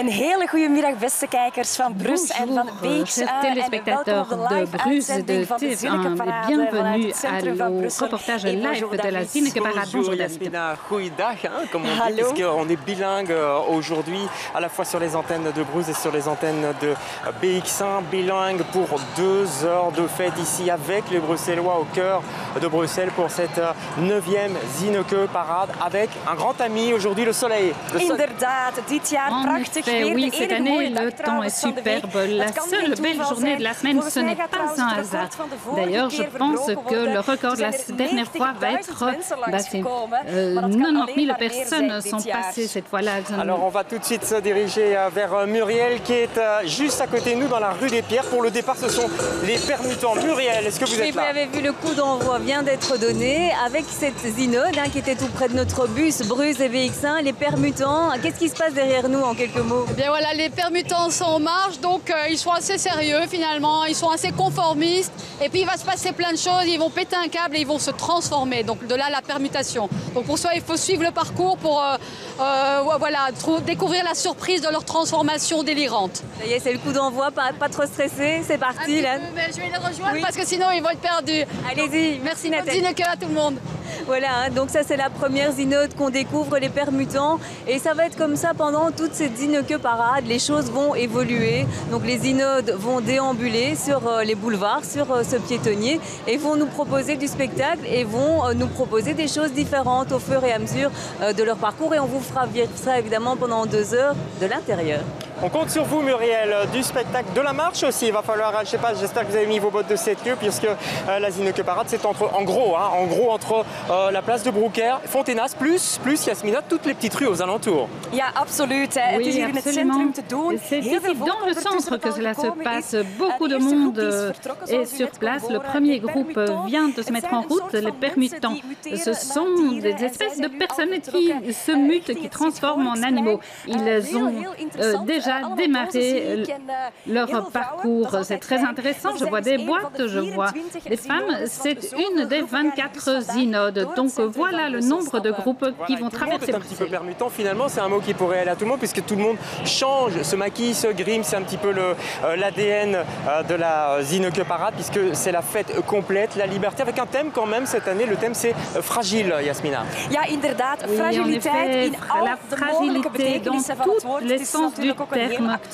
Een hele goede middag, beste kijkers van Brus en van BX1. Téléspectateurs de Brus et de TF1, bienvenue au reportage live de la Zinneke Parade. Bonjour Yasmina, goeiedag, comme on dit, puisqu'on est bilingue aujourd'hui, à la fois sur les antennes de Brus et sur les antennes de BX1, bilingue pour 2 heures de fête ici avec les Bruxellois au cœur de Bruxelles pour cette 9e Zinneke Parade avec un grand ami aujourd'hui, le soleil. Inderdaad, dit jaar prachtig weer. Oui, cette année, le temps est superbe. La seule belle journée de la semaine, ce n'est pas un hasard. D'ailleurs, je pense que le record de la dernière fois va être 90 000 personnes sont passées cette fois-là. Alors, on va tout de suite se diriger vers Muriel qui est juste à côté de nous dans la rue des Pierres. Pour le départ, ce sont les permutants. Muriel, est-ce que vous êtes là? Vous avez vu, le coup d'envoi vient d'être donné avec cette Zinode qui était tout près de notre bus, Brus et BX1, les permutants. Qu'est-ce qui se passe derrière nous en quelques mots? Eh bien voilà, les permutants sont en marche, donc ils sont assez sérieux finalement, ils sont assez conformistes. Et puis il va se passer plein de choses, ils vont péter un câble et ils vont se transformer. Donc de là la permutation. Donc pour ça, il faut suivre le parcours pour découvrir la surprise de leur transformation délirante. Ça y est, c'est le coup d'envoi, pas trop stressé, c'est parti là. Mais je vais les rejoindre parce que sinon ils vont être perdus. Allez-y, merci Nathalie. Zinneke à tout le monde. Voilà, donc ça c'est la première Zinode qu'on découvre, les permutants. Et ça va être comme ça pendant toute cette Zinneke Parade. Les choses vont évoluer. Donc les Zinodes vont déambuler sur les boulevards, sur ce piétonnier et vont nous proposer du spectacle et vont nous proposer des choses différentes au fur et à mesure de leur parcours. Et on vous fera vivre ça évidemment pendant 2 heures de l'intérieur. On compte sur vous, Muriel, du spectacle, de la marche aussi. Il va falloir, je sais pas, j'espère que vous avez mis vos bottes de 7 lieues, puisque la Zinneke Parade, c'est en gros entre la place de Broeker, Fontenas, plus Yasmina, toutes les petites rues aux alentours. Ja, absoluut. Oui, Het is hier in het centrum te doen. C'est ici dans le centre que cela se passe. Beaucoup de monde est sur place. Le premier groupe vient de se mettre en route. Les permutants, ce sont des espèces de personnes qui se mutent, qui transforment en animaux. Ils ont déjà démarré leur parcours. C'est très intéressant. Je vois des boîtes, je vois des femmes. C'est une des 24 Zinodes. Donc voilà le nombre de groupes qui vont traverser Bruxelles. Un petit peu permutant, finalement, c'est un mot qui pourrait aller à tout le monde puisque tout le monde change, se maquille, se grime. C'est un petit peu l'ADN de la Zinneke Parade puisque c'est la fête complète, la liberté, avec un thème quand même cette année. Le thème c'est fragile, Yasmina. Ja, inderdaad. Oui, Fragiliteit in la fragilité dans tous les sens du terme.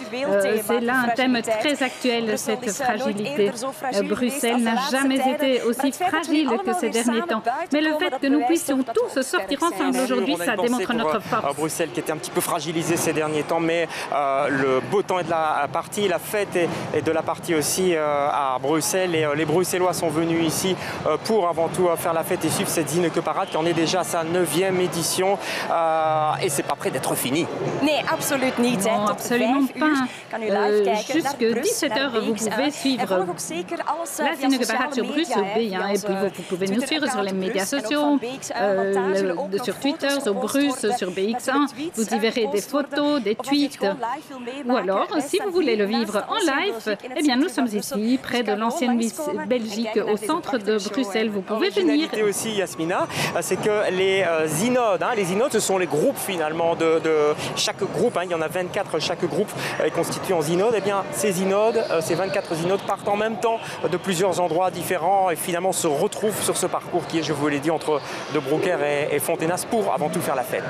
C'est là un thème très actuel, cette fragilité. Bruxelles n'a jamais été aussi fragile que ces derniers temps. Mais le fait que nous puissions tous sortir ensemble aujourd'hui, ça démontre notre force. Bruxelles qui était un petit peu fragilisée ces derniers temps, mais le beau temps est de la partie, la fête est de la partie aussi à Bruxelles. Et les Bruxellois sont venus ici pour avant tout faire la fête et suivre cette Zinneke Parade qui en est déjà à sa 9e édition. Et c'est pas près d'être fini. Nee, absoluut niet. Non, absolument pas. Jusque 17h, vous pouvez suivre la Zinneke Parade sur Brus B1. Et puis vous pouvez nous suivre sur les médias sociaux, sur Twitter, sur Brus, sur BX1. Vous y verrez des photos, des tweets. Ou alors, si vous voulez le vivre en live, eh bien nous sommes ici, près de l'ancienne Belgique, au centre de Bruxelles. Vous pouvez venir. Aussi, Yasmina, c'est que les Zinodes, ce sont les groupes finalement de chaque groupe. Il y en a 24, chaque groupe est constitué en Zinode. Eh bien, ces Zinodes, ces 24 Zinodes partent en même temps de plusieurs endroits différents et finalement se retrouvent sur ce parcours qui est, je vous l'ai dit, entre de Broeker et Fontenas pour avant tout faire la fête.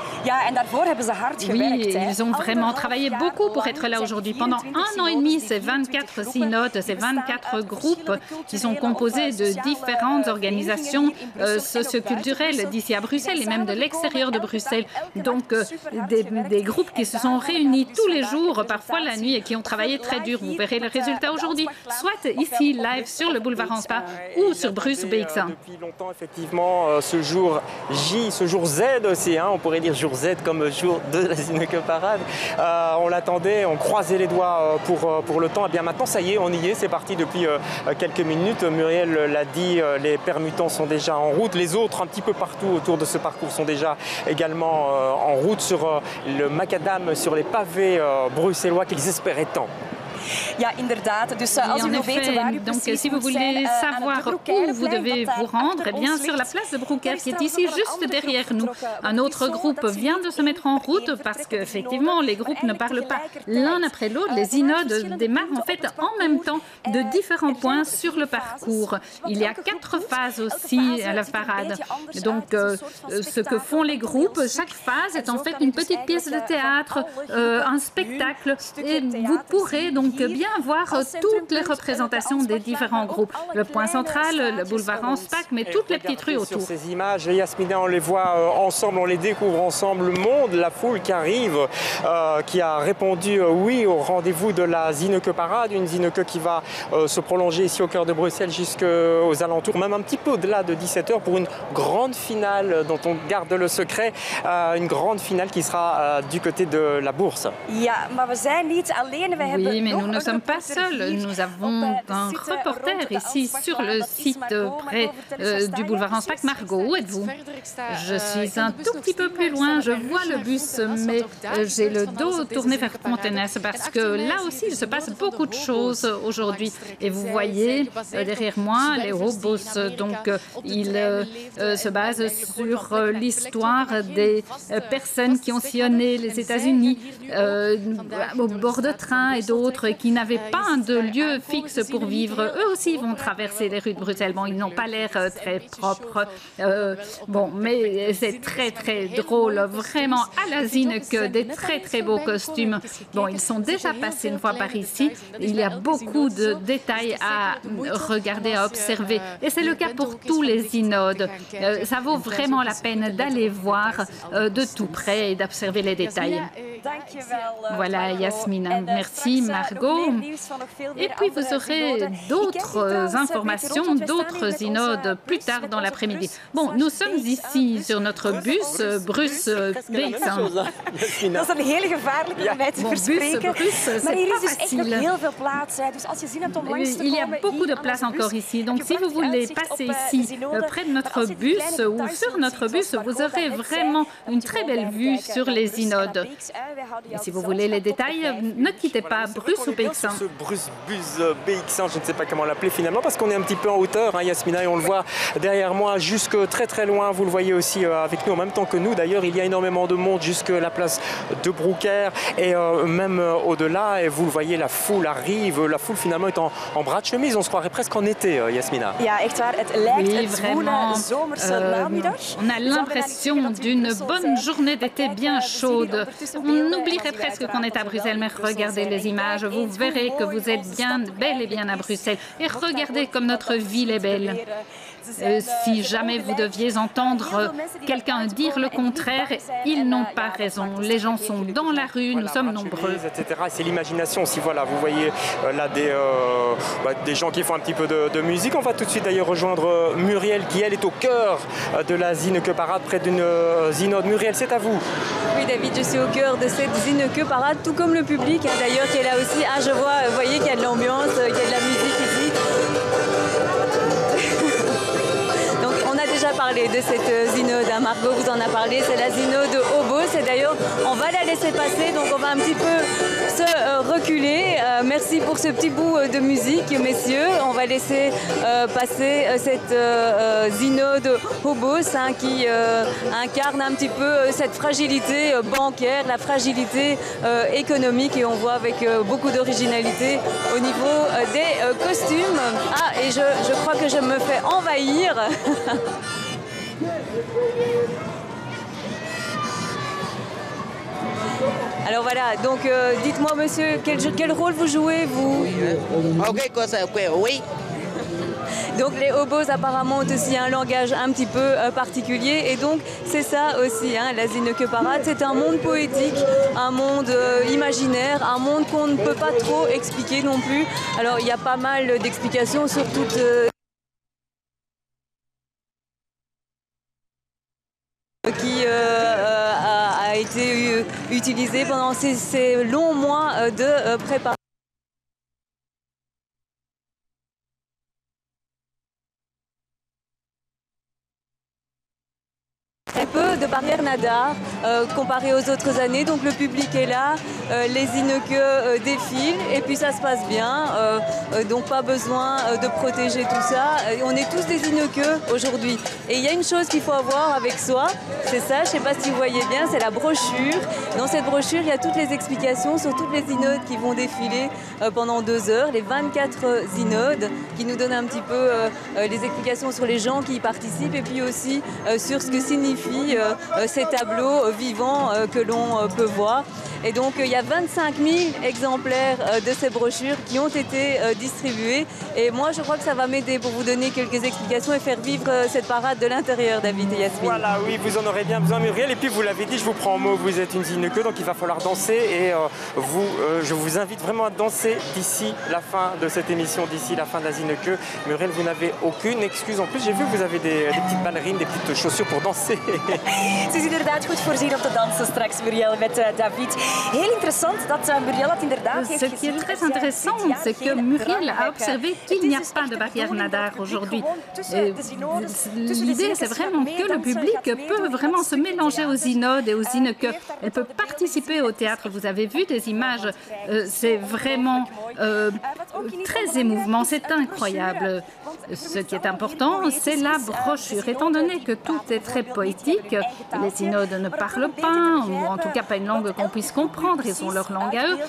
Oui, ils ont vraiment travaillé beaucoup pour être là aujourd'hui. Pendant 1 an et demi, ces 24 Zinodes, ces 24 groupes qui sont composés de différentes organisations socioculturelles d'ici à Bruxelles et même de l'extérieur de Bruxelles. Donc des groupes qui se sont réunis tous les jours, parfois la nuit, et qui ont travaillé très dur. Vous verrez le résultat aujourd'hui, soit ici, live sur le boulevard Anspa ou sur Brus BX1. Depuis longtemps, effectivement, ce jour J, ce jour Z aussi, on pourrait dire jour Z comme jour de la Zinneke Parade. On l'attendait, on croisait les doigts pour le temps. Et bien maintenant, ça y est, on y est, c'est parti depuis quelques minutes. Muriel l'a dit, les permutants sont déjà en route. Les autres, un petit peu partout autour de ce parcours, sont déjà également en route sur le macadam, sur les pavés bruxellois qu'ils espéraient tant. Ja, inderdaad. Dus Oui, als u en wil weten waar u effet, donc precies si vous moet zijn, voulez aan het savoir De où vous Broekeirenplein, devez dat vous daar rendre, achter eh bien ons sur la ligt, place de Brouckère, qui est daar ici staan juste andere derrière groepen nous. vertrokken. Un Het autre is zo groupe dat ze vient niet de se mettre en één voor route één parce vertrekken die qu'effectivement, noden, les maar groupes ne eigenlijk parlent pas tegelijkertijd. l'un après l'autre. Les Vanuit synodes verschillende démarrent en punten fait op het en même parcours. temps de différents Er zijn points ook sur 4 le fases. parcours. Wat Il y a elke groep 4 doet, phases elke aussi fase à la ziet er een parade. beetje anders Donc, uit. Het is een soort van ce que spektakel, font les een groupes, toneelstuk. chaque phase est En en zo fait kan u une dus petite pièce de eigenlijk, théâtre, van alle groepen un hun spectacle. stukken Et vous theater pourrez zien donc hier bien voir als toutes les centrumpunt représentations des différents groupes. Le point central, le boulevard Anspach, mais Et toutes les petites rues regardez autour. sur ces images, Yasmina, on les voit ensemble, on les découvre ensemble. Le monde, la foule qui arrive, qui a répondu oui au rendez-vous de la Zineke Parade, une Zineke qui va se prolonger ici au cœur de Bruxelles jusqu'aux alentours, même un petit peu au-delà de 17h pour une grande finale dont on garde le secret, une grande finale qui sera du côté de la Bourse. Ja, maar we zijn niet alleen. We Oui, hebben mais nog nous ne een sommes pas reporter seuls. hier Nous avons op de un site reporter rond de ici sur le Anspachlaan. Dat is site Margot. près Margot, vertel eens, waar sta du je boulevard precies? Anspach. Margot, où êtes-vous? Je suis un tout petit peu plus loin. Je vois le bus, mais j'ai le dos tourné vers Fontenay parce que là aussi, il se passe beaucoup de choses aujourd'hui. Et vous voyez derrière moi les hobos. Donc, ils se basent sur l'histoire des personnes qui ont sillonné les États-Unis au bord de train et d'autres qui n'avaient pas de lieu fixe pour vivre. Eux aussi vont traverser les rues de Bruxelles. Bon, ils n'ont pas l'air très propres. Bon, mais c'est très, très drôle. Vraiment, à la Zineke, des très, très beaux costumes. Bon, ils sont déjà passés une fois par ici. Il y a beaucoup de détails à regarder, à observer. Et c'est le cas pour tous les synodes. Ça vaut vraiment la peine d'aller voir de tout près et d'observer les détails. Voilà, Yasmina. Merci, Margot. Et puis, vous aurez d'autres informations, d'autres synodes plus tard dans l'après-midi. Bon, nous sommes ici sur notre bus, Bruce BX. Dat is een hele gevaarlijke om mij te verspreken. Maar hier is dus echt nog heel veel plaats. Dus als je zin hebt om langs te komen... Il y a beaucoup de place encore ici. Donc, si vous voulez passer ici, près de notre bus ou sur notre bus, vous aurez vraiment une très belle vue sur les synodes. Et si vous voulez les détails, ne quittez pas Bruce ou BX1. Ce Bruce Bus BX1, je ne sais pas comment l'appeler finalement, parce qu'on est un petit peu en hauteur, hein, Yasmina, et on le voit derrière moi jusque très très loin. Vous le voyez aussi avec nous en même temps que nous. D'ailleurs, il y a énormément de monde jusque la place de Broekère et même au-delà. Et vous le voyez, la foule arrive. La foule finalement est en bras de chemise. On se croirait presque en été, Yasmina. Ja, echt waar. Het lijkt Oui, een vraiment. zwoele zomerse namiddag. On a l'impression d'une bonne journée d'été bien chaude. On oublierait presque qu'on est à Bruxelles, mais regardez les images. Vous verrez que vous êtes bien, bel et bien à Bruxelles. Et regardez comme notre ville est belle. Si jamais vous deviez entendre quelqu'un dire le contraire, ils n'ont pas raison. Les gens sont dans la rue, nous sommes nombreux. Etc. C'est l'imagination aussi. Voilà, vous voyez là des gens qui font un petit peu de musique. On va tout de suite d'ailleurs rejoindre Muriel qui, elle, est au cœur de la Zineke Parade, près d'une zinode. Muriel, c'est à vous. Oui, David, je suis au cœur de cette Zineke Parade, tout comme le public, hein, d'ailleurs, qui est là aussi. Ah, je vois, vous voyez qu'il y a de l'ambiance, qu'il y a de la musique ici. Déjà parlé de cette zinode, hein. Margot vous en a parlé, c'est la zinode Hobos et d'ailleurs on va la laisser passer, donc on va un petit peu se reculer. Merci pour ce petit bout de musique, messieurs. On va laisser passer cette zinode Hobos, hein, qui incarne un petit peu cette fragilité bancaire, la fragilité économique, et on voit avec beaucoup d'originalité au niveau des costumes. Ah, et je crois que je me fais envahir. Alors voilà, donc dites-moi monsieur, quel rôle vous jouez vous? Oui. Donc les hobos apparemment ont aussi un langage un petit peu particulier, et donc c'est ça aussi, hein, la Zineke Parade, c'est un monde poétique, un monde imaginaire, un monde qu'on ne peut pas trop expliquer non plus. Alors il y a pas mal d'explications sur toute... qui a été utilisé pendant ces longs mois de préparation. peu de barrière nadar comparé aux autres années. Donc le public est là, les Zineke défilent et puis ça se passe bien. Donc pas besoin de protéger tout ça. On est tous des Zineke aujourd'hui. Et il y a une chose qu'il faut avoir avec soi, c'est ça, je ne sais pas si vous voyez bien, c'est la brochure. Dans cette brochure, il y a toutes les explications sur toutes les inodes qui vont défiler pendant 2 heures, les 24 inodes qui nous donnent un petit peu les explications sur les gens qui y participent et puis aussi sur ce que signifient ces tableaux vivants que l'on peut voir. Et donc il y a 25 000 exemplaires de ces brochures qui ont été distribués. Et moi je crois que ça va m'aider pour vous donner quelques explications et faire vivre cette parade de l'intérieur, David et Yasmine. Voilà, oui, vous en aurez bien besoin, Muriel. Et puis vous l'avez dit, je vous prends en mot, vous êtes une Zineke, donc il va falloir danser. Et je vous invite vraiment à danser d'ici la fin de cette émission, d'ici la fin de la Zineke. Muriel, vous n'avez aucune excuse. En plus, j'ai vu que vous avez des petites ballerines, des petites chaussures pour danser. Ze is inderdaad goed voorzien om te dansen straks, Muriel, met David. Heel interessant dat Muriel dat inderdaad heeft Ce qui est très intéressant, c'est que Muriel a observé qu'il n'y a pas de barrière nadar aujourd'hui. L'idée, c'est vraiment que le public peut vraiment se mélanger aux inodes et aux Zineke. Elle peut participer au théâtre. Vous avez vu des images, c'est vraiment très émouvant, c'est incroyable. Ce qui est important, c'est la brochure. Étant donné que tout est très poétique, les synodes ne parlent pas, ou en tout cas pas une langue qu'on puisse comprendre, ils ont leur langue à eux.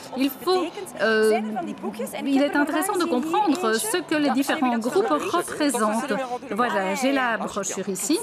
Il est intéressant de comprendre ce que les différents groupes représentent. Voilà, j'ai la brochure ici.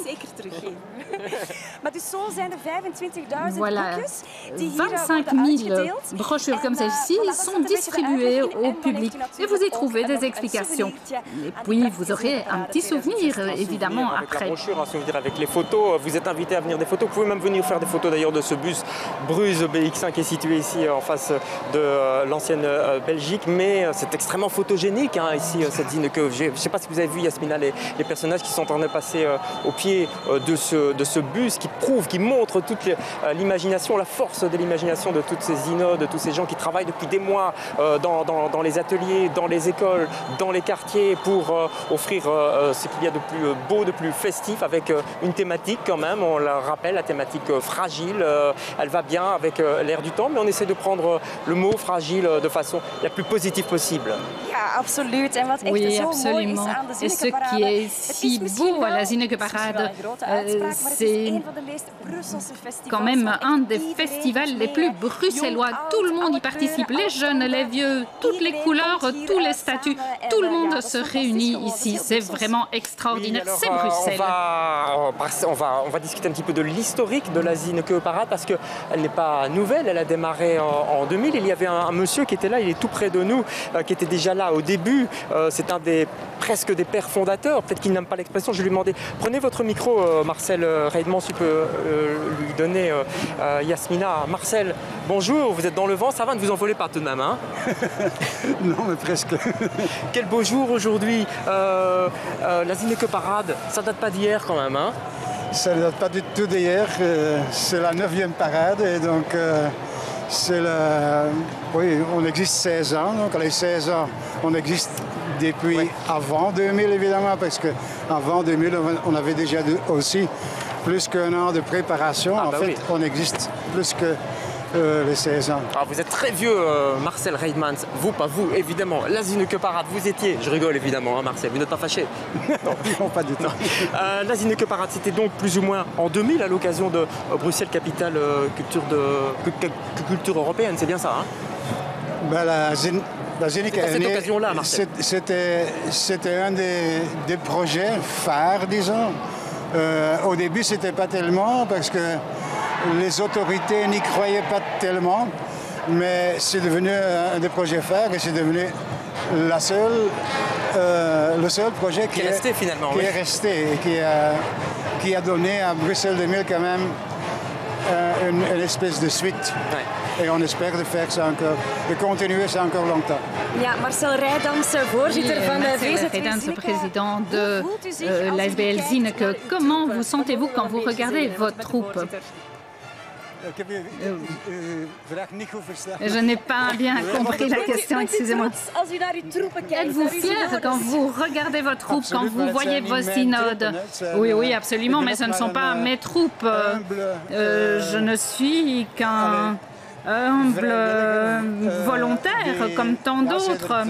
Voilà, 25 000 brochures comme celle-ci sont distribuées au public et vous y trouvez des explications. Et puis vous aurez un petit souvenir, évidemment, après. La brochure, un souvenir avec les photos. Vous êtes invité à venir des photos. Vous pouvez même venir faire des photos d'ailleurs de ce bus Bruges BX1 qui est situé ici en face de l'ancienne Belgique. Mais c'est extrêmement photogénique hein, ici, cette Zineke. Je ne sais pas si vous avez vu, Yasmina, les personnages qui sont en train de passer au pied de ce bus qui prouve, qui montre toute l'imagination, la force de l'imagination de toutes ces inodes, de tous ces gens qui travaillent depuis des mois dans les ateliers, dans les écoles, dans les quartiers pour offrir ce qu'il y a de plus beau, de plus festif avec une thématique quand même, on la rappelle, la thématique fragile, elle va bien avec l'air du temps, mais on essaie de prendre le mot fragile de façon la plus positive possible. Oui, absolument. Et ce qui est si beau à la Zineke Parade, c'est quand même un des festivals les plus bruxellois. Tout le monde y participe, les jeunes, les vieux, toutes les couleurs, tous les statuts, tout le monde se réunit ici. C'est vraiment extraordinaire. Oui, c'est Bruxelles. On va discuter un petit peu de l'historique de la Zineke Parade parce qu'elle n'est pas nouvelle, elle a démarré en 2000. Il y avait un monsieur qui était là, il est tout près de nous, qui était déjà là au début. C'est un presque des pères fondateurs, peut-être qu'il n'aime pas l'expression. Je lui ai demandé, prenez votre micro, Marcel Reidmans, si tu peux lui donner Yasmina. Marcel, bonjour, vous êtes dans le vent, ça va, ne vous envolez pas tout de même, hein? Non, mais presque. Quel beau jour aujourd'hui. La Zineke Parade, ça date pas d'hier quand même, hein? Ça ne date pas du tout d'hier. C'est la 9e parade et donc oui, on existe 16 ans. Donc les 16 ans, on existe depuis avant 2000 évidemment, parce qu'avant 2000, on avait déjà aussi plus qu'un an de préparation. En fait, on existe plus que les 16 ans. Alors vous êtes très vieux, Marcel Reidmans. Vous, pas vous, évidemment. La Zineke Parade, vous étiez, je rigole évidemment, hein, Marcel, vous n'êtes pas fâché? Non, pas du tout. La Zineke Parade, c'était donc plus ou moins en 2000 à l'occasion de Bruxelles, capitale culture européenne, c'est bien ça, hein? Ben, la Zineke, à cette occasion-là, Marcel. C'était un des projets phares, disons. Au début, c'était pas tellement parce que les autorités n'y croyaient pas tellement, mais c'est devenu un des projets phares et c'est devenu le seul projet qui est resté finalement, qui est resté et qui a donné à Bruxelles 2000 quand même une espèce de suite. Ouais. Et on espère de faire ça encore, de continuer ça encore longtemps. Ja, Marcel Reidmans, voorzitter van de VZW, président de l'ASBL Zineke. Comment vous sentez-vous quand vous regardez votre troupe? Je n'ai pas bien compris la question, excusez-moi. Êtes-vous fier quand vous regardez votre troupe, quand vous voyez vos synodes? Oui, oui, absolument, mais ce ne sont pas mes troupes. Je ne suis qu'un humble volontaire, comme tant d'autres.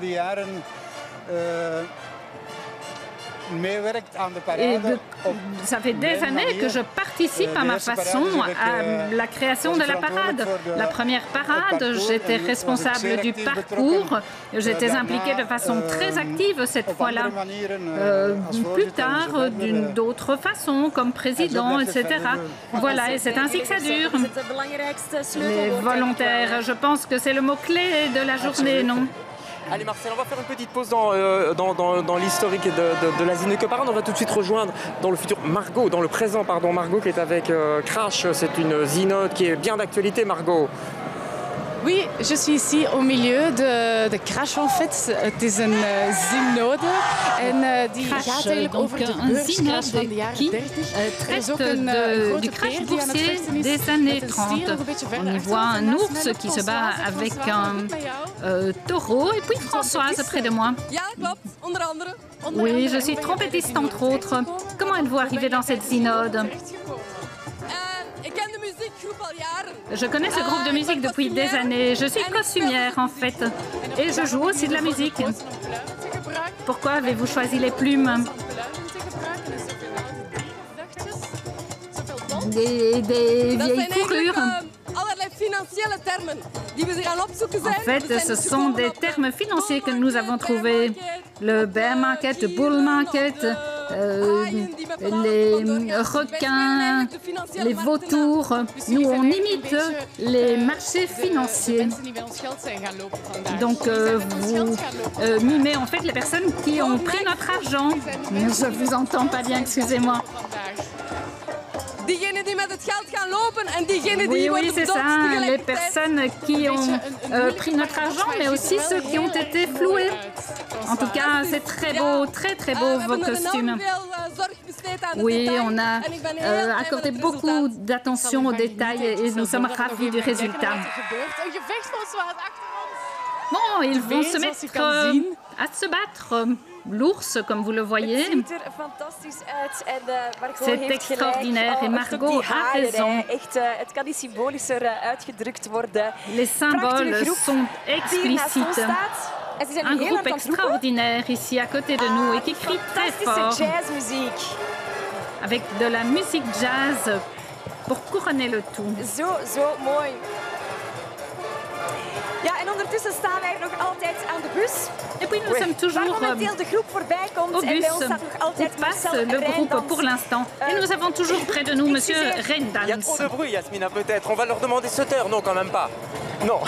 Et ça fait des années que je participe à ma façon à la création de la parade. La première parade, j'étais responsable du parcours. J'étais impliquée de façon très active cette fois-là. Plus tard, d'autres façons, comme président, etc. Voilà, et c'est ainsi que ça dure. Les volontaires, je pense que c'est le mot-clé de la journée, non? Allez Marcel, on va faire une petite pause dans l'historique de la Zinneke Parade. On va tout de suite rejoindre dans le futur Margot, dans le présent, pardon, Margot qui est avec Crash. C'est une zinode qui est bien d'actualité, Margot. Oui, je suis ici au milieu de Crash en fait. Het is een zinode en die gaat eigenlijk over de beurscrash van de jaren 30. Traite du crash boursier des années 30. On y voit un ours qui se bat avec un taureau et puis Françoise près de moi. Oui, je suis trompettiste entre autres. Comment êtes-vous arrivé dans cette synode? Je connais ce groupe de musique depuis des années. Je suis costumière en fait. Et je joue aussi de la musique. Pourquoi avez-vous choisi les plumes? Des vieilles fourrures. En fait, ce sont des termes financiers que nous avons trouvés. Le bear market, le bull market, les requins, les vautours. Nous, on imite les marchés financiers. Donc, vous mimez en fait les personnes qui ont pris notre argent. Je ne vous entends pas bien, excusez-moi. Oui, c'est ça, les personnes qui ont pris notre argent, mais aussi ceux qui ont été floués. En tout cas, c'est très beau, très très beau vos costumes. Oui, on a accordé beaucoup d'attention aux détails et nous sommes ravis du résultat. Bon, ils vont se mettre à se battre. L'ours, comme vous le voyez, c'est extraordinaire et Margot a raison. Les symboles sont explicites. Un groupe extraordinaire ici à côté de nous et qui crie très fort avec de la musique jazz pour couronner le tout. Et puis nous sommes toujours au bus où passe le groupe pour l'instant. Et nous avons toujours près de nous Monsieur Rendans. Il y a trop de bruit, Yasmina, peut-être. On va leur demander de se taire. Non, quand même pas. Non.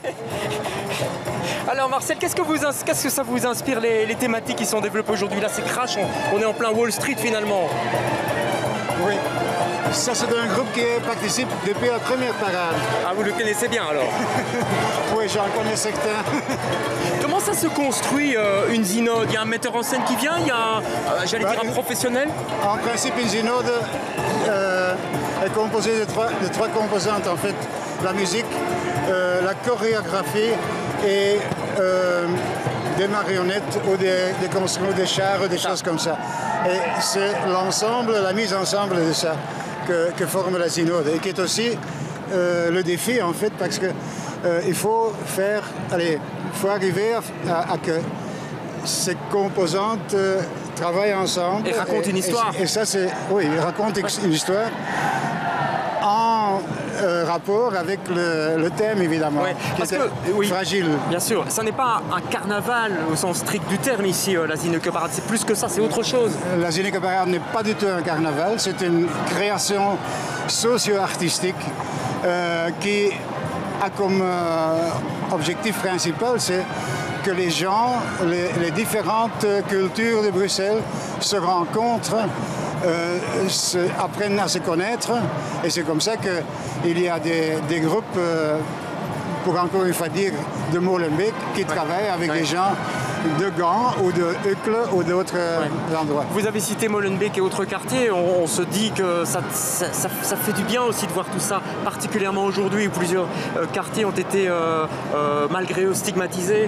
Alors Marcel, qu'est-ce que ça vous inspire les thématiques qui sont développées aujourd'hui? Là, c'est Crash, on est en plein Wall Street finalement. Oui. Ça, c'est un groupe qui participe depuis la première parade. Ah, vous le connaissez bien alors? Oui, j'en connais certains. Comment ça se construit une zinode? Il y a un metteur en scène qui vient? Il y a, j'allais dire, un professionnel? En principe, une zinode est composée de trois composantes en fait. La musique, la chorégraphie et des marionnettes ou des constructions, des chars, des choses comme ça. Et c'est l'ensemble, la mise ensemble de ça que forme la synode et qui est aussi le défi en fait parce que il faut arriver à que ces composantes travaillent ensemble. Et racontent une histoire. Et ça c'est, oui, ils racontent une histoire en rapport avec le thème évidemment, oui, qui est fragile. Bien sûr, ça n'est pas un carnaval au sens strict du terme ici, la Zinneke Parade, c'est plus que ça, c'est autre chose. La Zinneke Parade n'est pas du tout un carnaval, c'est une création socio-artistique qui a comme objectif principal, c'est que les gens, les différentes cultures de Bruxelles se rencontrent, apprennent à se connaître et c'est comme ça qu'il y a des groupes, pour encore une fois dire, de Molenbeek qui travaillent avec les gens de Gand ou de Uccle ou d'autres endroits. Vous avez cité Molenbeek et autres quartiers. On se dit que ça fait du bien aussi de voir tout ça, particulièrement aujourd'hui où plusieurs quartiers ont été malgré eux stigmatisés.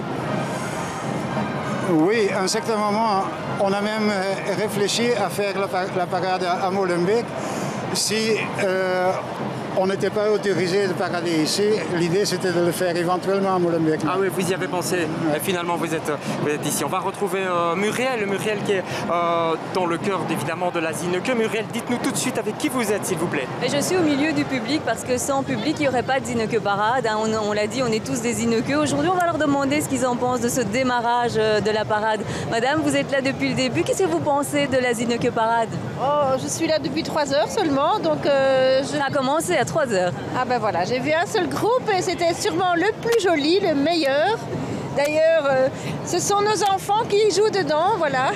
Oui, à un certain moment, on a même réfléchi à faire la parade à Molenbeek. Si on n'était pas autorisé de parader ici, l'idée c'était de le faire éventuellement à Molenbeek. Ah oui, vous y avez pensé. Ouais. Et finalement, vous êtes ici. On va retrouver Muriel qui est dans le cœur évidemment de la Zinneke. Muriel, dites-nous tout de suite avec qui vous êtes, s'il vous plaît. Et je suis au milieu du public parce que sans public, il n'y aurait pas de Zinneke parade. Hein. On l'a dit, on est tous des Zinneke. Aujourd'hui, on va leur demander ce qu'ils en pensent de ce démarrage de la parade. Madame, vous êtes là depuis le début. Qu'est-ce que vous pensez de la Zinneke parade? Oh, je suis là depuis 3 heures seulement, donc Ça a commencé à 3 heures. Ah ben voilà, j'ai vu un seul groupe et c'était sûrement le plus joli, le meilleur. D'ailleurs, ce sont nos enfants qui jouent dedans, voilà.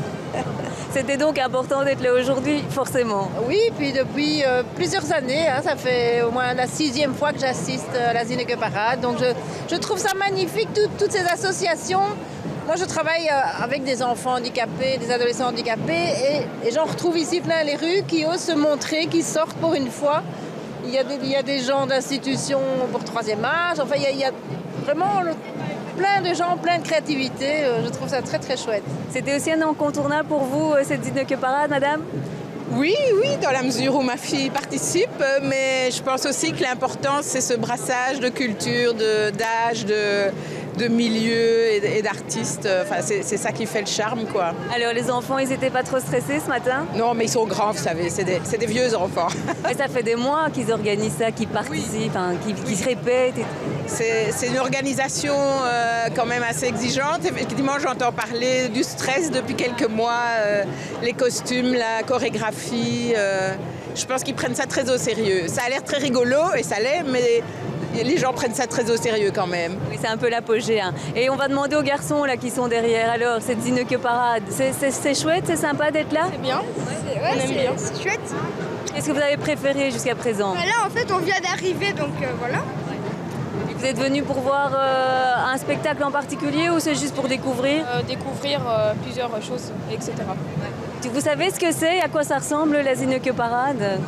C'était donc important d'être là aujourd'hui, forcément. Oui, puis depuis plusieurs années, hein, ça fait au moins la 6e fois que j'assiste à la Zinneke parade. Donc je trouve ça magnifique, toutes ces associations. Moi, je travaille avec des enfants handicapés, des adolescents handicapés, et j'en retrouve ici plein les rues qui osent se montrer, qui sortent pour une fois. Il y a des gens d'institutions pour 3e âge, enfin, il y a vraiment plein de gens, plein de créativité. Je trouve ça très, très chouette. C'était aussi un incontournable pour vous, cette Zinneke parade, madame? Oui, dans la mesure où ma fille participe, mais je pense aussi que l'important, c'est ce brassage de culture, d'âge, de milieux et d'artistes. Enfin, c'est ça qui fait le charme, quoi. Alors, les enfants, ils n'étaient pas trop stressés ce matin? Non, mais ils sont grands, vous savez, c'est des vieux enfants. Mais ça fait des mois qu'ils organisent ça, qu'ils participent, hein, qu'ils se répètent. C'est une organisation quand même assez exigeante. Effectivement, j'entends parler du stress depuis quelques mois, les costumes, la chorégraphie. Je pense qu'ils prennent ça très au sérieux. Ça a l'air très rigolo, et ça l'est, mais les gens prennent ça très au sérieux quand même. Oui, c'est un peu l'apogée. Hein. Et on va demander aux garçons là, qui sont derrière. Alors, cette Zinneke parade, c'est chouette, c'est sympa d'être là? C'est bien, on aime bien. C'est chouette. Qu'est-ce que vous avez préféré jusqu'à présent? Là, en fait, on vient d'arriver, donc voilà. Et vous êtes venu pour voir un spectacle en particulier ou c'est juste pour découvrir? Découvrir plusieurs choses, etc. Vous savez ce que c'est? À quoi ça ressemble, la Zinneke parade?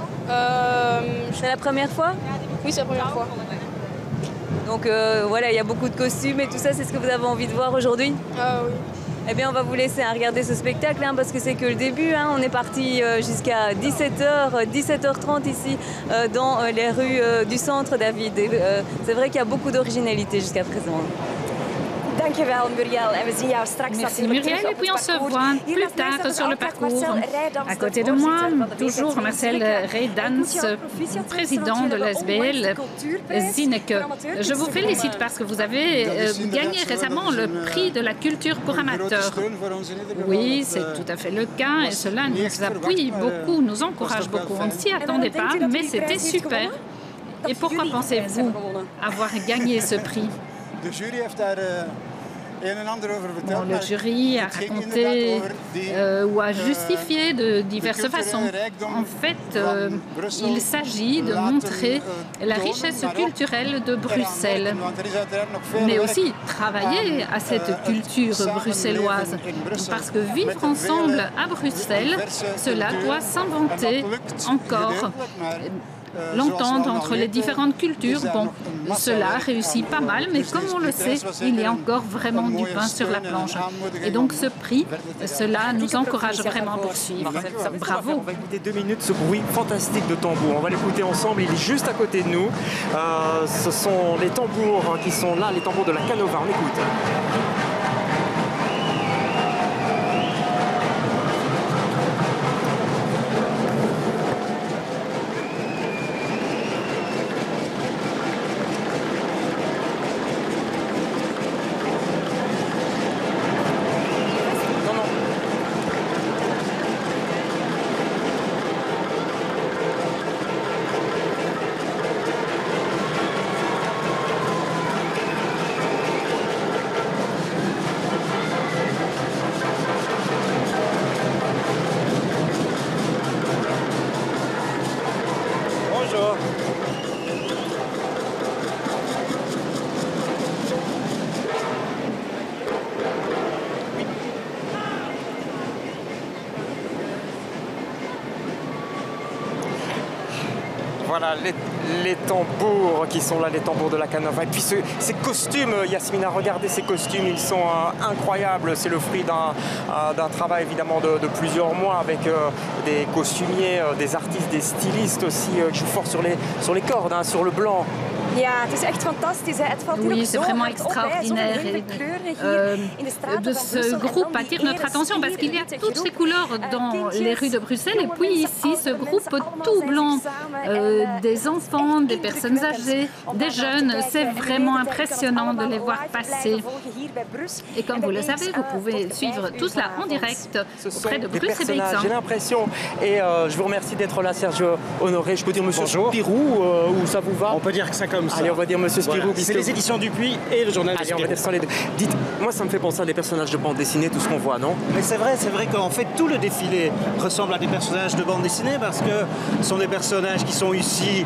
C'est la première fois? Oui, c'est la première fois. Donc voilà, il y a beaucoup de costumes et tout ça, c'est ce que vous avez envie de voir aujourd'hui? Oui. Eh bien, on va vous laisser regarder ce spectacle hein, parce que c'est que le début. Hein. On est parti jusqu'à 17h30 ici dans les rues du centre, David. C'est vrai qu'il y a beaucoup d'originalité jusqu'à présent. Merci Muriel, et puis on se voit plus tard sur le parcours. À côté de moi, toujours Marcel Reydans, président de l'SBL Zinneke. Je vous félicite parce que vous avez gagné récemment le prix de la culture pour amateurs. Oui, c'est tout à fait le cas et cela nous appuie beaucoup, nous encourage beaucoup. On ne s'y attendait pas, mais c'était super. Et pourquoi pensez-vous avoir gagné ce prix? Bon, le jury a raconté ou a justifié de diverses façons. En fait, il s'agit de montrer la richesse culturelle de Bruxelles, mais aussi travailler à cette culture bruxelloise. Parce que vivre ensemble à Bruxelles, cela doit s'inventer encore. L'entente entre les différentes cultures, bon, cela réussit pas mal, mais comme on le sait, il y a encore vraiment du pain sur la planche. Et donc ce prix, cela nous encourage vraiment à poursuivre. Bravo. On va écouter 2 minutes ce bruit fantastique de tambour. On va l'écouter ensemble, il est juste à côté de nous. Ce sont les tambours qui sont là, les tambours de la Canova. On écoute. Voilà les tambours qui sont là, les tambours de la Canova. Et puis ces costumes, Yasmina, regardez ces costumes, ils sont incroyables. C'est le fruit d'un travail évidemment de plusieurs mois avec des costumiers, des artistes, des stylistes aussi qui jouent fort sur les cordes, hein, sur le blanc. Oui, c'est vraiment extraordinaire. De ce groupe attire notre attention parce qu'il y a toutes ces couleurs dans les rues de Bruxelles. Et puis ici, ce groupe tout blanc, des enfants, des personnes âgées, des jeunes, c'est vraiment impressionnant de les voir passer. Et comme vous le savez, vous pouvez suivre tout cela en direct auprès de Bruxelles Beixin. J'ai l'impression, et je vous remercie d'être là, Sergio Honoré. Je peux dire Monsieur Spirou, ou ça vous va? On peut dire que ça comme ça. Allez, on va dire Monsieur Spirou. Voilà. C'est les éditions Dupuis et le journal de Spirou. On va dire ça les deux. Dites, moi ça me fait penser à des personnages de bande dessinée, tout ce qu'on voit, non? Mais c'est vrai qu'en fait tout le défilé ressemble à des personnages de bande dessinée parce que ce sont des personnages qui sont issus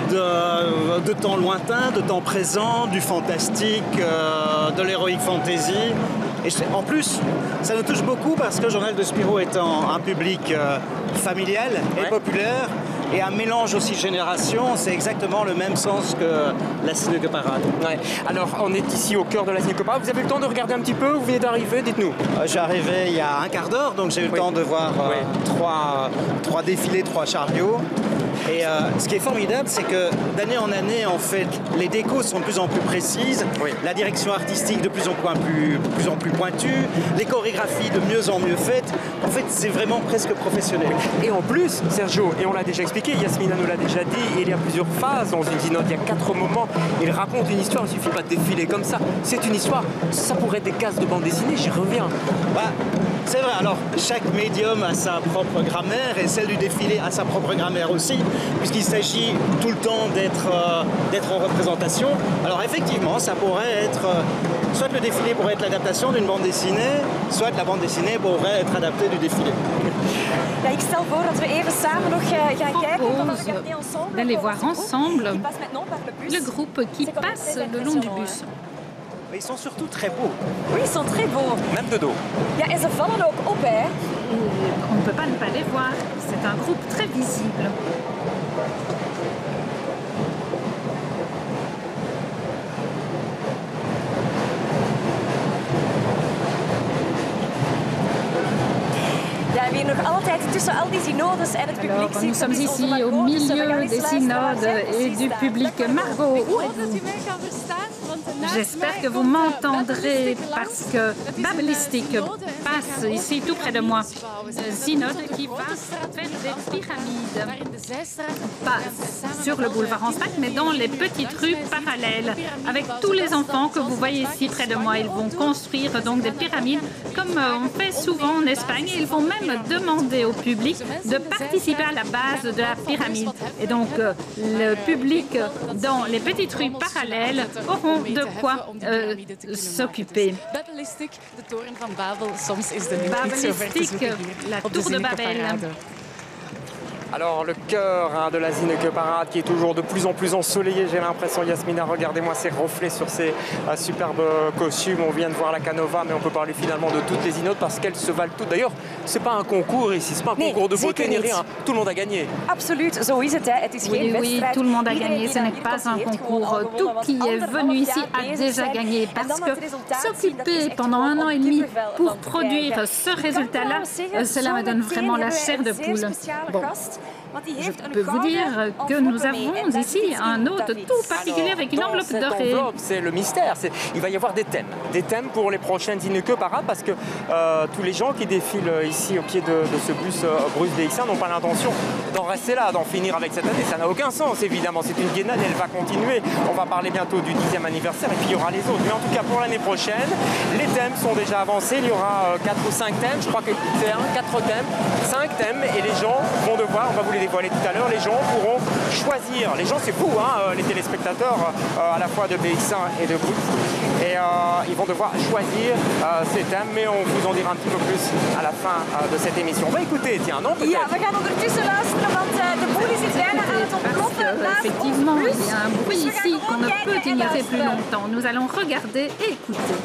de temps lointains, de temps présent, du fantastique, de l'heroic fantasy. Et en plus, ça nous touche beaucoup parce que le journal de Spirou étant un public familial et populaire, et un mélange aussi de générations, c'est exactement le même sens que la Cinéque Parade. Ouais. Alors, on est ici au cœur de la Cinéque Parade. Vous avez eu le temps de regarder un petit peu? Vous venez d'arriver? Dites-nous. J'ai arrivé il y a un quart d'heure, donc j'ai eu le temps de voir trois défilés, 3 chariots. Et ce qui est formidable, c'est que d'année en année, en fait, les décos sont de plus en plus précises, la direction artistique de plus en plus pointue, les chorégraphies de mieux en mieux faites. En fait, c'est vraiment presque professionnel. Et en plus, Sergio, et on l'a déjà expliqué, Yasmina nous l'a déjà dit, il y a plusieurs phases dans une zinote, il y a 4 moments. Il raconte une histoire, il ne suffit pas de défiler comme ça. C'est une histoire, ça pourrait être des cases de bande dessinée, j'y reviens. C'est vrai, alors chaque médium a sa propre grammaire et celle du défilé a sa propre grammaire aussi, puisqu'il s'agit tout le temps d'être en représentation. Alors effectivement, ça pourrait être, soit le défilé pourrait être l'adaptation d'une bande dessinée, soit la bande dessinée pourrait être adaptée du défilé. Ik stel voor dat we even samen nog gaan kijken of we regarder ensemble. D'aller voir ensemble le groupe qui passe le long du bus. Mais ils sont surtout très beaux. Oui, ils sont très beaux. Même de dos. Ja, en ze vallen ook op, hè. On ne peut pas ne pas les voir. C'est un groupe très visible. Alors, nous sommes ici au milieu des synodes et du public. Margot, j'espère que vous m'entendrez parce que Babelistic passe ici tout près de moi. Synode qui va faire des pyramides, pas sur le boulevard Anspach, mais dans les petites rues parallèles, avec tous les enfants que vous voyez ici près de moi. Ils vont construire donc des pyramides comme on fait souvent en Espagne. Ils vont même demander au public de participer à la base de la pyramide. Et donc, le public dans les petites rues parallèles auront de quoi s'occuper. Babelistic, la tour de Babel. Alors le cœur de la Zinneke Parade qui est toujours de plus en plus ensoleillé, j'ai l'impression, Yasmina, regardez-moi ces reflets sur ces superbes costumes. On vient de voir la Canova, mais on peut parler finalement de toutes les zinotes parce qu'elles se valent toutes. D'ailleurs, c'est pas un concours ici, c'est pas un concours de beauté ni rien. Tout le monde a gagné. Absoluut, zo is het. Het is geen wedstrijd. Oui, tout le monde a gagné. Ce n'est pas un concours. Tout qui est venu ici a déjà gagné parce que s'occuper pendant 1 an et demi pour produire ce résultat-là, cela me donne vraiment la chair de poule. Bon. Je peux vous dire que nous avons ici un hôte tout particulier avec une enveloppe dorée. C'est le mystère. Il va y avoir des thèmes pour les prochaines Zinneke Parade parce que tous les gens qui défilent ici au pied de ce bus Bruce Beixin n'ont pas l'intention d'en rester là, d'en finir avec cette année. Ça n'a aucun sens, évidemment. C'est une biennale, elle va continuer. On va parler bientôt du 10e anniversaire et puis il y aura les autres. Mais en tout cas, pour l'année prochaine, les thèmes sont déjà avancés. Il y aura 4 ou 5 thèmes. Je crois que c'est 4 thèmes, 5 thèmes et les gens vont devoir, on va vous les dévoiler tout à l'heure, les gens pourront choisir. Les gens, c'est vous, hein, les téléspectateurs à la fois de Beixin et de Bruce. Et ils vont devoir choisir ces thèmes, mais on vous en dira un petit peu plus à la fin de cette émission. On va écouter, tiens, non peut-être? Ja, we gaan ondertussen luisteren, want de boel is bijna aan het ontploffen. Effectivement, il y a un bruit ici qu'on ne peut ignorer plus longtemps. Nous allons regarder et écouter.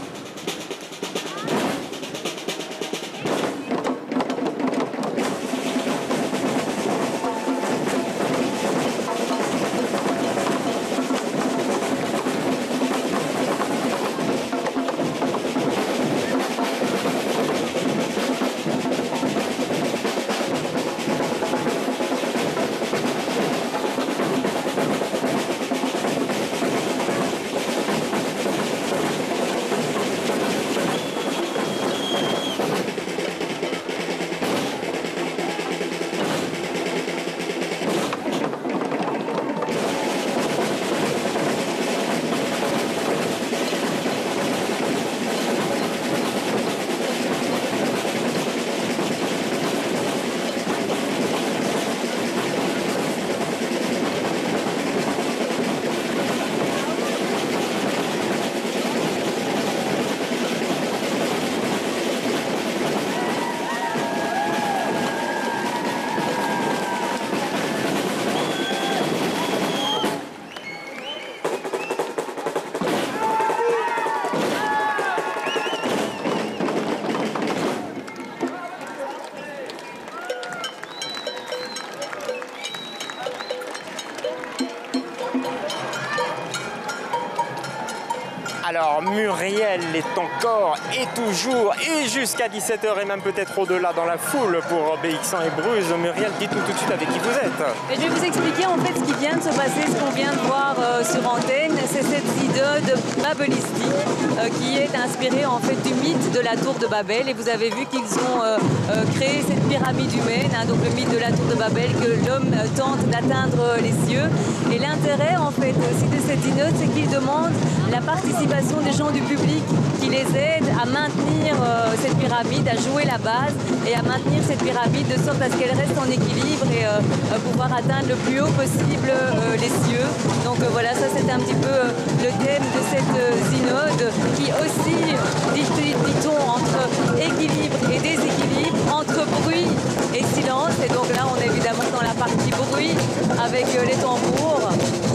Alors Muriel est encore et toujours et jusqu'à 17h et même peut-être au-delà dans la foule pour BX1 et Bruges. Muriel, dites-nous tout de suite avec qui vous êtes. Et je vais vous expliquer en fait ce qui vient de se passer, ce qu'on vient de voir sur antenne. C'est cette synode babelistique qui est inspirée en fait du mythe de la tour de Babel. Et vous avez vu qu'ils ont créé cette pyramide humaine, hein, donc le mythe de la tour de Babel, que l'homme tente d'atteindre les cieux. Et l'intérêt en fait aussi de cette synode, c'est qu'ils demandent la participation des gens du public qui les aident à maintenir cette pyramide, à jouer la base et à maintenir cette pyramide de sorte à ce qu'elle reste en équilibre et pouvoir atteindre le plus haut possible les cieux. Donc voilà, ça c'est un petit peu le thème de cette synode qui aussi, dit-on, entre équilibre et déséquilibre, entre bruit et silence. Et donc là on est évidemment dans la partie bruit avec les tambours.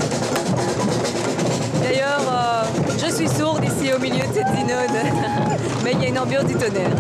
D'ailleurs, je suis sourde ici au milieu de cette synode, mais il y a une ambiance du tonnerre.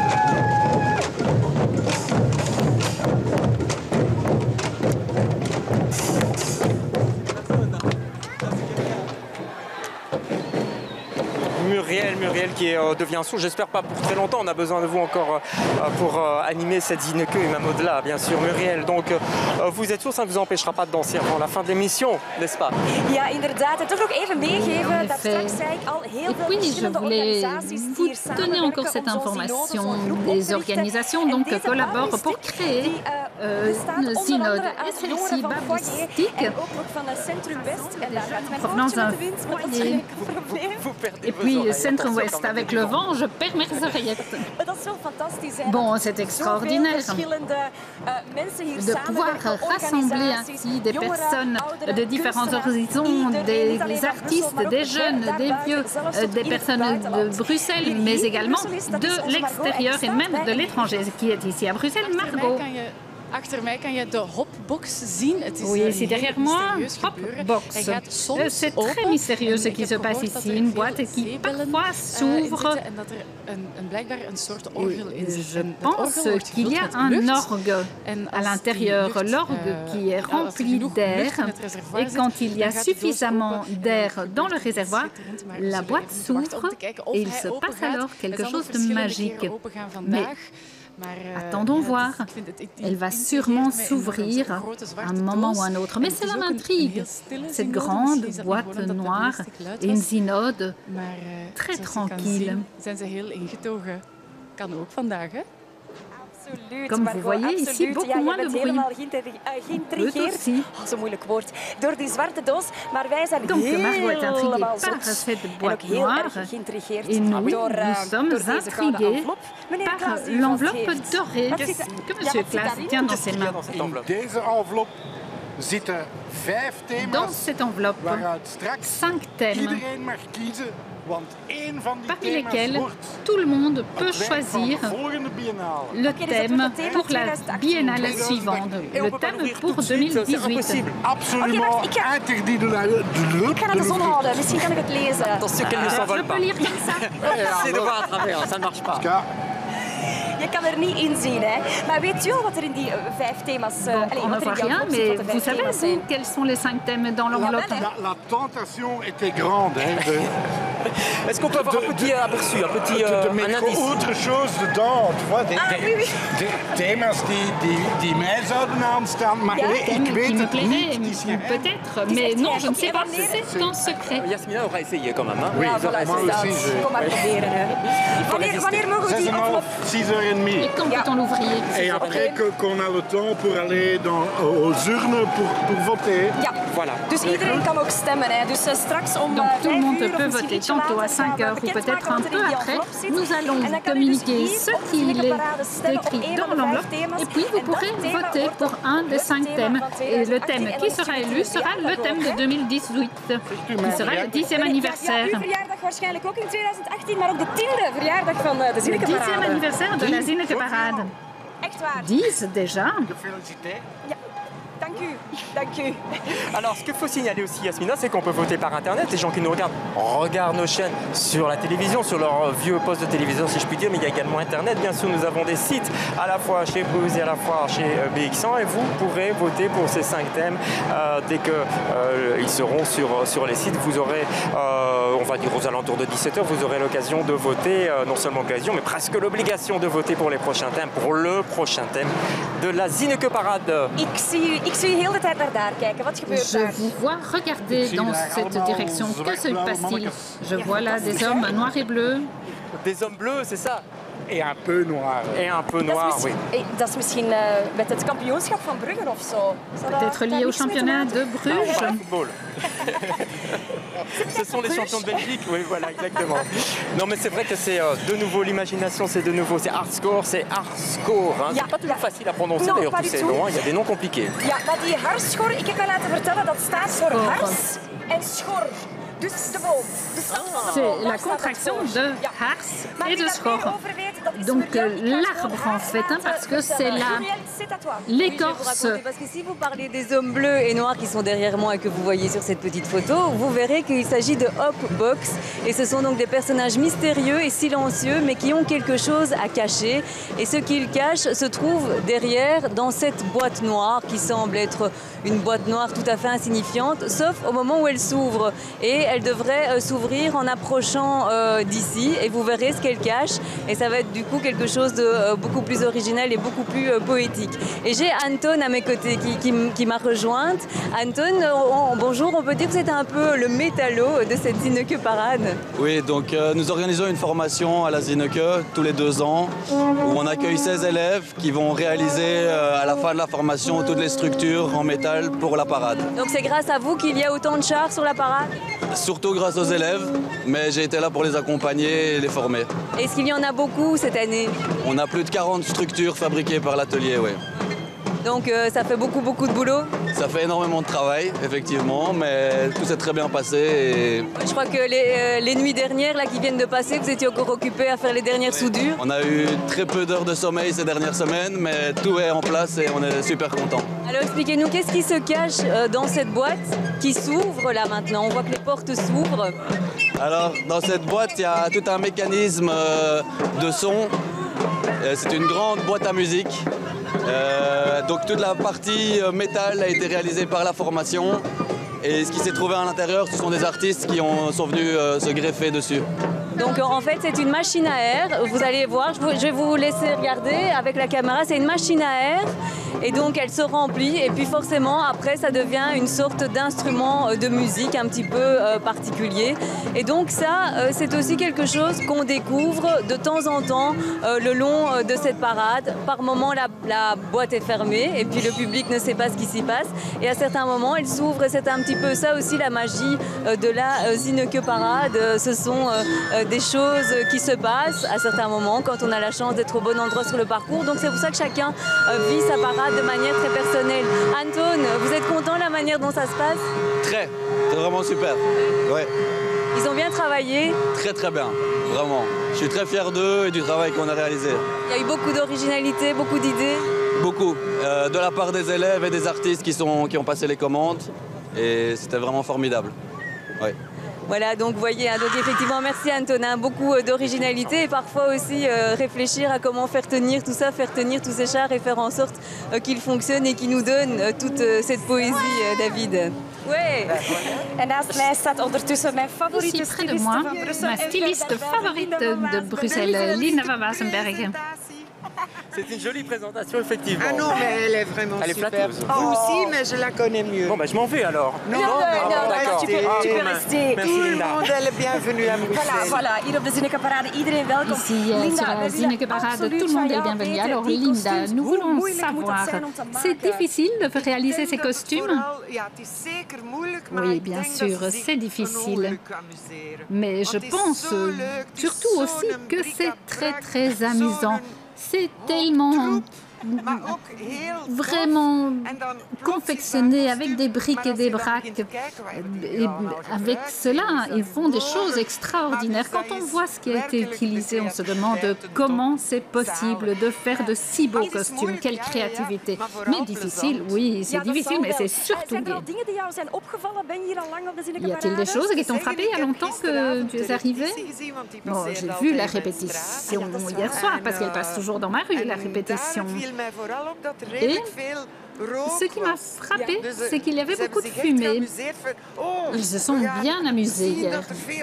Muriel qui devient sourd, j'espère pas pour très longtemps, on a besoin de vous encore pour animer cette Zineke et même au-delà bien sûr. Muriel, donc vous êtes sourd, ça ne vous empêchera pas de danser avant la fin de l'émission, n'est-ce pas? Ja, inderdaad. En toch nog even meegeven dat straks zei ik al heel veel verschillende organisaties die hier vous donner encore cette information des organisations donc collaborent pour créer une synode. Et celle-ci babystique provenance d'un foyer. Et puis Centrum-Ouest avec le vent, je perds mes oreillettes. Bon, c'est extraordinaire de pouvoir rassembler ainsi des personnes de différents horizons, des artistes, des jeunes, des vieux, des personnes de Bruxelles, mais également de l'extérieur et même de l'étranger, qui est ici à Bruxelles. Margot. Oui, ici derrière moi, Hopbox. C'est très mystérieux ce qui se passe ici. Une boîte qui parfois s'ouvre. Je pense qu'il y a un orgue à l'intérieur. L'orgue qui est rempli d'air. Et quand il y a suffisamment d'air dans le réservoir, la boîte s'ouvre et il se passe alors quelque chose de magique. Mais attendons voir. Elle va sûrement s'ouvrir à un moment ou à un autre. Mais cela m'intrigue. Cette grande boîte noire et une synode très tranquille. Comme vous voyez ici, beaucoup moins de bruit. Eux aussi. Donc Margot est intriguée par cette boîte noire et nous sommes intrigués par l'enveloppe dorée que M. Klaas tient dans ses mains. Dans cette enveloppe, 5 thèmes parmi lesquels tout le monde peut choisir le thème pour la biennale suivante, le thème pour 2018. Absolument interdit de la Je peux lire comme ça. C'est de voir à travers, ça ne marche pas. Je kan er niet in zien, hè. Maar weet je wel wat er in die 5 thema's... on ne voit rien, mais vous savez, vous, quels sont les 5 thèmes dans l'enveloppe? La tentation était grande. Est-ce qu'on peut avoir un petit aperçu, un petit un indice? Autre chose dedans, tu vois, des thèmes die mij zouden aanstaan, maar ik weet het niet. Peut-être, mais non, je ne sais pas, c'est un secret. Yasmina aura essayé quand même. Oui, moi aussi. Kom maar proberen. Wanneer mogen we die envelop... 6h30. Et quand peut-on l'ouvrir? Et après qu'on a le temps pour aller aux urnes pour voter. Ja, voilà. Dus iedereen kan ook stemmen. Hè. Dus straks om donc tout le monde peut voter, tantôt à 5 heures ou peut-être un peu après. Nous allons communiquer ce qu'il est écrit dans l'enveloppe et puis vous pourrez voter pour un des 5 thèmes. Et le thème qui sera élu sera le thème de 2018, qui sera le 10e anniversaire. Waarschijnlijk ook in 2018, maar ook de 10e verjaardag van de Zineke Parade. Le 10e anniversaire de la Zineke Parade. Echt waar. 10 déjà. Gefeliciteerd. Ja, dank u. Alors, ce qu'il faut signaler aussi, Yasmina, c'est qu'on peut voter par Internet. Les gens qui nous regardent nos chaînes sur la télévision, sur leur vieux poste de téléviseur, si je puis dire, mais il y a également Internet. Bien sûr, nous avons des sites à la fois chez Bruce et à la fois chez BX100 et vous pourrez voter pour ces 5 thèmes dès qu'ils seront sur les sites. Vous aurez, on va dire aux alentours de 17h, vous aurez l'occasion de voter, non seulement l'occasion, mais presque l'obligation de voter pour les prochains thèmes, pour le prochain thème de la Zineke Parade. Je vous vois regarder dans cette direction. Que se passe-t-il? Je vois là des hommes noirs et bleus. Des hommes bleus, c'est ça? Et un peu noir. Et un peu noir, oui. Dat is misschien met het kampioenschap van Brugge of zo. Peut-être lié au championnat de Bruges. Football. Ce sont les champions de Belgique, oui, voilà, exactement. Non, mais c'est vrai que c'est de nouveau l'imagination, c'est de nouveau, c'est hardcore, c'est hardcore. Hein. C'est pas toujours facile à prononcer d'ailleurs tous ces noms, il y a des noms compliqués. Ja, maar die hardschor, ik heb me laten vertellen, dat staat voor hars en schor. C'est la contraction de Hars et de Schor. Donc l'arbre en fait, hein, parce que c'est l'écorce. Parce que si vous parlez des hommes bleus et noirs qui sont derrière moi et que vous voyez sur cette petite photo, vous verrez qu'il s'agit de Hopbox. Et ce sont donc des personnages mystérieux et silencieux, mais qui ont quelque chose à cacher. Et ce qu'ils cachent se trouve derrière, dans cette boîte noire, qui semble être une boîte noire tout à fait insignifiante, sauf au moment où elle s'ouvre. Et elle devrait s'ouvrir en approchant d'ici, et vous verrez ce qu'elle cache. Et ça va être du coup quelque chose de beaucoup plus original et beaucoup plus poétique. Et j'ai Anton à mes côtés qui m'a rejointe. Anton, bonjour, on peut dire que c'est un peu le métallo de cette Zineke Parade. Oui, donc nous organisons une formation à la Zineke tous les 2 ans où on accueille 16 élèves qui vont réaliser à la fin de la formation toutes les structures en métal pour la parade. Donc c'est grâce à vous qu'il y a autant de chars sur la parade? Surtout grâce aux élèves, mais j'ai été là pour les accompagner et les former. Est-ce qu'il y en a beaucoup cette année? On a plus de 40 structures fabriquées par l'atelier, oui. Donc ça fait beaucoup de boulot? Ça fait énormément de travail, effectivement, mais tout s'est très bien passé. Et... Je crois que les nuits dernières là, qui viennent de passer, vous étiez encore occupés à faire les dernières soudures? On a eu très peu d'heures de sommeil ces dernières semaines, mais tout est en place et on est super contents. Alors expliquez-nous, qu'est-ce qui se cache dans cette boîte qui s'ouvre là maintenant? On voit que les portes s'ouvrent. Alors dans cette boîte, il y a tout un mécanisme de son. C'est une grande boîte à musique. Donc toute la partie métal a été réalisée par la formation et ce qui s'est trouvé à l'intérieur, ce sont des artistes qui sont venus se greffer dessus. Donc en fait c'est une machine à air, vous allez voir, je vais vous laisser regarder avec la caméra, c'est une machine à air et donc elle se remplit et puis forcément après ça devient une sorte d'instrument de musique un petit peu particulier. Et donc ça c'est aussi quelque chose qu'on découvre de temps en temps le long de cette parade. Par moment la boîte est fermée et puis le public ne sait pas ce qui s'y passe et à certains moments elle s'ouvre et c'est un petit peu ça aussi la magie de la Zineke Parade. Ce sont des choses qui se passent à certains moments quand on a la chance d'être au bon endroit sur le parcours. Donc c'est pour ça que chacun vit sa parade de manière très personnelle. Anton, vous êtes content de la manière dont ça se passe? Très, c'est vraiment super. Ouais. Ils ont bien travaillé? Très bien, vraiment. Je suis très fier d'eux et du travail qu'on a réalisé. Il y a eu beaucoup d'originalité, beaucoup d'idées? Beaucoup, de la part des élèves et des artistes qui ont passé les commandes et c'était vraiment formidable. Ouais. Voilà, donc vous voyez, donc effectivement, merci Antonin, beaucoup d'originalité et parfois aussi réfléchir à comment faire tenir tout ça, faire tenir tous ces chars et faire en sorte qu'ils fonctionnent et qu'ils nous donnent toute cette poésie, David. Ouais. En naast mij staat ondertussen mijn favoriete styliste van Brussel. Ma styliste favorite de Bruxelles, Linda van Wasenbergen. C'est une jolie présentation, effectivement. Ah non, mais elle est vraiment super. Vous aussi, mais je la connais mieux. Bon, ben je m'en vais alors. Non, d'accord. Tu peux rester. Tout le monde est le bienvenu à Bruxelles. Voilà, hier op de Zineke Parade, iedereen welkom. Ici, sur la Zineke Parade, tout le monde est le bienvenu. Alors, Linda, nous voulons savoir, c'est difficile de réaliser ces costumes? Oui, bien sûr, c'est difficile. Mais je pense surtout aussi que c'est très amusant. C'est tellement vraiment confectionnés avec des briques et des braques. Et avec cela, ils font des choses extraordinaires. Quand on voit ce qui a été utilisé, on se demande comment c'est possible de faire de si beaux costumes. Quelle créativité. Mais difficile, oui, c'est difficile, mais c'est surtout gai. Y a-t-il des choses qui t'ont frappé il y a longtemps que tu es arrivé? Bon, j'ai vu la répétition hier soir, parce qu'elle passe toujours dans ma rue, la répétition. Et ce qui m'a frappé, c'est qu'il y avait beaucoup de fumée. Ils se sont bien amusés hier.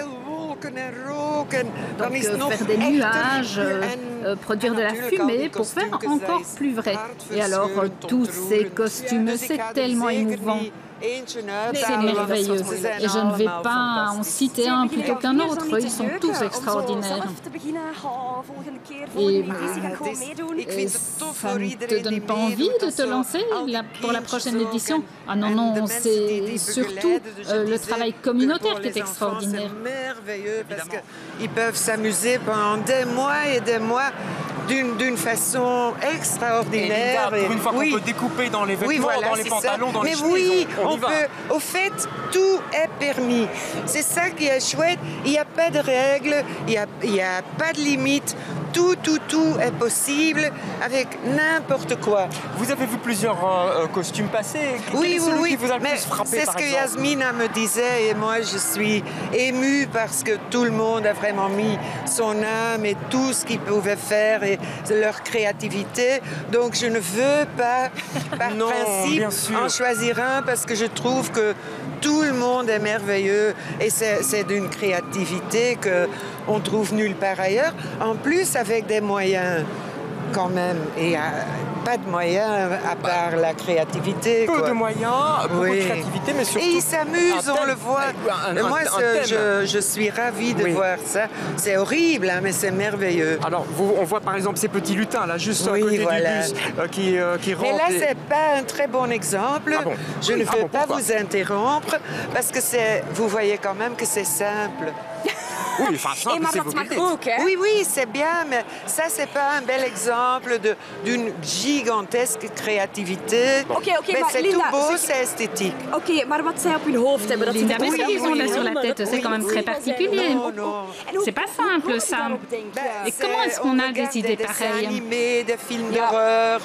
Donc, faire des nuages, produire de la fumée pour faire encore plus vrai. Et alors, tous ces costumes, c'est tellement émouvant. C'est merveilleux. Et je ne vais pas en citer un plutôt qu'un autre. Ils sont tous extraordinaires. Et ça ne te donne pas envie de te lancer pour la prochaine édition? Ah non, non, c'est surtout le travail communautaire qui est extraordinaire. C'est merveilleux parce qu'ils peuvent s'amuser pendant des mois et des mois d'une façon extraordinaire. Et Linda, pour une fois qu'on peut découper dans les vêtements, dans les pantalons, dans les chemises, oui, on y va. Au fait, tout est permis. C'est ça qui est chouette. Il n'y a pas de règles, il n'y a pas de limites. Tout est possible avec n'importe quoi. Vous avez vu plusieurs costumes passer. Oui, qui vous a le plus frappé, c'est ce que Yasmina me disait et moi je suis émue parce que tout le monde a vraiment mis son âme et tout ce qu'il pouvait faire et leur créativité. Donc je ne veux pas, par principe, en choisir un parce que je trouve que tout le monde est merveilleux et c'est d'une créativité qu'on trouve nulle part ailleurs. En plus, avec des moyens quand même, et pas de moyens à part la créativité. Peu de moyens, beaucoup de créativité, mais surtout... Et ils s'amusent, on le voit. Moi, je suis ravie de voir ça. C'est horrible, hein, mais c'est merveilleux. Alors, on voit par exemple ces petits lutins, là, juste à côté du bus, qui rentrent... Mais là, c'est pas un très bon exemple. Je ne veux pas vous interrompre, parce que vous voyez quand même que c'est simple. Oui, enfin, simple, c'est beaucoup. Oui, c'est bien, mais ça, c'est pas un bel exemple d'une gigantesque créativité. Mais c'est tout beau, c'est esthétique. Maar wat zij op hun hoofd hebben, dat Linda, mais ce qu'ils ont là sur la tête, c'est quand même très particulier. C'est pas simple, ça. Et comment est-ce qu'on a des idées pareilles? Animé, des films d'horreur,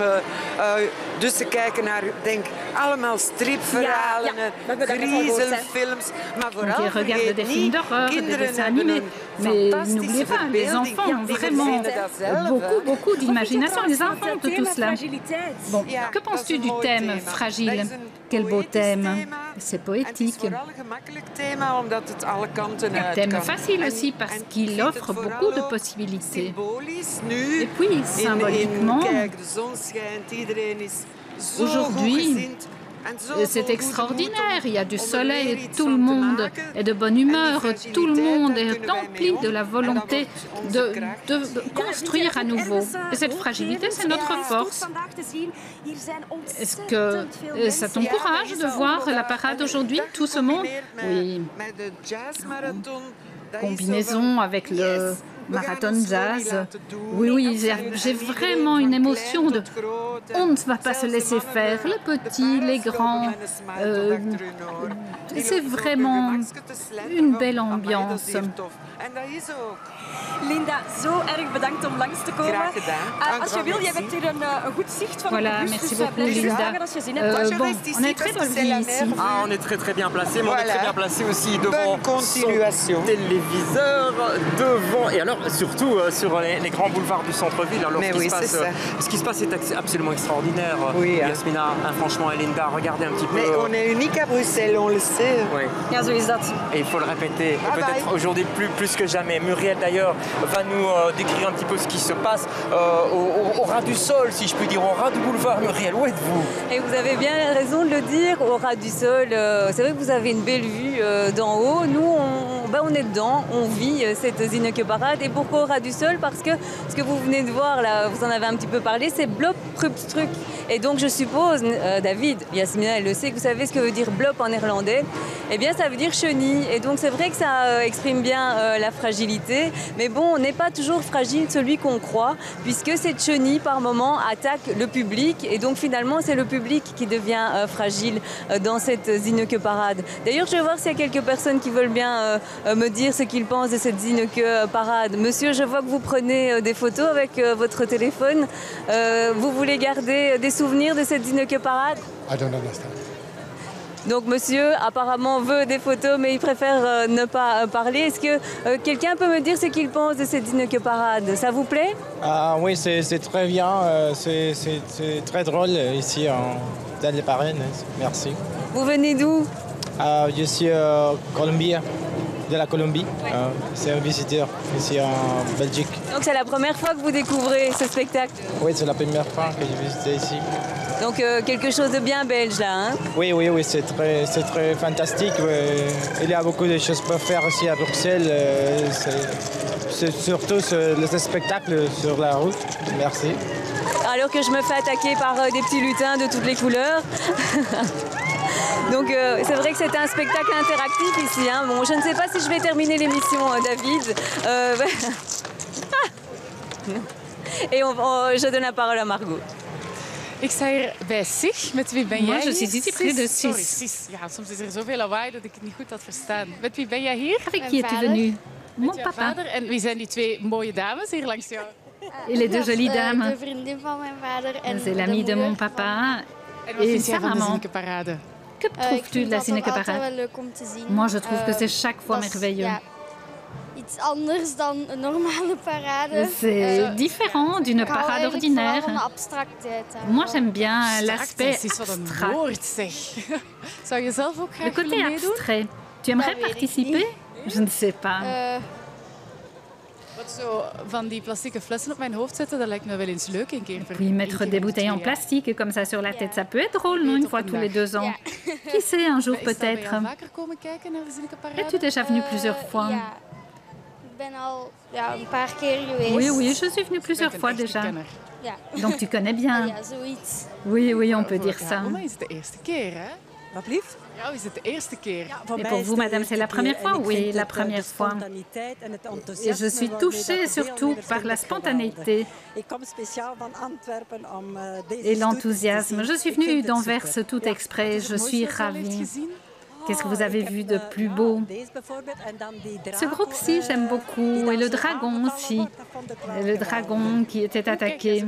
dus ze kijken naar, denk allemaal stripverhalen, griezelfilms. Maar vooral ils regardent des films d'horreur, des dessins animés. Mais n'oubliez pas, les enfants ont vraiment beaucoup d'imagination. Ils inventent tout cela. Bon, que penses-tu du thème fragile? Quel beau thème. C'est poétique. Un thème facile aussi parce qu'il offre beaucoup de possibilités. Et puis, symboliquement, aujourd'hui, c'est extraordinaire, il y a du soleil, tout le monde est de bonne humeur, tout le monde est rempli de la volonté de construire à nouveau. Et cette fragilité, c'est notre force. Est-ce que ça t'encourage de voir la parade aujourd'hui, tout ce monde? Oui. Combinaison avec le marathon jazz. Oui, j'ai vraiment une émotion de... On ne va pas se laisser faire, les petits, les grands. C'est vraiment une belle ambiance. Linda, zo erg bedankt om langs te komen. Als je wil, je hebt hier een goed zicht van voilà, de bus. merci beaucoup, Linda. Bon, on est très bien ici. Ah, on est très bien placé, mais on est très bien placé aussi devant son téléviseur, devant... Et alors, surtout sur les grands boulevards du centre-ville. Alors, ce qui se passe est absolument extraordinaire. Oui, Yasmina, Franchement, et Linda, regardez un petit peu. Mais on est unique à Bruxelles, on le sait. Oui. Ja, zo is dat. Et il faut le répéter, peut-être aujourd'hui plus que jamais. Muriel, d'ailleurs, va nous décrire un petit peu ce qui se passe au ras du sol, si je puis dire, au ras du boulevard. Muriel, où êtes-vous? Et vous avez bien raison de le dire, au ras du sol. C'est vrai que vous avez une belle vue d'en haut. Nous, on est dedans, on vit cette Zinneke Parade. Et Et pourquoi au ras du sol? Parce que ce que vous venez de voir, là, vous en avez un petit peu parlé, c'est Blop Prupstruc. Et donc je suppose, David, Yasmina, elle le sait, que vous savez ce que veut dire Blop en néerlandais. Eh bien, ça veut dire chenille. Et donc c'est vrai que ça exprime bien la fragilité. Mais bon, on n'est pas toujours fragile celui qu'on croit, puisque cette chenille, par moment, attaque le public. Et donc finalement, c'est le public qui devient fragile dans cette Zinneke Parade. D'ailleurs, je vais voir s'il y a quelques personnes qui veulent bien me dire ce qu'ils pensent de cette Zinneke Parade. Monsieur, je vois que vous prenez des photos avec votre téléphone. Vous voulez garder des souvenirs de cette Zinneke Parade? I don't understand. Donc monsieur apparemment veut des photos mais il préfère ne pas parler. Est-ce que quelqu'un peut me dire ce qu'il pense de cette Zinneke Parade? Ça vous plaît? Ah oui, c'est très bien, c'est très drôle ici dans les Paraines. Merci. Vous venez d'où? Je suis colombien, de la Colombie. Oui. C'est un visiteur ici en Belgique. Donc c'est la première fois que vous découvrez ce spectacle? Oui, c'est la première fois que j'ai visité ici. Donc quelque chose de bien belge là, hein? Oui, c'est très fantastique. Il y a beaucoup de choses pour faire aussi à Bruxelles. C'est surtout le spectacle sur la route. Merci. Alors que je me fais attaquer par des petits lutins de toutes les couleurs. Donc c'est vrai que c'est un spectacle interactif ici, hein. Bon, je ne sais pas si je vais terminer l'émission, David. Et je donne la parole à Margot. Ik sta hier bij SIG. Met wie ben jij Moi, je suis ici près de Sorry, SIG. SIG. Ja, soms is er zoveel lawaai dat ik het niet goed had verstaan. Met wie ben jij hier? Avec qui es-tu venu? Mon Met jouw papa. vader. En wie zijn die twee mooie dames hier langs jou? Et les deux jolies dames. De vriendin van mijn vader en C'est l'amie de mon papa En wat et vind sa jij van de maman. Zinneke Parade? Que trouves-tu de la Zinneke altijd Parade? wel leuk om te zien. Moi, je trouve que c'est chaque fois dat is, merveilleux. ja, iets anders dan een normale parade. C'est différent d'une parade ordinaire. Van de abstractheid. Moi, j'aime bien l'aspect Dat is wat een abstrait. woord, zeg. Zou je zelf ook Le graag côté willen meedoen? abstrait. Tu aimerais participer? Je ne sais pas. Wat zo van die plastieke flessen op mijn hoofd zetten, dat lijkt me wel eens leuk een keer. Puis mettre des bouteilles en plastique comme ça sur la tête, ça peut être drôle, non? Une fois tous les 2 ans. Qui sait, un jour peut-être. Es-tu déjà venu plusieurs fois? Ja, ik ben al een paar keer geweest. Oui, je suis venue plusieurs fois déjà. Ja. Donc tu connais bien. Ja, zoiets. Oui, on peut dire ça. Voor mij is het de eerste keer, hè? Wat lief? Ja, is het de eerste keer. Et pour vous, madame, c'est la première fois? Oui, la première fois. Et je suis touchée surtout par la spontanéité et l'enthousiasme. Je suis venue d'Anvers tout exprès. Je suis ravie. Qu'est-ce que vous avez vu de plus beau? Ce groupe-ci, j'aime beaucoup. Et le dragon aussi. Le dragon qui était attaqué.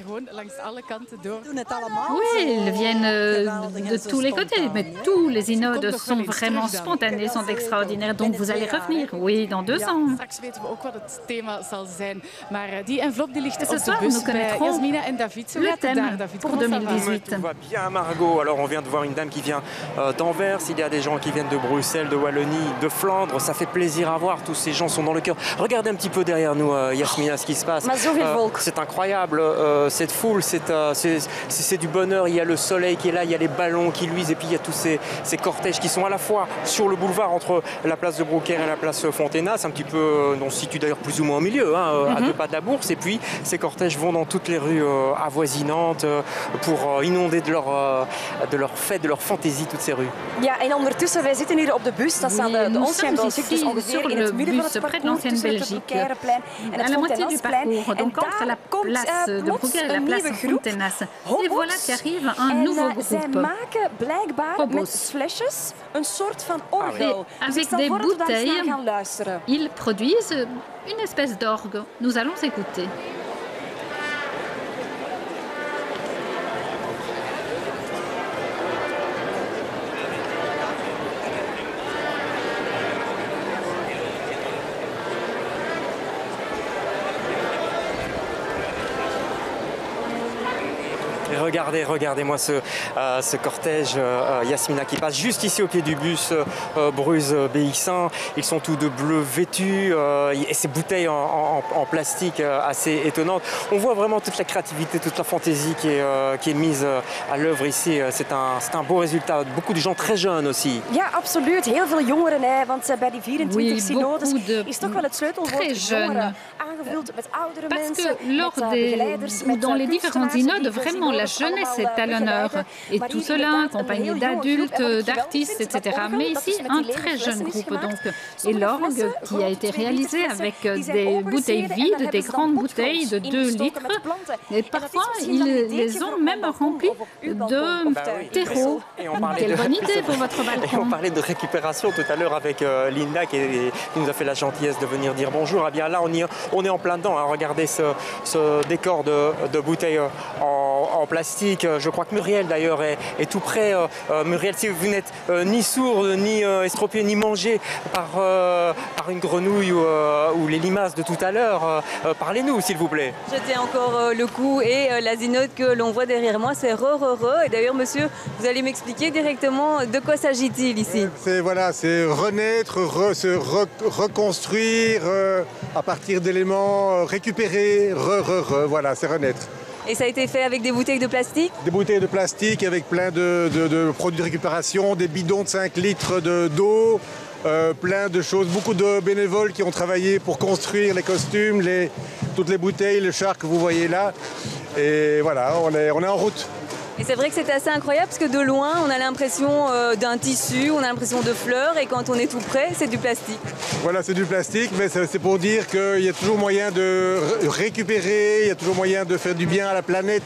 Oui, ils viennent de tous les côtés. Mais tous les inodes sont vraiment spontanés, sont extraordinaires. Donc vous allez revenir, oui, dans 2 ans. Straks weten we ook wat het thema zal zijn. Maar die envelop die ligt Et ce op de soir, bus nous bij connaîtrons Yasmina en David. Zo le gaat het thème daar, David. pour Comment ça va? 2018. Tout va bien, Margot. Alors, on vient de voir une dame qui vient d'Anvers. Il y a des gens qui viennent de Bruxelles, de Wallonie, de Flandre. Ça fait plaisir à voir. Tous ces gens sont dans le cœur. Regardez un petit peu derrière nous, Yasmina, ce qui se passe. C'est incroyable. Cette foule, c'est du bonheur. Il y a le soleil qui est là, il y a les ballons qui luisent. Et puis, il y a tous ces cortèges qui sont à la fois sur le boulevard entre la place de Broekère et la place Fontena. C'est un petit peu, on se situe d'ailleurs plus ou moins au milieu, hein, à 2 pas de la bourse. Et puis, ces cortèges vont dans toutes les rues avoisinantes pour inonder de leur fête, de leur fantaisie, toutes ces rues. Ja, en ondertussen, wij zitten hier op de bus. Dat staat de Ancienne Belgique, dus ongeveer in het midden van het parcours tussen het Broekéreplein en het Fontenasplein. En daar komt plots een nieuwe groep. Et voilà qu'arrive un nouveau Zij groupe. maken blijkbaar met flesjes een soort van orgel. Dus ik Avec stel des voor dat we daar eens bouteilles, naar gaan luisteren. ils produisent une espèce d'orgue. Nous allons écouter. Et regardez-moi ce cortège Yasmina qui passe juste ici au pied du bus Bruges BX1. Ils sont tous de bleu vêtus et ces bouteilles en plastique assez étonnantes. On voit vraiment toute la créativité, toute la fantaisie qui est mise à l'œuvre ici. C'est un beau résultat. Beaucoup de gens très jeunes aussi. Ja, absoluut. Heel veel jongeren, hè, want bij die 24 synodes is toch wel het sleutelwoord jongeren aangevuld met oudere mensen, ou dans les différents synodes, vraiment la jeunesse est à l'honneur. Et tout cela accompagné d'adultes, d'artistes, etc. Mais ici, un très jeune groupe donc. Et l'orgue qui a été réalisé avec des bouteilles vides, des grandes bouteilles de 2 litres. Et parfois, ils les ont même remplies de terreau. Quelle bonne idée pour votre balcon. Et on parlait de récupération tout à l'heure avec Linda qui nous a fait la gentillesse de venir dire bonjour. Eh bien là, on est en plein dedans. Hein. Regardez ce décor de bouteilles en plastique. Je crois que Muriel d'ailleurs est tout près. Muriel, si vous n'êtes ni sourde, ni estropié, ni mangé par une grenouille ou les limaces de tout à l'heure, parlez-nous s'il vous plaît. Je tiens encore le coup et la zinode que l'on voit derrière moi, c'est re. Et d'ailleurs, monsieur, vous allez m'expliquer directement de quoi s'agit-il ici? C'est renaître, se reconstruire à partir d'éléments récupérés, voilà, c'est renaître. Et ça a été fait avec des bouteilles de plastique? Des bouteilles de plastique avec plein de produits de récupération, des bidons de 5 litres d'eau, plein de choses, beaucoup de bénévoles qui ont travaillé pour construire les costumes, toutes les bouteilles, le char que vous voyez là. Et voilà, on est en route. Et c'est vrai que c'est assez incroyable parce que de loin, on a l'impression d'un tissu, on a l'impression de fleurs et quand on est tout près, c'est du plastique. Voilà, c'est du plastique, mais c'est pour dire qu'il y a toujours moyen de récupérer, il y a toujours moyen de faire du bien à la planète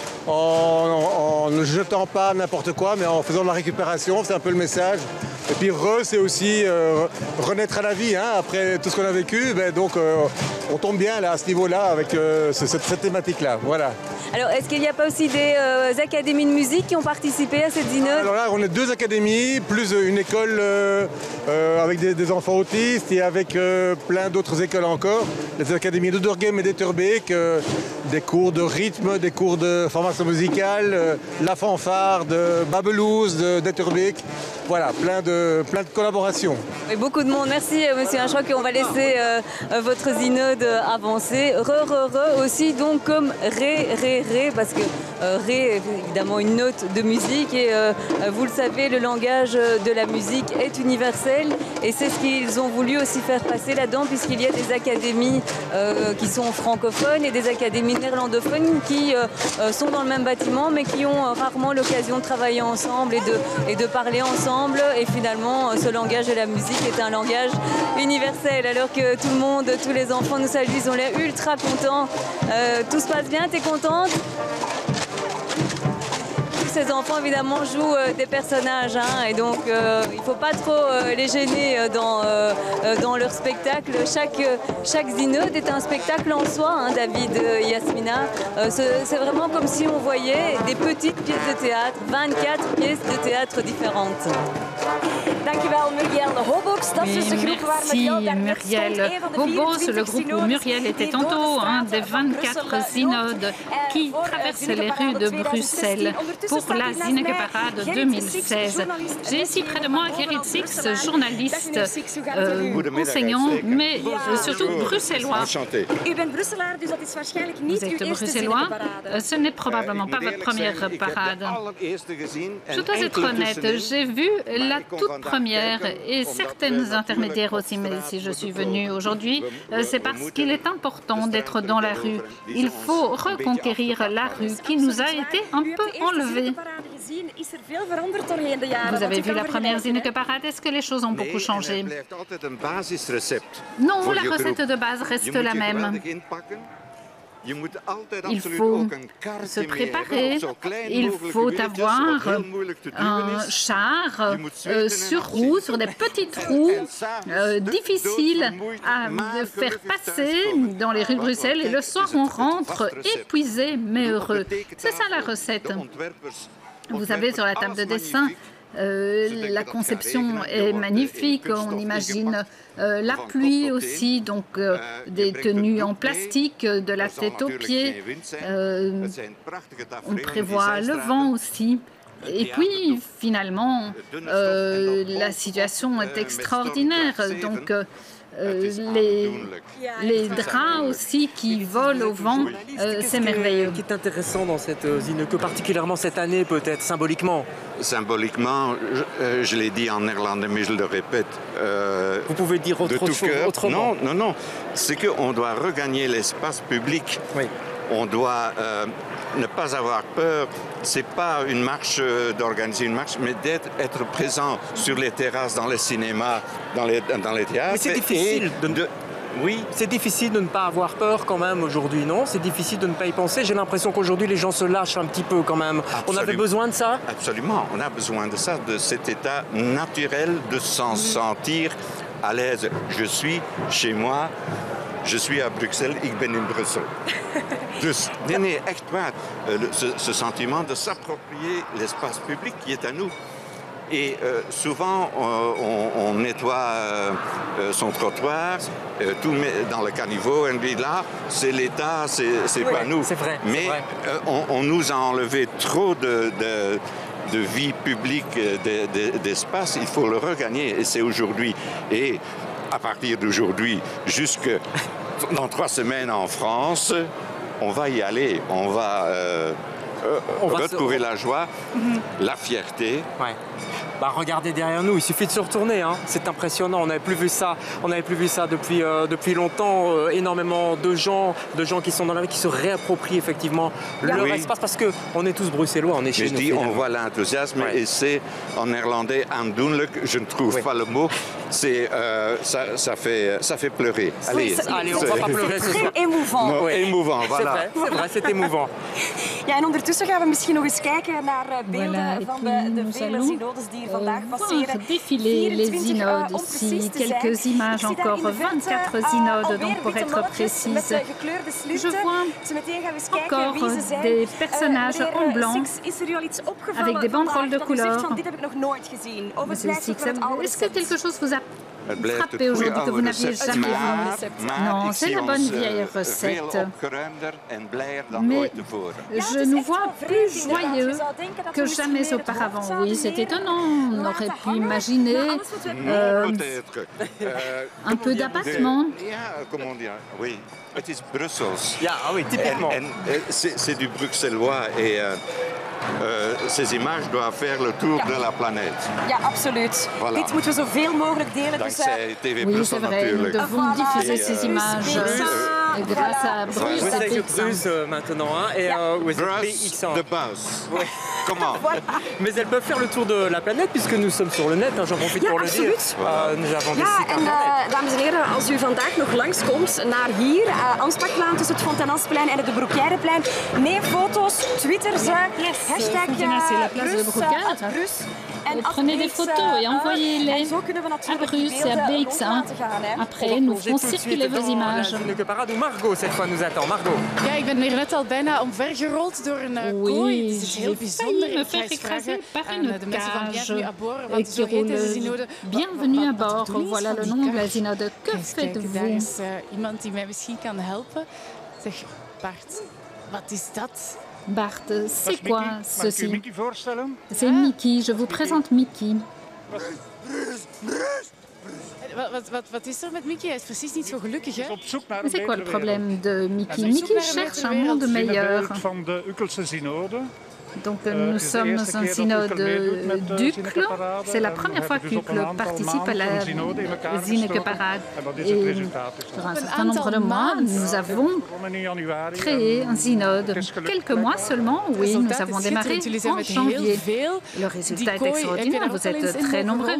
en ne jetant pas n'importe quoi, mais en faisant de la récupération, c'est un peu le message. Et puis c'est aussi renaître à la vie, hein, après tout ce qu'on a vécu, donc on tombe bien là, à ce niveau-là avec cette thématique-là. Voilà. Alors, est-ce qu'il n'y a pas aussi des académies de musique qui ont participé à cette zinode? Alors là, on a 2 académies, plus une école avec des enfants autistes et avec plein d'autres écoles encore. Les académies d'Oedergem et d'Etterbeek, des cours de rythme, des cours de formation musicale, la fanfare de Babelouse, d'Etterbeek. Voilà, plein de collaborations. Et beaucoup de monde. Merci, monsieur. Je crois qu'on va laisser votre zinode avancer. Re aussi, donc, comme ré, parce que ré est évidemment une note de musique et vous le savez, le langage de la musique est universel et c'est ce qu'ils ont voulu aussi faire passer là-dedans puisqu'il y a des académies qui sont francophones et des académies néerlandophones qui sont dans le même bâtiment mais qui ont rarement l'occasion de travailler ensemble et de parler ensemble et finalement ce langage de la musique est un langage universel alors que tout le monde, tous les enfants nous saluent, ils ont l'air ultra contents. Tout se passe bien, t'es contente? Ces enfants évidemment jouent des personnages hein, et donc il ne faut pas trop les gêner dans leur spectacle. Chaque zinode est un spectacle en soi, hein, David, Yasmina. C'est vraiment comme si on voyait des petites pièces de théâtre, 24 pièces de théâtre différentes. Dankjewel Muriel Hobos, dat is dus de groep waar Muriel daarnet stond. Muriel Hobos, le groupe où Muriel était tantôt, un des 24 synodes qui traversent les rues de Bruxelles pour la Zinneke Parade 2016. J'ai ici près de moi Gerrit Six, journaliste, enseignant, mais surtout bruxellois. Vous êtes bruxellois, ce n'est probablement pas votre première parade. Je dois être honnête, j'ai vu la toute première et certaines intermédiaires aussi, mais si je suis venue aujourd'hui, c'est parce qu'il est important d'être dans la rue. Il faut reconquérir la rue qui nous a été un peu enlevée. Vous avez vu la première Zinneke Parade, est-ce que les choses ont beaucoup changé? Non, la recette de base reste la même. Il faut se préparer, il faut avoir un char sur roues, sur des petites roues, difficiles à faire passer dans les rues de Bruxelles. Et le soir, on rentre épuisé mais heureux. C'est ça la recette. Vous avez sur la table de dessin La conception est magnifique, on imagine la pluie aussi, donc des tenues en plastique, de la tête aux pieds. On prévoit le vent aussi. Et puis, finalement, la situation est extraordinaire. Donc, les draps aussi qui volent au vent, c'est merveilleux. Ce qui est intéressant dans cette Zinneke, particulièrement cette année peut-être, symboliquement. Symboliquement, je l'ai dit en néerlandais, mais je le répète. Vous pouvez dire autre chose autrement. Non. C'est qu'on doit regagner l'espace public. Oui. On doit ne pas avoir peur. C'est pas une marche d'organiser une marche, mais d'être présent sur les terrasses, dans les cinémas, dans les théâtres. Mais c'est difficile Oui, c'est difficile de ne pas avoir peur quand même aujourd'hui, non? C'est difficile de ne pas y penser. J'ai l'impression qu'aujourd'hui les gens se lâchent un petit peu quand même. Absolument. On avait besoin de ça? Absolument, on a besoin de ça, de cet état naturel de s'en sentir à l'aise. Je suis chez moi. Je suis à Bruxelles, ik ben in Brussel. Dus, nee, echt waar. Ce sentiment de s'approprier l'espace public qui est à nous. Et souvent, on nettoie son trottoir, tout met dans le caniveau, et dit là, c'est l'État, c'est pas nous. C'est vrai. Mais on nous a enlevé trop de vie publique, d'espace. Il faut le regagner, et c'est aujourd'hui. Et à partir d'aujourd'hui, jusque dans 3 semaines en France, on va y aller. On va retrouver la joie, la fierté. Ouais. Bah, regardez derrière nous, il suffit de se retourner, hein. C'est impressionnant, on n'avait plus vu ça depuis longtemps. Énormément de gens qui sont dans la rue, qui se réapproprient effectivement leur espace, parce qu'on est tous bruxellois, on est chez nous. Je dis, on voit l'enthousiasme, et c'est en néerlandais aandoenlijk, je ne trouve pas le mot, c'est, ça fait pleurer. Allez, on ne va pas pleurer ce soir. C'est émouvant. No, émouvant, voilà. C'est vrai, c'est émouvant. Ja, en ondertussen gaan we misschien nog eens kijken naar beelden van de vele synodes die vandaag passeren. Défiler les synodes ici, quelques images encore, 24 synodes donc pour être précise. Je vois encore des personnages en blanc avec des banderoles de couleur. Est-ce que quelque chose vous a frappé aujourd'hui que vous n'aviez jamais vu? Non, c'est la bonne vieille recette. Mais je nous vois plus joyeux que jamais auparavant. Oui, c'est étonnant. On aurait pu imaginer un peu d'abattement. Comment dire? Oui, c'est Brussels. Oui, typiquement. C'est du bruxellois et ces images doivent faire le tour de la planète. Ja, absoluut. Voilà. Dit moeten we zoveel mogelijk delen. Dankzij TV Oui, Brussel c'est vrai, nous natuurlijk. devons diffuser ces images grâce à Bruce. Vous êtes sur Bruce maintenant, hein, et Bruce de base. Oui. Comment? Mais elles peuvent faire le tour de la planète puisque nous sommes sur le net, hein, j'en profite pour le dire. Nous avons des sites internet. Dames en heren, als u vandaag nog langskomt naar hier, Anspachlaan tussen het Fontenasplein en het Broekijrenplein, neem foto's, twitter ze, hashtag Bruce. Prenez des photos et envoyez-les à Bruce et à BX1. Après, nous ferons circuler vos images. Margot, cette fois, nous attend. Margot. Ja, ik ben hier net al bijna omvergerold door een kooi. Het is heel bijzonder. Me faire écraser par une cage qui roule. Bienvenue à bord. Voilà le nom de la synode. Que faites-vous? Daar is iemand die mij misschien kan helpen. Zeg, Bart, wat is dat? Bart, c'est quoi ceci? C'est Mickey. Je vous présente Mickey. Wat is er met Mickey? Hij is precies niet zo gelukkig, hè? Mais c'est quoi le problème de Mickey? Mickey cherche un monde meilleur. Donc nous sommes un synode d'Uccle. C'est la première fois qu'Uccle participe à la Zinneke Parade. Et sur un certain nombre de mois, nous avons créé un synode. Quelques mois seulement, oui, nous avons démarré en janvier. Le résultat est extraordinaire, vous êtes très nombreux.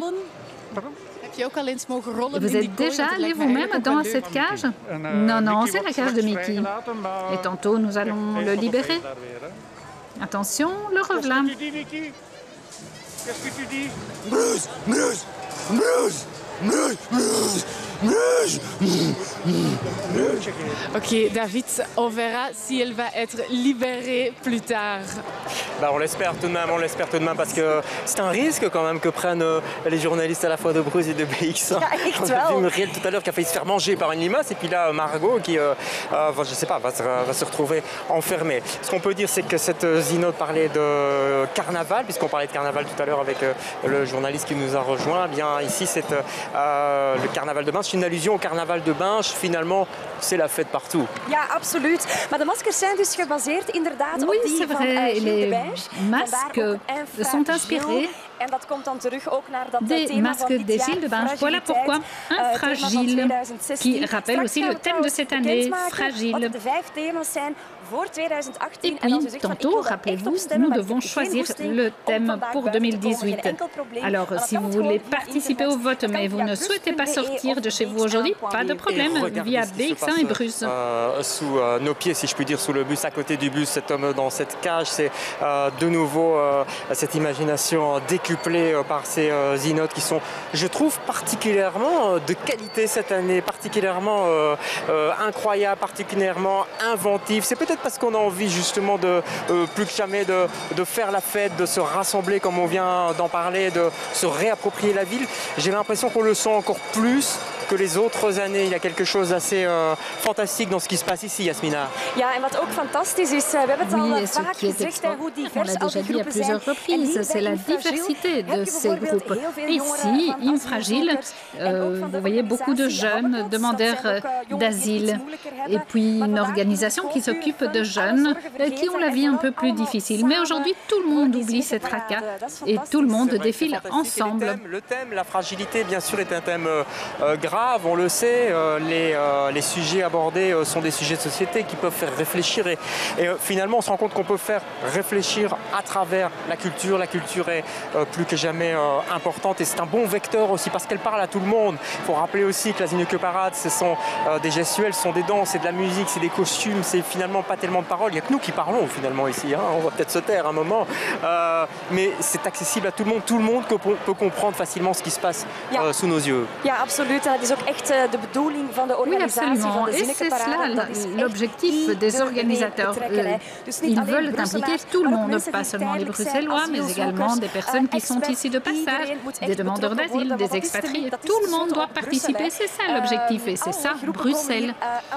Vous êtes déjà allé vous-même dans cette cage? Non, c'est la cage de Mickey. Et tantôt, nous allons le libérer. Attention, le revelin. Qu'est-ce que tu dis? Bruce, Bruce, Bruce, Bruce, Bruce, Bruce. Ok, David, on verra si elle va être libérée plus tard. Bah, on l'espère tout de même, parce que c'est un risque quand même que prennent les journalistes à la fois de Bruce et de BX. On a vu Muriel tout à l'heure qui a failli se faire manger par une limace, et puis là Margot qui, je sais pas, va se retrouver enfermée. Ce qu'on peut dire, c'est que cette zinode parlait de carnaval, puisqu'on parlait de carnaval tout à l'heure avec le journaliste qui nous a rejoint. Eh bien ici, c'est le carnaval de Binche, c'est une allusion au carnaval de Binche. Finalement, c'est la fête partout. Ja, absoluut. Maar de maskers zijn dus gebaseerd inderdaad oui, op die van les masques sont inspirés des masques des îles de Binche. Voilà pourquoi un fragile, qui rappelle aussi le thème de cette année, fragile. Et puis, tantôt, rappelez-vous, nous devons choisir le thème pour 2018. Alors, si vous voulez participer au vote, mais vous ne souhaitez pas sortir de chez vous aujourd'hui, pas de problème, via BX1 et Bruce. Sous nos pieds, si je puis dire, sous le bus, à côté du bus, cet homme dans cette cage, c'est de nouveau cette imagination décuplée par ces inodes qui sont, je trouve, particulièrement de qualité cette année, particulièrement incroyable, particulièrement inventive. C'est peut-être parce qu'on a envie justement de plus que jamais de faire la fête, de se rassembler comme on vient d'en parler, de se réapproprier la ville. J'ai l'impression qu'on le sent encore plus que les autres années. Il y a quelque chose d'assez fantastique dans ce qui se passe ici, Yasmina. Ja, en wat ook fantastisch is, we hebben het al vaak gezegd, hoe divers al die groepen zijn. C'est la diversité de ces groupes. Ici, Infragile, vous voyez beaucoup de jeunes demandeurs d'asile, et puis une organisation qui s'occupe de jeunes qui ont la vie un peu plus difficile. Mais aujourd'hui, tout le monde oublie ces tracas et tout le monde défile ensemble. Le thème, la fragilité, bien sûr, est un thème grave, on le sait. Les sujets abordés sont des sujets de société qui peuvent faire réfléchir. Et finalement, on se rend compte qu'on peut faire réfléchir à travers la culture. La culture est plus que jamais importante, et c'est un bon vecteur aussi parce qu'elle parle à tout le monde. Il faut rappeler aussi que la Zineke Parade, ce sont des gestuels, ce sont des danses, c'est de la musique, c'est des costumes, c'est finalement pas tellement de paroles. Il n'y a que nous qui parlons finalement ici, hein. On va peut-être se taire un moment, mais c'est accessible à tout le monde peut comprendre facilement ce qui se passe sous nos yeux. Ja, absoluut. Dat is ook echt de bedoeling van de organisatie van de Zineke Parade. Et c'est cela l'objectif des organisateurs. Ils veulent impliquer tout le monde, pas seulement les Bruxellois, mais également des personnes qui sont ici de passage, des demandeurs d'asile, des expatriés. Tout le monde doit participer, c'est ça l'objectif, et c'est ça Bruxelles.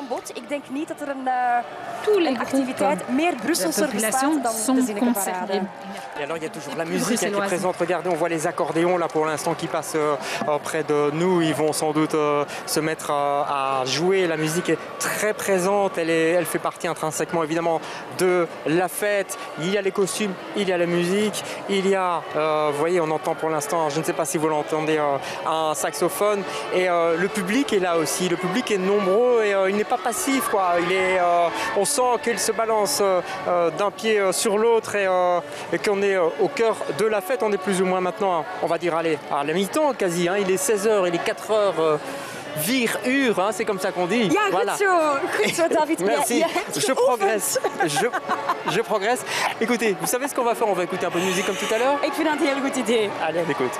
Tous les groupes de population sont concernés. Et alors il y a toujours la musique qui est présente. Regardez, on voit les accordéons là pour l'instant qui passent près de nous. Ils vont sans doute se mettre à jouer. La musique est très présente. Elle fait partie intrinsèquement évidemment de la fête. Il y a les costumes, il y a la musique, il y a, vous voyez, on entend pour l'instant, je ne sais pas si vous l'entendez, un saxophone. Et le public est là aussi. Le public est nombreux et il n'est pas passif, quoi. On sent qu'il se balance d'un pied sur l'autre et qu'on est au cœur de la fête. On est plus ou moins maintenant, on va dire, allez, à la mi-temps quasi. Hein. Il est 16h, il est 4h. Hein, c'est comme ça qu'on dit. Ja, voilà. Goed zo, David. Merci. Je progresse. Je progresse. Écoutez, vous savez ce qu'on va faire? On va écouter un peu de musique comme tout à l'heure. Ik vind dat een heel goed idee. Allez, on écoute.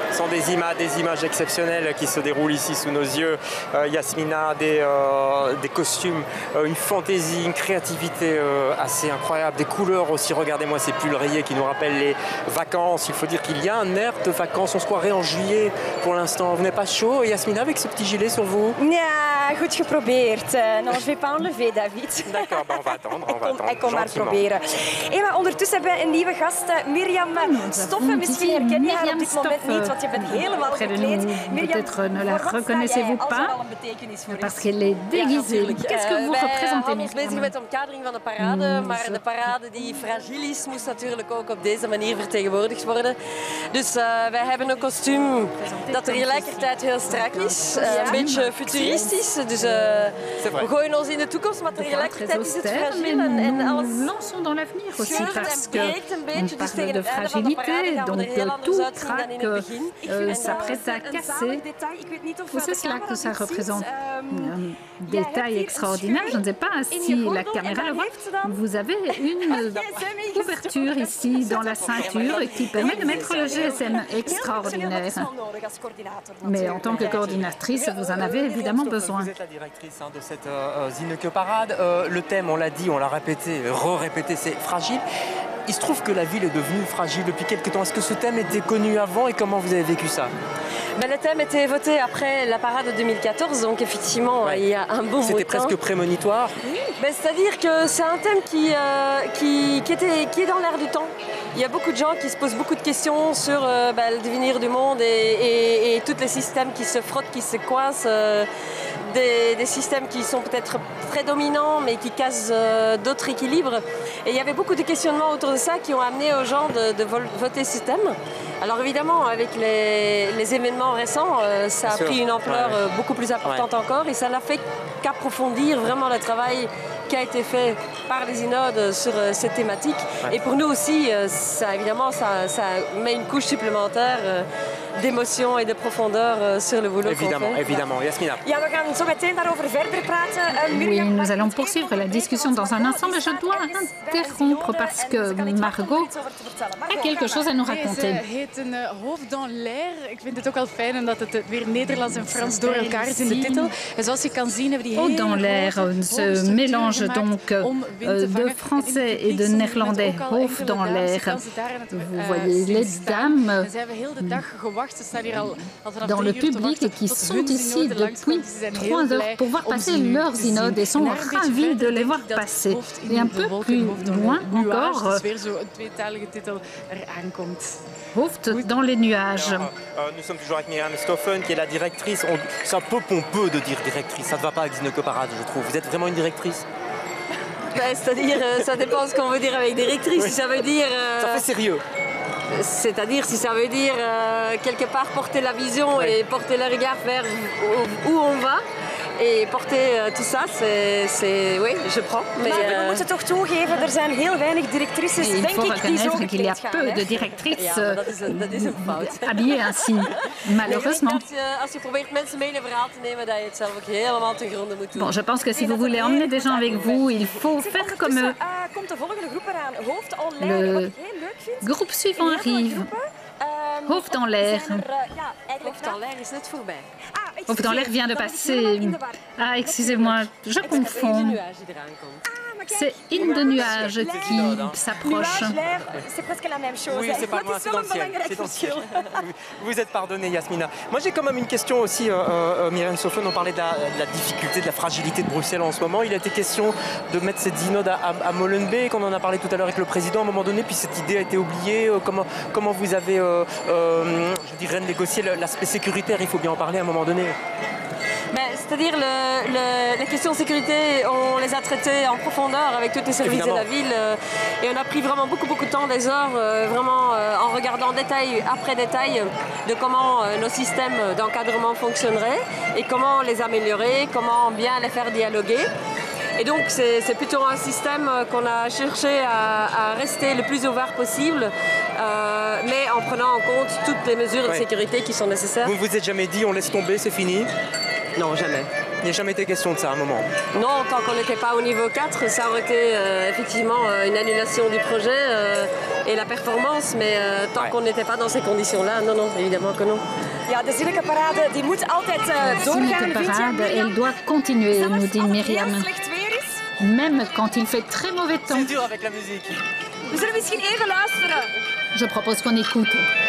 Ce sont des images exceptionnelles qui se déroulent ici sous nos yeux. Yasmina, des costumes, une fantaisie, une créativité assez incroyable, des couleurs aussi. Regardez-moi ces pulls rayés qui nous rappellent les vacances. Il faut dire qu'il y a un air de vacances. On se croirait en juillet pour l'instant. Vous n'êtes pas chaud, Yasmina, avec ce petit gilet sur vous? Ja, goed geprobeerd. Non, je vais pas enlever, David. D'accord, on va attendre. Ik kom maar proberen. Maar ondertussen hebben we een nieuwe gast, Mirjam Stoffen. Misschien herken je haar op dit moment niet, want je bent helemaal gekleed. Peut-être ne la reconnaissez-vous pas, parce qu'elle est déguisée. Qu'est-ce que vous représentez, Mirjam? Bezig met de omkadering van de parade, maar de parade die fragiel is, moest natuurlijk ook op deze manier vertegenwoordigd worden. Dus wij hebben een kostuum dat tegelijkertijd heel strak is, een beetje futuristisch. Dus we gooien ons in de toekomst, maar tegelijkertijd is het fragiel en alles. Nous lançons dans l'avenir aussi parce qu'on parle de fragilité, donc tout craque, s'apprête à casser. C'est cela que ça représente. Un détail extraordinaire, je ne sais pas si la caméra le voit, vous avez une ouverture ici dans la ceinture qui permet de mettre le GSM extraordinaire. Mais en tant que coordinatrice, vous en avez évidemment besoin. Vous êtes la directrice de cette Zinneke Parade. Le thème, on l'a dit, on l'a répété, répété, c'est fragile. Il se trouve que la ville est devenue fragile depuis quelques temps. Est-ce que ce thème était connu avant et comment vous avez vécu ça? Le thème était voté après la parade de 2014, donc effectivement, il y a un bon bout de temps. C'était presque prémonitoire. C'est-à-dire que c'est un thème qui est dans l'air du temps. Il y a beaucoup de gens qui se posent beaucoup de questions sur le devenir du monde et tous les systèmes qui se frottent, qui se coincent. Des systèmes qui sont peut-être très dominants mais qui cassent d'autres équilibres. Et il y avait beaucoup de questionnements autour de ça qui ont amené aux gens de voter ce thème. Alors évidemment, avec les événements récents, ça a pris une ampleur beaucoup plus importante encore et ça n'a fait qu'approfondir vraiment le travail qui a été fait par les Inodes sur cette thématique. Et pour nous aussi, ça met une couche supplémentaire d'émotion et de profondeur sur le boulot qu'on fait. Évidemment. Yasmina. Oui, nous allons poursuivre la discussion dans un instant, mais je dois interrompre parce que Margot a quelque chose à nous raconter. Hoofd dans l'air. Ik vind het ook wel fijn omdat het weer Nederlands en Frans door elkaar is in de titel. En zoals je kan zien hebben die Hoofd dans l'air, ce mélange donc de français et de néerlandais. Hoofd dans l'air. Vous voyez les dames dans le public et qui sont ici depuis 3 heures pour voir passer leurs Inodes et sont ravis de les voir passer. Et un peu plus loin encore, Hoofd dans les nuages. Nous sommes toujours avec Mirjam Stoffen qui est la directrice. C'est un peu pompeux de dire directrice, ça ne va pas avec Zinneke Parade, je trouve. Vous êtes vraiment une directrice? C'est-à-dire, ça dépend ce qu'on veut dire avec directrice. Si ça veut dire... Ça fait sérieux. C'est-à-dire si ça veut dire quelque part porter la vision et porter le regard vers où on va. Et porter tout ça, oui, je prends. Maar we moeten toch toegeven, er zijn heel weinig directrices, denk ik, die zo qu'il y a peu de directrices habillées ainsi, malheureusement. Als je probeert mensen mee in een verhaal te nemen, dat je het zelf ook helemaal ten gronde moet doen. Bon, je pense que si vous voulez emmener des gens avec vous, il faut faire comme eux. Le groupe suivant arrive. Hoofd dans l'air. Hoofd dans l'air vient de passer. Ah, excusez-moi, je confonds. C'est une de nuages qui s'approche. C'est presque la même chose. Oui, c'est pas loin, c'est dans le ciel. Vous êtes pardonnée, Yasmina. Moi, j'ai quand même une question aussi, Mirjam Stoffen. On parlait de la difficulté, de la fragilité de Bruxelles en ce moment. Il a été question de mettre cette Zinode à Molenbeek. On en a parlé tout à l'heure avec le président à un moment donné, puis cette idée a été oubliée. Comment vous avez, je dirais, négocié l'aspect sécuritaire? Il faut bien en parler à un moment donné. C'est-à-dire les questions de sécurité, on les a traitées en profondeur avec tous les services de la ville et on a pris vraiment beaucoup de temps, des heures, vraiment en regardant détail après détail de comment nos systèmes d'encadrement fonctionneraient et comment les améliorer, comment bien les faire dialoguer. Et donc c'est plutôt un système qu'on a cherché à rester le plus ouvert possible, mais en prenant en compte toutes les mesures de sécurité qui sont nécessaires. Vous ne vous êtes jamais dit on laisse tomber, c'est fini? Non, jamais. Il n'y a jamais été question de ça à un moment. Non, tant qu'on n'était pas au niveau 4, ça aurait été effectivement une annulation du projet et la performance, mais tant qu'on n'était pas dans ces conditions-là, non, évidemment que non. Ja, de zinnige parade die moet altijd doorgaan. La parade, elle doit continuer, nous dit Myriam. Même quand il fait très mauvais temps. C'est dur avec la musique. We zullen misschien even luisteren. Je propose qu'on écoute.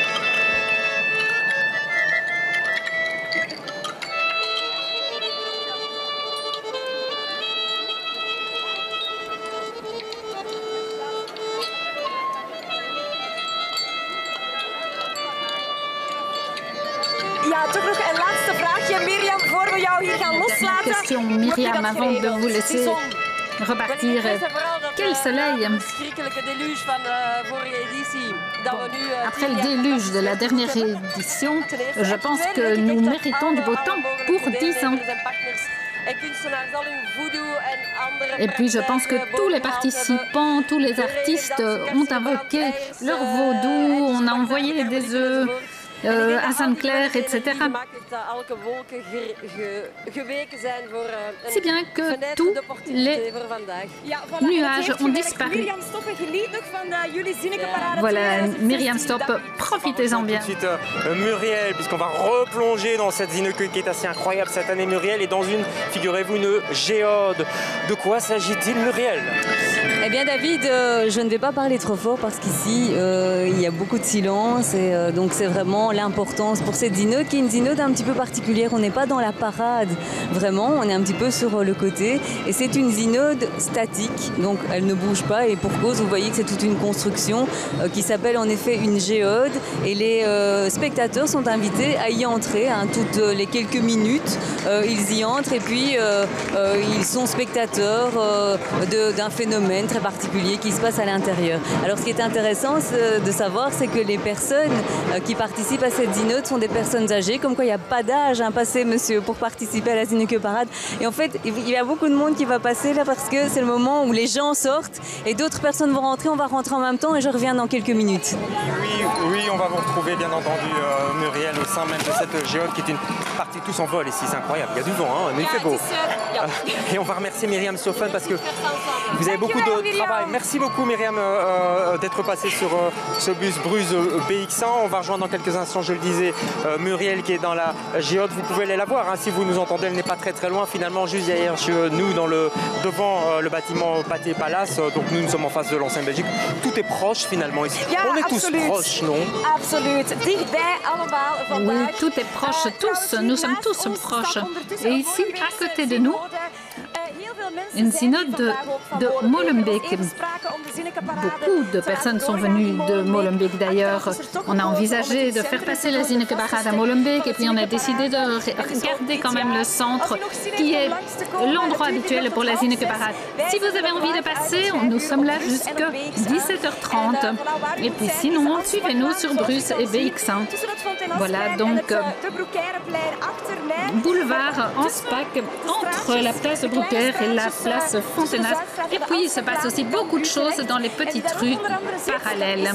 Ja, toch nog een laatste vraagje, Myriam, voor we jou hier gaan loslaten. Question, Myriam, avant de vous laisser repartir. Quel soleil! Après le déluge de la dernière édition, je pense que nous méritons du beau temps pour 10 ans. Et puis je pense que tous les participants, tous les artistes ont invoqué leur vaudou, on a envoyé des œufs à Sainte-Claire, etc. Si bien que tous les nuages ont disparu. Voilà, Myriam Stop, profitez-en bien. Ensuite, Muriel, puisqu'on va replonger dans cette Zinneke qui est assez incroyable cette année, Muriel, et dans une, figurez-vous, une géode. De quoi s'agit-il, Muriel? Eh bien David, je ne vais pas parler trop fort parce qu'ici il y a beaucoup de silence et donc c'est vraiment l'importance pour cette Zinnode qui est une Zinnode un petit peu particulière. On n'est pas dans la parade vraiment, on est un petit peu sur le côté et c'est une Zinnode statique, donc elle ne bouge pas et pour cause vous voyez que c'est toute une construction qui s'appelle en effet une géode et les spectateurs sont invités à y entrer toutes les quelques minutes. Ils y entrent et puis ils sont spectateurs d'un phénomène très particulier qui se passe à l'intérieur. Alors ce qui est intéressant de savoir, c'est que les personnes qui participent à cette Zinnode sont des personnes âgées, comme quoi il n'y a pas d'âge passé, monsieur, pour participer à la Zinneke Parade. Et en fait, il y a beaucoup de monde qui va passer là parce que c'est le moment où les gens sortent et d'autres personnes vont rentrer, on va rentrer en même temps et je reviens dans quelques minutes. Oui, on va vous retrouver bien entendu, Muriel, au sein même de cette géode qui est une partie tous en vol ici, c'est incroyable. Il y a du vent, mais il fait beau. Et on va remercier Myriam Sofen parce que vous avez beaucoup de travail. Merci beaucoup Myriam d'être passée sur ce bus Bruges BX1. On va rejoindre dans quelques instants, je le disais, Muriel qui est dans la géode. Vous pouvez aller la voir si vous nous entendez, elle n'est pas très loin finalement, juste derrière chez nous devant le bâtiment Pathé Palace. Donc nous sommes en face de l'ancienne Belgique. Tout est proche finalement ici. On est tous proches, non? Oui, tout est proche, tous. Nous sommes tous proches. Et ici, à côté de nous, une Zinnode de Molenbeek. Beaucoup de personnes sont venues de Molenbeek d'ailleurs. On a envisagé de faire passer la Zinneke Parade à Molenbeek et puis on a décidé de regarder quand même le centre qui est l'endroit habituel pour la Zinneke Parade. Si vous avez envie de passer, nous sommes là jusqu'à 17h30. Et puis sinon, suivez-nous sur Bruges et BX1. Voilà donc boulevard Anspach entre la place de Brucker et la place Fontenas. Et puis il se passe aussi beaucoup de choses dans les petites rues parallèles.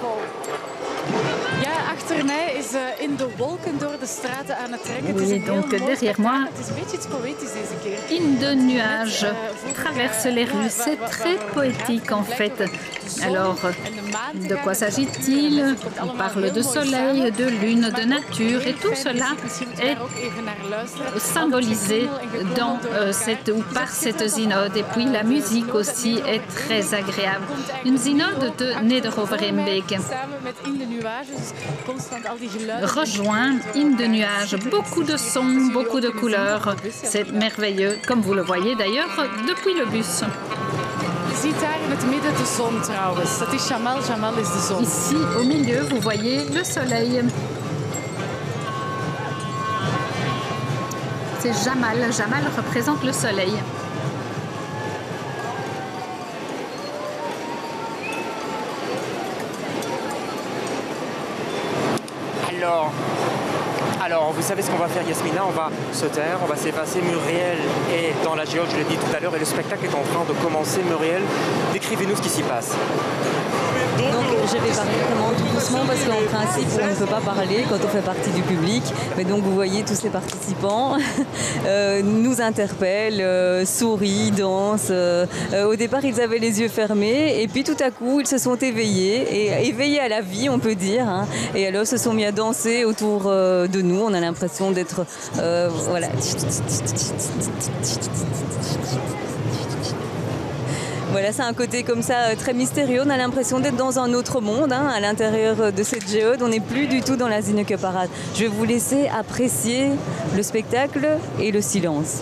Oui, donc derrière moi, une de nuages traverse les rues. C'est très poétique en fait. Alors, de quoi s'agit-il? On parle de soleil, de lune, de nature et tout cela est symbolisé dans par cette Zinnode. Et puis la musique aussi est très agréable. Une Zinnode de Neder-Overheembeek rejoint In de Nuages. Beaucoup de sons, beaucoup de couleurs. C'est merveilleux, comme vous le voyez d'ailleurs depuis le bus. Ici, au milieu, vous voyez le soleil. C'est Jamal. Jamal représente le soleil. Alors, Alors, vous savez ce qu'on va faire, Yasmina? On va se taire, on va s'effacer. Muriel est dans la géode, je l'ai dit tout à l'heure, et le spectacle est en train de commencer. Muriel, décrivez-nous ce qui s'y passe. Donc je vais parler vraiment tout doucement parce qu'en principe on ne peut pas parler quand on fait partie du public. Mais donc vous voyez tous les participants nous interpellent, sourient, dansent. Au départ ils avaient les yeux fermés et puis tout à coup ils se sont éveillés à la vie on peut dire. Hein, et alors se sont mis à danser autour de nous. On a l'impression d'être voilà. Voilà, c'est un côté comme ça très mystérieux. On a l'impression d'être dans un autre monde hein, à l'intérieur de cette géode. On n'est plus du tout dans la Zinneke Parade. Je vais vous laisser apprécier le spectacle et le silence.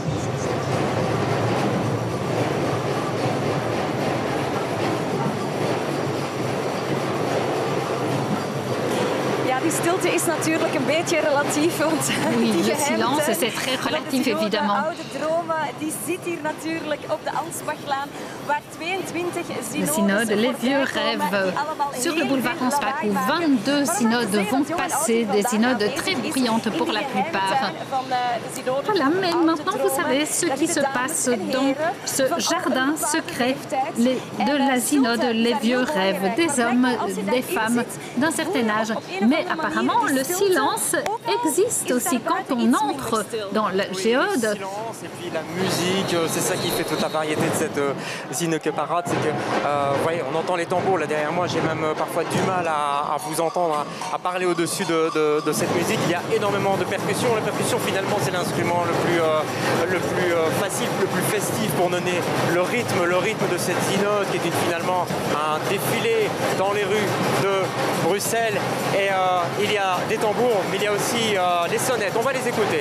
Die stilte is natuurlijk een beetje relatief. Want oui, le silence, c'est très relatif évidemment. Die zit hier natuurlijk op de Ansbachlaan, waar 22 Le synode, les vieux rêves. Sur le boulevard Ansbach, où 22 synodes vont passer, des synodes très brillantes pour la plupart. Voilà, mais maintenant vous savez ce qui se passe dans ce jardin secret de la synode, les vieux rêves, des hommes, des femmes d'un certain âge. Mais apparemment, le silence existe aussi quand on entre dans la géode. Et puis la musique, c'est ça qui fait toute la variété de cette Zinneke Parade. C'est que, vous voyez, on entend les tambours là derrière moi. J'ai même parfois du mal à vous entendre, à parler au-dessus de cette musique. Il y a énormément de percussions. La percussion, finalement, c'est l'instrument le plus facile, le plus festif pour donner le rythme de cette synode qui est finalement un défilé dans les rues de Bruxelles. Et il y a des tambours, mais il y a aussi les sonnettes. On va les écouter.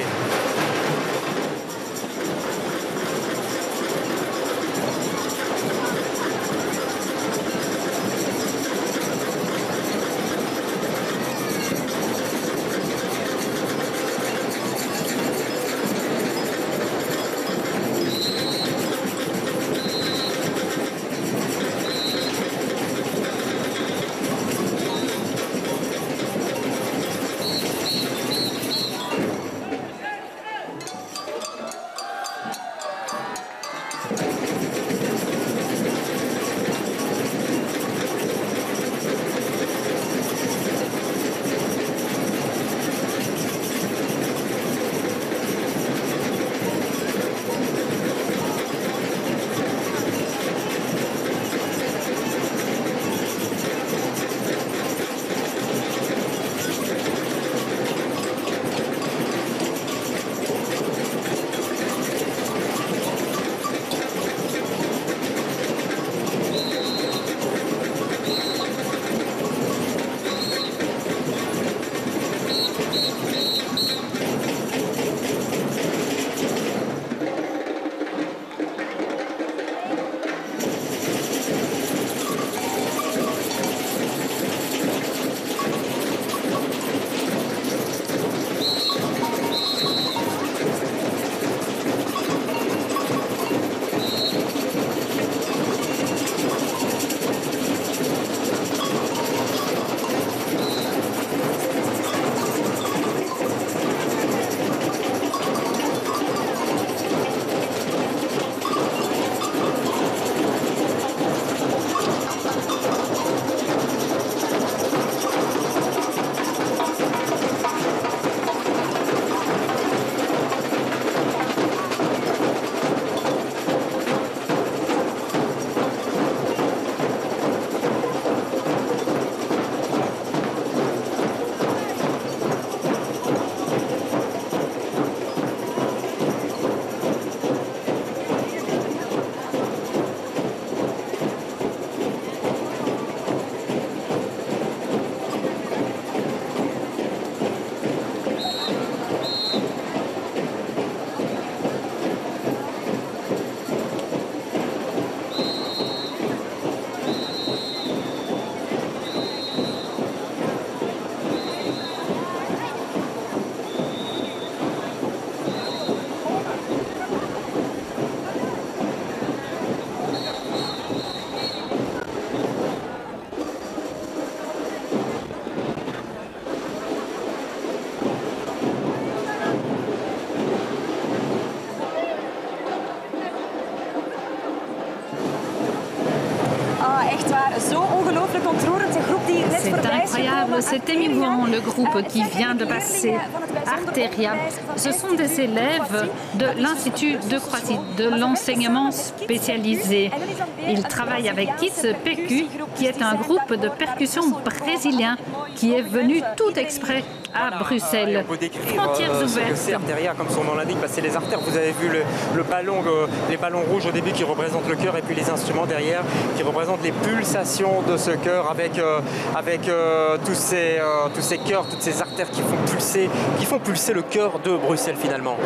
c'est émouvant, le groupe qui vient de passer, Arteria. Ce sont des élèves de l'Institut de Croatie, de l'enseignement spécialisé. Ils travaillent avec Kids PQ, qui est un groupe de percussion brésilien qui est venu tout exprès à Bruxelles. Frontières ouvertes. C'est Arteria, comme son nom l'indique, c'est les artères. Vous avez vu le ballon, les ballons rouges au début qui représentent le cœur et puis les instruments derrière qui représentent les pulsations de ce cœur avec tous ces cœurs, toutes ces artères qui font pulser le cœur de Bruxelles finalement.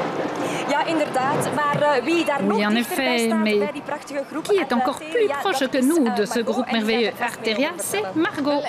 Oui, en effet, mais qui est encore plus proche que nous de ce groupe merveilleux Arteria, c'est Margot.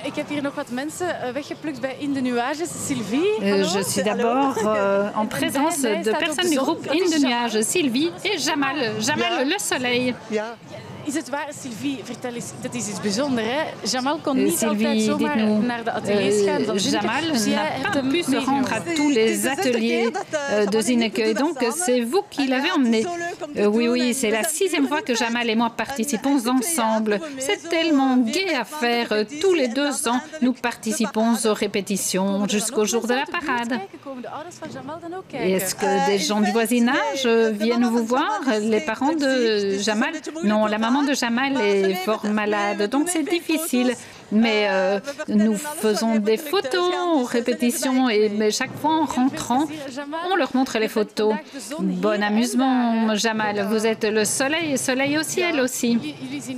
Je suis d'abord en présence de personnes du groupe In de Nuages, Sylvie et Jamal. Jamal, le soleil. Is het waar, Sylvie, vertel eens, dat is iets bijzonders, hè? Jamal kon niet altijd zomaar naar de ateliers gaan van Zinneke. Jamal n'a pas pu se rendre à tous les ateliers de Zinneke, donc c'est vous qui l'avez emmené. Oui, c'est la 6e fois que Jamal et moi participons ensemble. C'est tellement gai à faire. Tous les 2 ans, nous participons aux répétitions jusqu'au jour de la parade. Est-ce que des gens du voisinage viennent vous voir? Les parents de Jamal? Non, la maman de Jamal est fort malade, donc c'est difficile. Mais nous faisons des photos aux répétitions et chaque fois en rentrant, on leur montre les photos. Bon amusement, Jamal. Vous êtes le soleil et soleil au ciel aussi.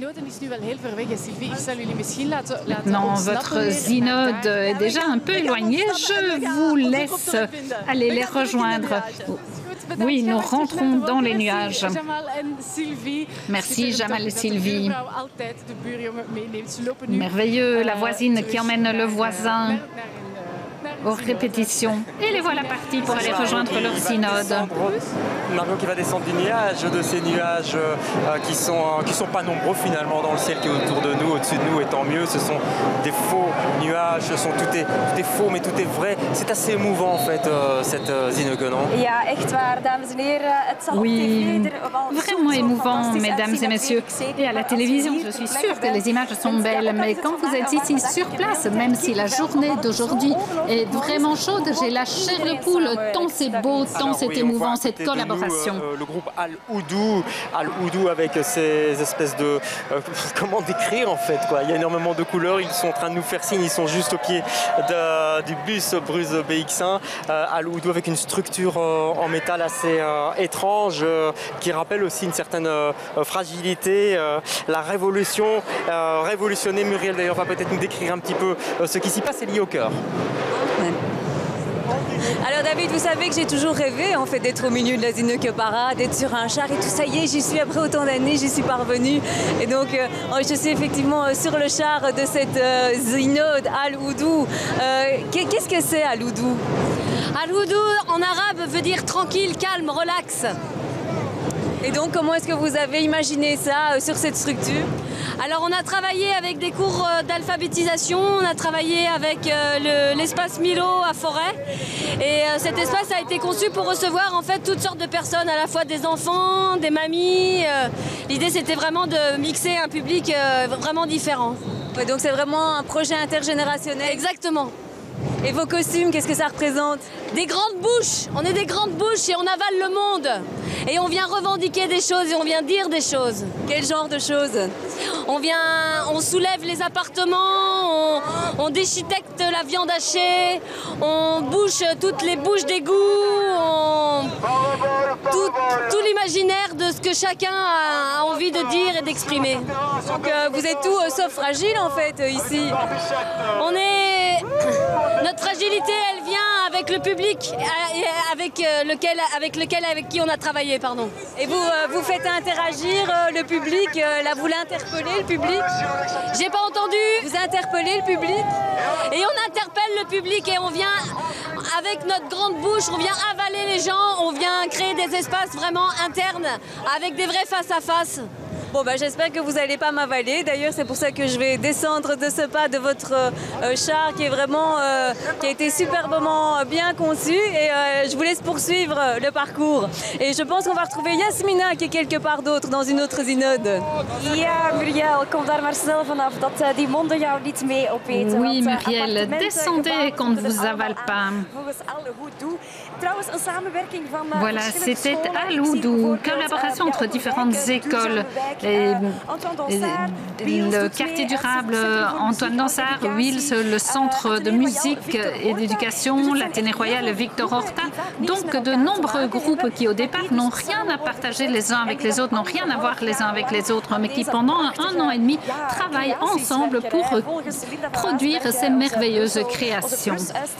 Non, votre synode est déjà un peu éloigné. Je vous laisse aller les rejoindre. Oui, nous rentrons dans les nuages. Merci, Jamal et Sylvie. Merveilleux, la voisine qui emmène le voisin aux répétitions. Et les voilà partis pour aller rejoindre leur synode. Margot qui va descendre du nuage, de ces nuages qui sont pas nombreux finalement dans le ciel qui est autour de nous, au-dessus de nous, et tant mieux. Ce sont des faux nuages, tout est faux, mais tout est vrai. C'est assez émouvant en fait, cette Zinneke, non? Oui, vraiment émouvant, mesdames et messieurs. Et à la télévision, je suis sûre que les images sont belles, mais quand vous êtes ici sur place, même si la journée d'aujourd'hui est vraiment chaude, j'ai la chair de poule, tant c'est beau, tant c'est émouvant, cette collaboration. Le groupe Al-Oudou avec ces espèces de... comment décrire en fait quoi. Il y a énormément de couleurs, ils sont en train de nous faire signe, ils sont juste au pied du bus Bruce BX1. Al-Oudou avec une structure en métal assez étrange qui rappelle aussi une certaine fragilité. La révolutionner, Muriel d'ailleurs va peut-être nous décrire un petit peu ce qui s'y passe, c'est lié au cœur. Alors David, vous savez que j'ai toujours rêvé en fait d'être au milieu de la Zinneke Parade, d'être sur un char et tout. Ça y est, j'y suis après autant d'années, j'y suis parvenue. Et donc je suis effectivement sur le char de cette Zinode Al-Oudou. Qu'est-ce que c'est Al-Oudou? Al-Oudou en arabe veut dire tranquille, calme, relax. Et donc comment est-ce que vous avez imaginé ça sur cette structure? Alors on a travaillé avec des cours d'alphabétisation, on a travaillé avec l'espace Milo à Forêt et cet espace a été conçu pour recevoir en fait toutes sortes de personnes, à la fois des enfants, des mamies. L'idée c'était vraiment de mixer un public vraiment différent. Ouais, donc c'est vraiment un projet intergénérationnel. Exactement. Et vos costumes, qu'est-ce que ça représente? Des grandes bouches, on est des grandes bouches et on avale le monde. Et on vient revendiquer des choses et on vient dire des choses. Quel genre de choses? On soulève les appartements, on déchiquette la viande hachée, on bouche toutes les bouches d'égout, tout l'imaginaire de ce que chacun a envie de dire et d'exprimer. Donc vous êtes tout sauf fragile en fait ici. Notre fragilité, elle vient avec le public avec qui on a travaillé, pardon. Et vous faites interagir le public, là vous l'interpellez le public? J'ai pas entendu. Vous interpellez le public? Et on interpelle le public et on vient, avec notre grande bouche, on vient avaler les gens, on vient créer des espaces vraiment internes, avec des vrais face-à-face. Bon, j'espère que vous n'allez pas m'avaler. D'ailleurs, c'est pour ça que je vais descendre de ce pas de votre char qui est vraiment, qui a été superbement bien conçu. Et je vous laisse poursuivre le parcours. Et je pense qu'on va retrouver Yasmina qui est quelque part d'autre dans une autre synode. Ja, Muriel, kom daar maar snel vanaf, dat die monden jou niet mee opeten. Oui, Muriel, descendez qu'on ne vous avale pas. Voilà, c'était à Loudou, collaboration entre différentes écoles. Et le quartier durable Antoine Dansard, Wills, le centre de musique et d'éducation, l'Athénée Royal Victor Horta. Donc de nombreux groupes qui au départ n'ont rien à partager les uns avec les autres, n'ont rien à voir les uns avec les autres, mais qui pendant 1 an et demi travaillent ensemble pour produire ces merveilleuses créations.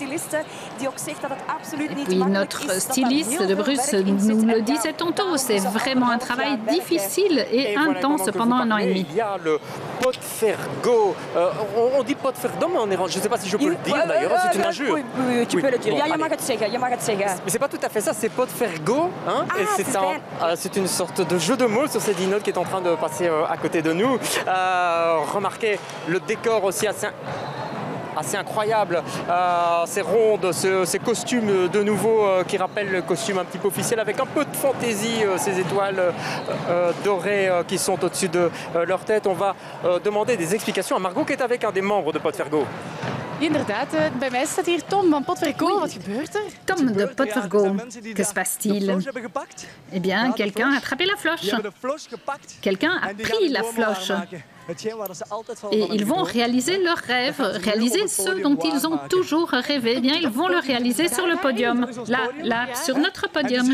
Et puis notre styliste de Bruce nous le disait tantôt, c'est vraiment un travail difficile et intense pendant 1 an et demi. Il y a le Podfergo. On dit Podfergo, mais je ne sais pas si je peux le dire d'ailleurs, c'est une injure. Oui, tu peux le dire. Je mag het zeggen. Mais c'est pas tout à fait ça, c'est Podfergo. Hein, et c'est une sorte de jeu de mots sur cette dynode qui est en train de passer à côté de nous. Remarquez le décor aussi assez incroyable, ces rondes, ces costumes de nouveau qui rappellent le costume un petit peu officiel avec un peu de fantaisie, ces étoiles dorées qui sont au-dessus de leur tête. On va demander des explications à Margot qui est avec un des membres de Podfergo. Inderdaad, bij mij staat hier Tom van Podfergo. Wat gebeurt er? Tom de Podfergo, que se passe-t-il? Eh bien, quelqu'un a attrapé la floche. Quelqu'un a pris la floche. Et ils vont réaliser leurs rêves, réaliser ce dont ils ont toujours rêvé. Eh bien, ils vont le réaliser sur le podium, là, sur notre podium.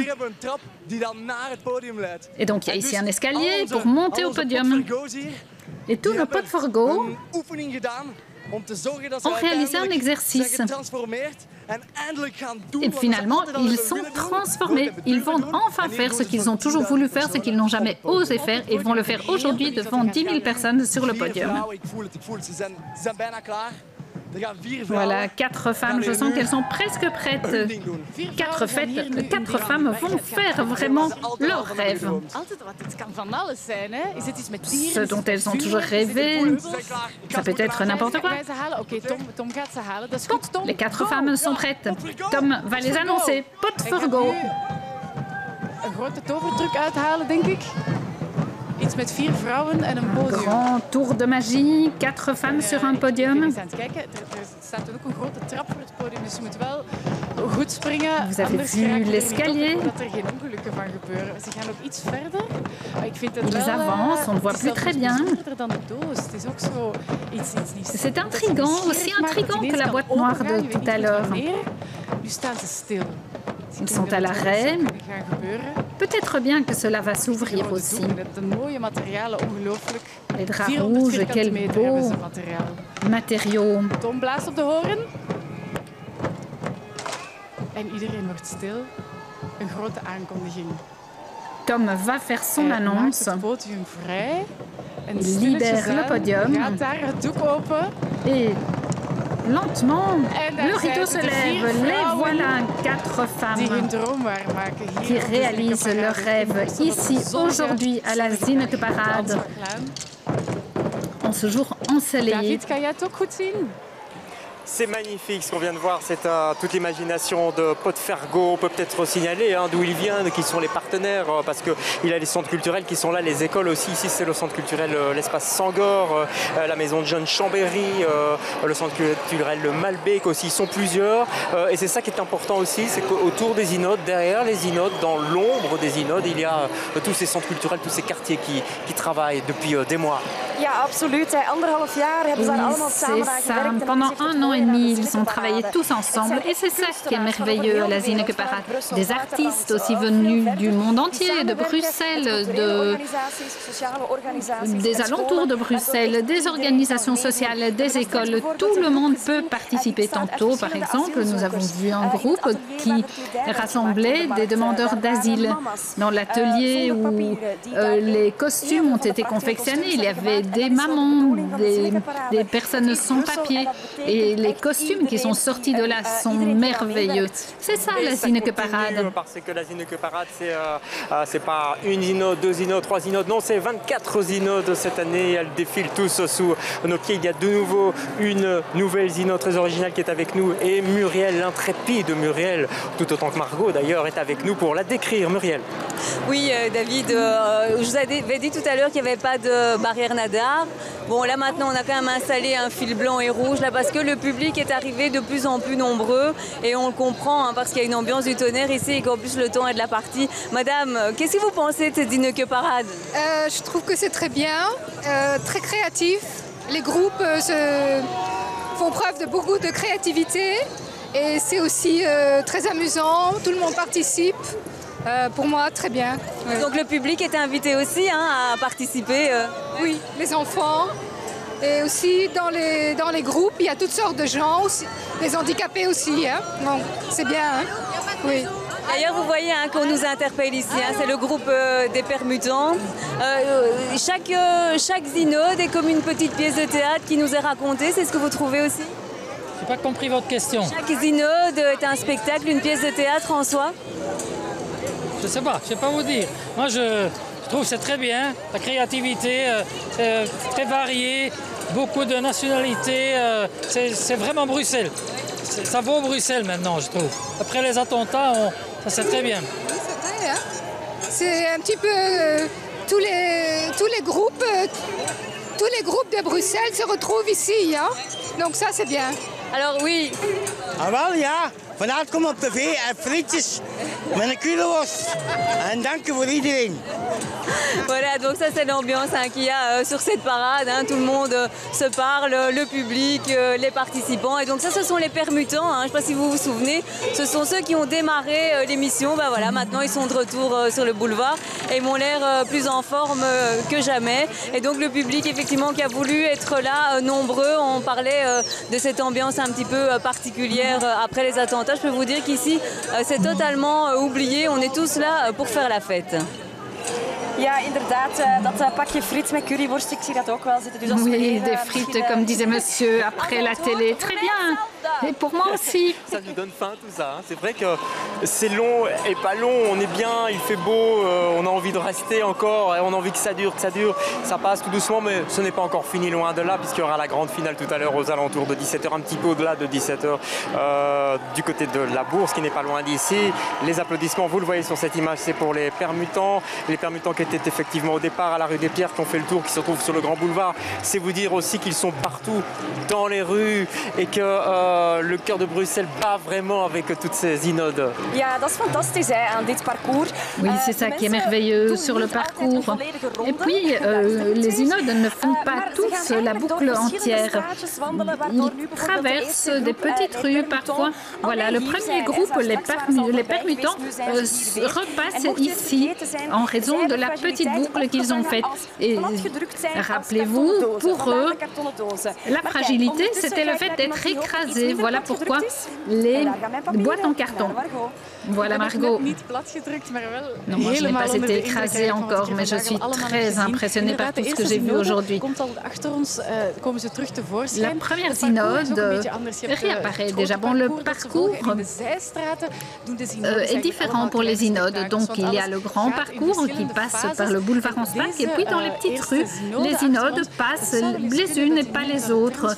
Et donc, il y a ici un escalier pour monter au podium. Et tous nos Podfergo ont réalisé un exercice. Et finalement, ils sont transformés. Ils vont enfin faire ce qu'ils ont toujours voulu faire, ce qu'ils n'ont jamais osé faire. Et ils vont le faire aujourd'hui devant 10 000 personnes sur le podium. Voilà, 4 femmes, je sens qu'elles sont presque prêtes. 4 femmes vont faire vraiment leur rêve. Ce dont elles ont toujours rêvé, ça peut être n'importe quoi. Bon, les 4 femmes sont prêtes. Tom va les annoncer. Podfergo. Grand tour de magie, 4 femmes sur un podium. Vous avez vu l'escalier. Ils avancent, on ne voit plus très bien. C'est intriguant, aussi intriguant que la boîte noire de tout à l'heure. Ils sont à l'arrêt. Peut-être bien que cela va s'ouvrir aussi. Les draps rouges, quels beaux matériaux. Tom blaast op de horen. En iedereen wordt stil. Een grote aankondiging. Tom va faire son annonce. Il libère le podium. Et lentement, le rideau se lève. Les voilà, 4 femmes qui réalisent leurs rêves ici, aujourd'hui, à la Zinneke-parade, en ce jour ensoleillé. C'est magnifique ce qu'on vient de voir, c'est toute l'imagination de Podfergo. On peut peut-être signaler d'où il vient, qui sont les partenaires, parce qu'il a les centres culturels qui sont là, les écoles aussi. Ici, c'est le centre culturel l'Espace Sangor, la maison de John Chambéry, le centre culturel le Malbec aussi. Ils sont plusieurs. Et c'est ça qui est important aussi, c'est qu'autour des inodes, derrière les inodes, dans l'ombre des inodes, il y a tous ces centres culturels, tous ces quartiers qui travaillent depuis des mois. Ja, absoluut. 1,5 jaar hebben ze daar allemaal samen aan gewerkt. Pendant 1 an et demi, ils ont travaillé tous ensemble. Et c'est ça qui est merveilleux à la Zinneke-parade. Des artistes aussi venus du monde entier, de Bruxelles, des alentours de Bruxelles, des organisations sociales, des écoles. Tout le monde peut participer. Tantôt, par exemple, nous avons vu un groupe qui rassemblait des demandeurs d'asile. Dans l'atelier où les costumes ont été confectionnés, il y avait des mamans, des personnes sans papier. Et les costumes qui sont sortis de là sont merveilleux. C'est ça la Zinneke Parade. Parce que la Zinneke Parade, c'est pas une zinode, 2 zinodes, 3 zinodes, non, c'est 24 zinodes cette année. Elles défilent tous sous nos pieds. Il y a de nouveau une nouvelle zinode très originale qui est avec nous. Et Muriel, l'intrépide Muriel, tout autant que Margot d'ailleurs, est avec nous pour la décrire. Muriel. Oui, David, je vous avais dit tout à l'heure qu'il n'y avait pas de barrière nadar. Bon, là maintenant, on a quand même installé un fil blanc et rouge là parce que le public est arrivé de plus en plus nombreux et on le comprend hein, parce qu'il y a une ambiance du tonnerre ici et qu'en plus le temps est de la partie. Madame, qu'est-ce que vous pensez de cette Zinneke Parade? Je trouve que c'est très bien, très créatif. Les groupes font preuve de beaucoup de créativité et c'est aussi très amusant. Tout le monde participe. Pour moi, très bien. Oui. Donc le public est invité aussi hein, à participer Oui, les enfants. Et aussi dans les groupes, il y a toutes sortes de gens, aussi, les handicapés aussi. Hein. Donc c'est bien. Hein. Oui. D'ailleurs, vous voyez hein, qu'on nous interpelle ici, hein, c'est le groupe des Permutants. Chaque zinode est comme une petite pièce de théâtre qui nous est racontée, c'est ce que vous trouvez aussi? Je n'ai pas compris votre question. Chaque zinode est un spectacle, une pièce de théâtre en soi? Je ne sais pas vous dire. Moi, je trouve que c'est très bien, la créativité, très variée, beaucoup de nationalités. C'est vraiment Bruxelles. Ça vaut Bruxelles maintenant, je trouve. Après les attentats, ça c'est très bien. Oui, c'est vrai. Hein. C'est un petit peu tous les groupes de Bruxelles se retrouvent ici. Hein. Donc ça, c'est bien. Alors oui. Ah wel, ja. Vanavond kom op tv en frietjes met een curryworst. En dank u voor iedereen. Voilà, donc ça c'est l'ambiance hein, qu'il y a sur cette parade. Hein, tout le monde se parle, le public, les participants. Et donc ça, ce sont les Permutants. Hein, je ne sais pas si vous vous souvenez. Ce sont ceux qui ont démarré l'émission. Ben voilà, maintenant ils sont de retour sur le boulevard et ils ont l'air plus en forme que jamais. Et donc le public, effectivement, qui a voulu être là, nombreux. On parlait de cette ambiance un petit peu particulière après les attentats. Je peux vous dire qu'ici, c'est totalement oublié. On est tous là pour faire la fête. Ja, inderdaad, dat pakje friet met curryworst, ik zie dat ook wel zitten. Dus als oui, des frites, comme disait monsieur, après la télé. Très bien. Et pour moi aussi. Ça nous donne faim tout ça. Hein. C'est vrai que c'est long et pas long. On est bien, il fait beau, on a envie de rester encore, et on a envie que ça dure, Ça passe tout doucement, mais ce n'est pas encore fini, loin de là, puisqu'il y aura la grande finale tout à l'heure aux alentours de 17h, un petit peu au-delà de 17h, du côté de la Bourse, qui n'est pas loin d'ici. Les applaudissements, vous le voyez sur cette image, c'est pour les Permutants. Les Permutants qui étaient effectivement au départ à la rue des Pierres, qui ont fait le tour, qui se retrouvent sur le Grand Boulevard. C'est vous dire aussi qu'ils sont partout dans les rues et que le cœur de Bruxelles bat vraiment avec toutes ces zynodes. Ja, dat is fantastisch hè, aan dit parcours. Oui, c'est ça qui est merveilleux sur le parcours. Et puis, les zynodes ne font pas tous la boucle entière. Ils traversent des petites rues parfois. Voilà, le premier groupe, les Permutants, repassent ici en raison de la petite boucle qu'ils ont faite. Et rappelez-vous, pour eux, la fragilité, c'était le fait d'être écrasé. Voilà pourquoi les boîtes en carton. Voilà Margot. Non, moi je n'ai pas été écrasée encore, mais je suis très impressionnée par tout ce que j'ai vu aujourd'hui. La première synode réapparaît déjà. Bon, le parcours est différent pour les synodes. Donc il y a le grand parcours qui passe par le boulevard Anspach et puis dans les petites rues, les synodes passent les unes et pas les autres.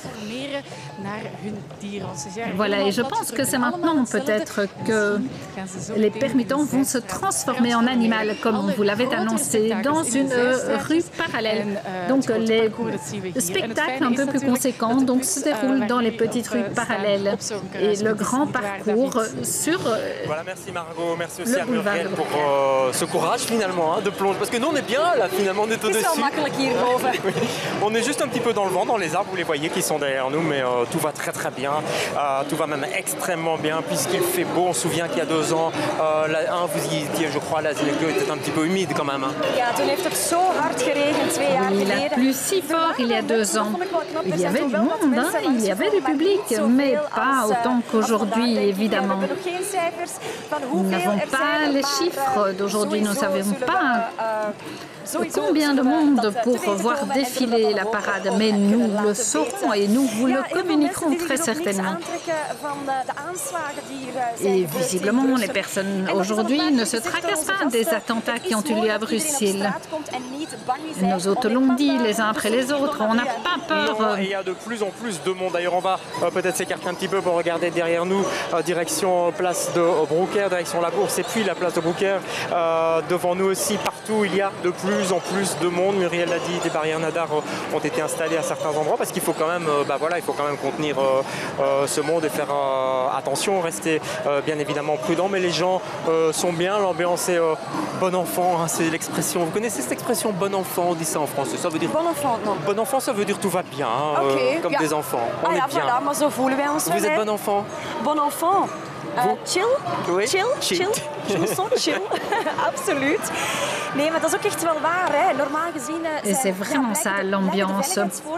Voilà, et je pense que c'est maintenant peut-être que les Permutants vont se transformer en animal, comme vous l'avez annoncé, dans une rue parallèle. Donc les spectacles un peu plus conséquents donc, se déroulent dans les petites rues parallèles. Et le grand parcours sur voilà, merci Margot, merci aussi à Muriel pour ce courage finalement de plonger. Parce que nous on est bien là, finalement on est au-dessus. Oui. On est juste un petit peu dans le vent, dans les arbres, vous les voyez qui sont derrière nous, mais tout va très très bien. Tout va même extrêmement bien puisqu'il fait beau. On se souvient qu'il y a 2 ans, vous y étiez, je crois, la Zinneke était un petit peu humide quand même. Oui, il a plu si fort il y a 2 ans. Il y avait du monde, hein, il y avait du public, mais pas autant qu'aujourd'hui, évidemment. Nous n'avons pas les chiffres d'aujourd'hui, nous ne savons pas combien de monde pour voir défiler la parade, mais nous le saurons et nous vous le communiquerons très certainement. Et visiblement, les personnes aujourd'hui ne se tracassent pas des attentats qui ont eu lieu à Bruxelles. Nos hôtes l'ont dit les uns après les autres, on n'a pas peur. Il y a de plus en plus de monde. D'ailleurs, on va peut-être s'écarter un petit peu pour regarder derrière nous, direction place de Broeckere, direction la Bourse et puis la place de Broeckere. Devant nous aussi, partout, il y a de plus en plus de monde. Muriel l'a dit, des barrières nadar ont été installées à certains endroits parce qu'il faut quand même, il faut quand même contenir ce monde et faire attention, rester bien évidemment prudent. Mais les gens sont bien, l'ambiance est bon enfant, hein, c'est l'expression. Vous connaissez cette expression bon enfant? On dit ça en français. Ça veut dire bon enfant. Non. Bon enfant, ça veut dire tout va bien, comme des enfants. On est bien. Voilà, maar zo voelen wij ons. Vous êtes bon enfant? Bon enfant. Chill? Oui. Chill? Je me sens chill. Absoluut. Nee, maar dat is ook echt wel waar. Hè. Normaal gezien c'est vraiment ça l'ambiance.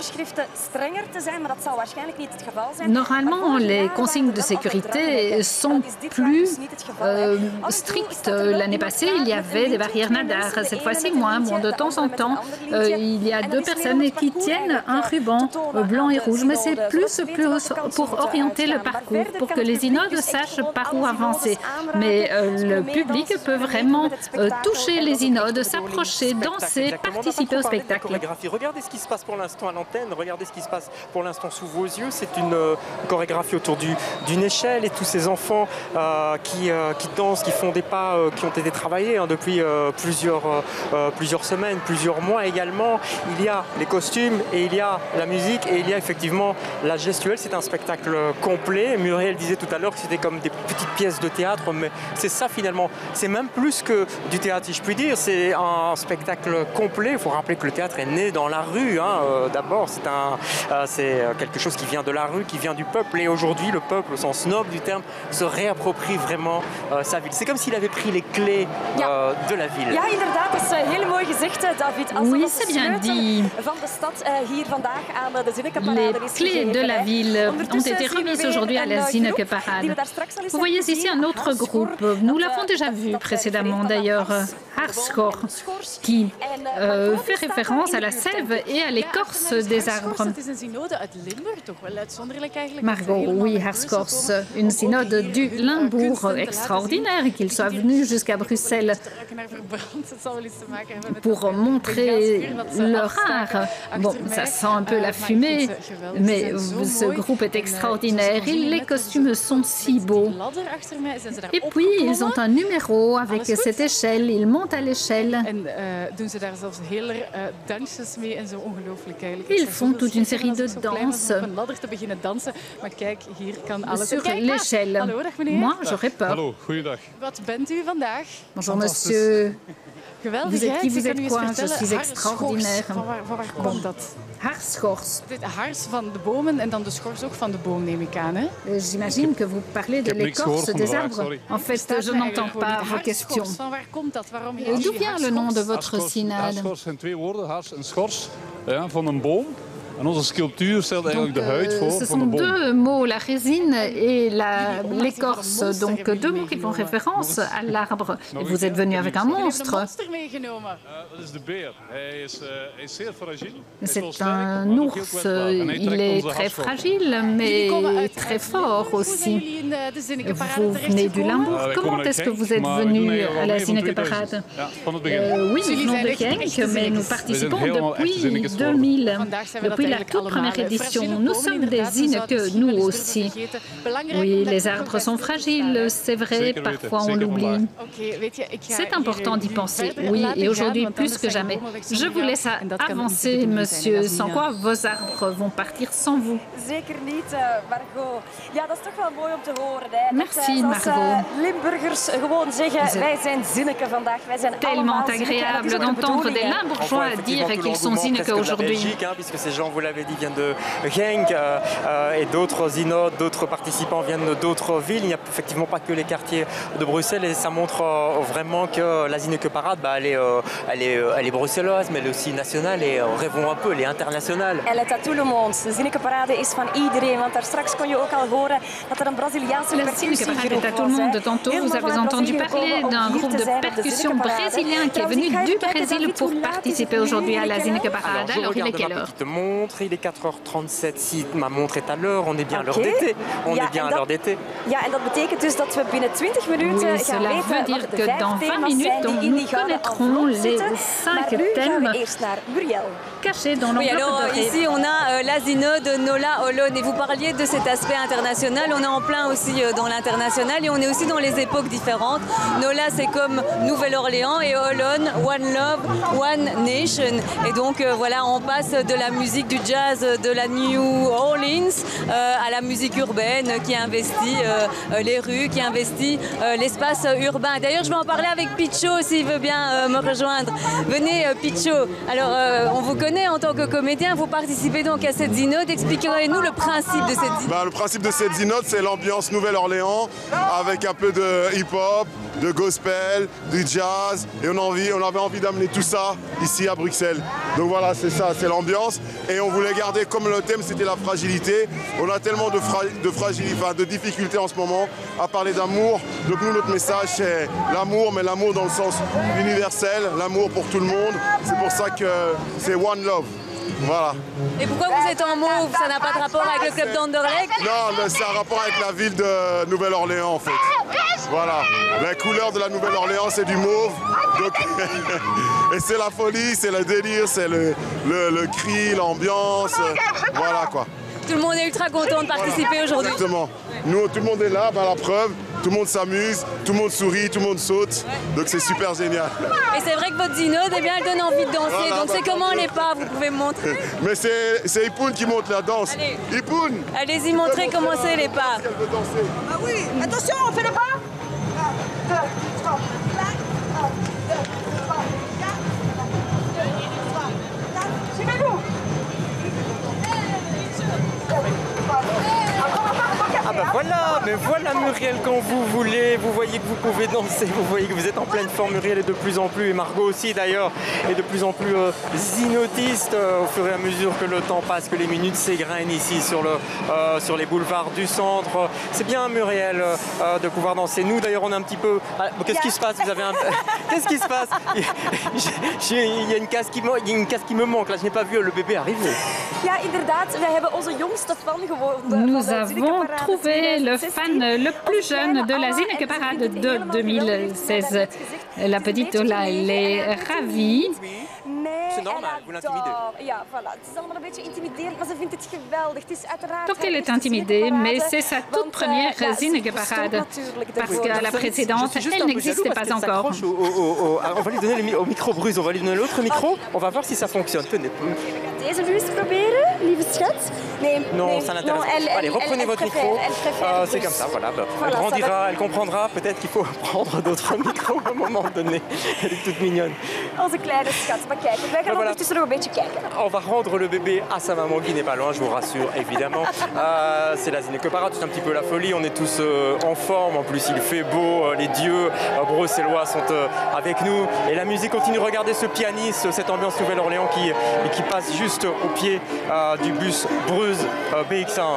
Normalement, les consignes de sécurité sont plus strictes. L'année passée, il y avait des barrières nadar. Cette fois-ci, moins. Bon, de temps en temps, il y a 2 personnes qui tiennent un ruban blanc et rouge, mais c'est plus pour orienter le parcours, pour que les inodes sachent par où avancer. Mais le public peut vraiment toucher les inodes, s'approcher, danser, participer au spectacle. Regardez ce qui se passe pour l'instant à l'antenne, regardez ce qui se passe pour l'instant sous vos yeux. C'est une chorégraphie autour d'une échelle et tous ces enfants qui dansent, qui font des pas qui ont été travaillés depuis plusieurs semaines, plusieurs mois également. Il y a les costumes et il y a la musique et il y a effectivement la gestuelle. C'est un spectacle complet. Muriel disait tout à l'heure que c'était comme des petites pièces de théâtre, mais c'est ça finalement. C'est même plus que du théâtre, si je puis dire. C'est un spectacle complet. Il faut rappeler que le théâtre est né dans la rue. D'abord, c'est quelque chose qui vient de la rue, qui vient du peuple. Et aujourd'hui, le peuple, au sens noble du terme, se réapproprie vraiment sa ville. C'est comme s'il avait pris les clés de la ville. Ja, inderdaad, dat is heel mooi gezegd, David. Oui, c'est bien dit. Les clés de la ville ont été remises aujourd'hui à la Zinneke Parade. Vous voyez ici un autre groupe. Nous l'avons déjà vu précédemment d'ailleurs, Haarschor, qui fait référence à la sève et à l'écorce des arbres. Margot, oui, Haarschor, une synode du Limbourg extraordinaire, qu'ils soient venus jusqu'à Bruxelles pour montrer leur art. Bon, ça sent un peu la fumée, mais ce groupe est extraordinaire et les costumes sont si beaux. Et puis, ils ont un numéro avec cette échelle, ils montent à l'échelle. Ils font toute une série de danses sur l'échelle. Moi, j'aurais peur. Bonjour, monsieur. Vous êtes qui, vous êtes quoi? Je suis extraordinaire. Bon. Haarschor. J'imagine que vous parlez de l'écorce des arbres. En fait, je n'entends pas vos questions. D'où vient le nom de votre synode? Ce sont 2 mots, la résine et l'écorce, donc 2 mots qui font référence à l'arbre. Et vous êtes venu avec un monstre. C'est un ours, il est très fragile, mais très fort aussi. Vous venez du Limbourg. Comment est-ce que vous êtes venu à la Zinneke Parade? Oui, nous venons de Genk, mais nous participons depuis 2000. Depuis la toute première édition. Nous sommes des Zinneke, nous aussi. Oui, les arbres sont fragiles, c'est vrai, parfois on l'oublie. C'est important d'y penser, oui, et aujourd'hui plus que jamais. Je vous laisse avancer, monsieur, sans quoi vos arbres vont partir sans vous. Merci, Margot. C'est tellement agréable d'entendre des Limbourgeois dire qu'ils sont Zinneke aujourd'hui. Puisque ces gens vous l'avez dit, vient de Genk et d'autres synodes, d'autres participants viennent d'autres villes. Il n'y a effectivement pas que les quartiers de Bruxelles et ça montre vraiment que la Zinneke Parade, elle est bruxelloise, mais elle est aussi nationale et rêvons un peu, elle est internationale. Elle est à tout le monde. De Zinneke Parade is van iedereen, want daar straks kon je ook al horen dat er een Braziliaanse percussiegroep was. À tout le monde. Tantôt, vous avez entendu parler d'un groupe de percussion brésilien qui est venu du Brésil pour participer aujourd'hui à la Zinneke Parade. Alors, il est quelle heure? Petite montre, il est 4h37. Si ma montre est à l'heure, on est bien à l'heure d'été. On est bien à l'heure d'été. Ja, en dat betekent dus dat we binnen 20 minuten oui, cela veut dire que dans 20 minutes, nous connaîtrons les 5 thèmes cachés dans l'enveloppe dorée. Ici, on a la Synode Nola Holon et vous parliez de cet aspect international. On est en plein aussi dans l'international et on est aussi dans les époques différentes. Nola, c'est comme Nouvelle-Orléans et Holon, One Love, One Nation. Et donc voilà, on passe de la musique du jazz de la New Orleans à la musique urbaine qui investit les rues, qui investit l'espace urbain. D'ailleurs, je vais en parler avec Picho s'il veut bien me rejoindre. Venez, Picho. Alors, on vous connaît en tant que comédien, vous participez donc à cette synode. Expliquez-nous le principe de cette synode. Le principe de cette synode, c'est l'ambiance Nouvelle-Orléans avec un peu de hip-hop, de gospel, du jazz. Et on avait envie d'amener tout ça ici à Bruxelles. Donc voilà, c'est ça, c'est l'ambiance. Et on voulait garder comme le thème, c'était la fragilité. On a tellement de difficultés en ce moment à parler d'amour. Donc nous, notre message, c'est l'amour, mais l'amour dans le sens universel, l'amour pour tout le monde. C'est pour ça que c'est One Love. Voilà. Et pourquoi vous êtes en mauve? Ça n'a pas de rapport avec le club d'Anderlecht? Non, c'est un rapport avec la ville de Nouvelle-Orléans en fait. Voilà. La couleur de la Nouvelle-Orléans, c'est du mauve. Donc et c'est la folie, c'est le délire, c'est le cri, l'ambiance. Voilà quoi. Tout le monde est ultra content de participer aujourd'hui. Exactement. Nous, tout le monde est là, la preuve. Tout le monde s'amuse, tout le monde sourit, tout le monde saute. Donc c'est super génial. Et c'est vrai que votre synode, eh bien, elle donne envie de danser. Voilà, donc c'est comment les pas, vous pouvez me montrer? Mais c'est Ipoun qui monte la danse. Allez. Ipoun! Allez-y, montrez comment c'est les pas. Elle veut danser. Ah oui, attention, on fait les pas. 1, 2, 3, 4, 1, 2, 3, 4, suivez-nous. Ah ben voilà, mais voilà Muriel quand vous voulez, vous voyez que vous pouvez danser, vous voyez que vous êtes en pleine forme. Muriel est de plus en plus, et Margot aussi d'ailleurs, est de plus en plus zinotiste au fur et à mesure que le temps passe, que les minutes s'égrènent ici sur les boulevards du centre. C'est bien Muriel de pouvoir danser. Nous d'ailleurs on est un petit peu... Qu'est-ce qui se passe? Vous avez un... Qu'est-ce qui se passe? Il y a une case qui me manque, là je n'ai pas vu le bébé arriver. Ja, inderdaad, we hebben onze jongste fan geworden. Nous avons trouvé le fan le plus jeune de la Zinneke Parade de 2016. La petite Ola, elle est ravie. C'est normal, vous l'intimidez. Ja, voilà. Het is allemaal een beetje intimiderend, maar ze vindt het geweldig. Het is uiteraard... Donc elle est intimidée, mais c'est sa toute première Zinneke Parade. Parce qu'à la précédente, elle n'existait pas encore. On va lui donner au micro Bruce, on va lui donner l'autre micro. On va voir si ça fonctionne. Tenez. Deze nu eens proberen, lieve schat? Non, ça n'intéresse pas. Allez, reprenez votre micro. C'est comme ça, voilà. Elle grandira, elle comprendra. Peut-être qu'il faut prendre d'autres micros à un moment donné. Elle est toute mignonne. Onze kleine schat, maar kijk, wij gaan ondertussen nog een beetje kijken. On va rendre le bébé à sa maman qui n'est pas loin, je vous rassure, évidemment. C'est la Zinneke Parade, c'est un petit peu la folie. On est tous en forme. En plus, il fait beau. Les dieux bruxellois sont avec nous. Et la musique continue. Regardez ce pianiste, cette ambiance Nouvelle-Orléans qui passe juste au pied du bus Bruges BX1.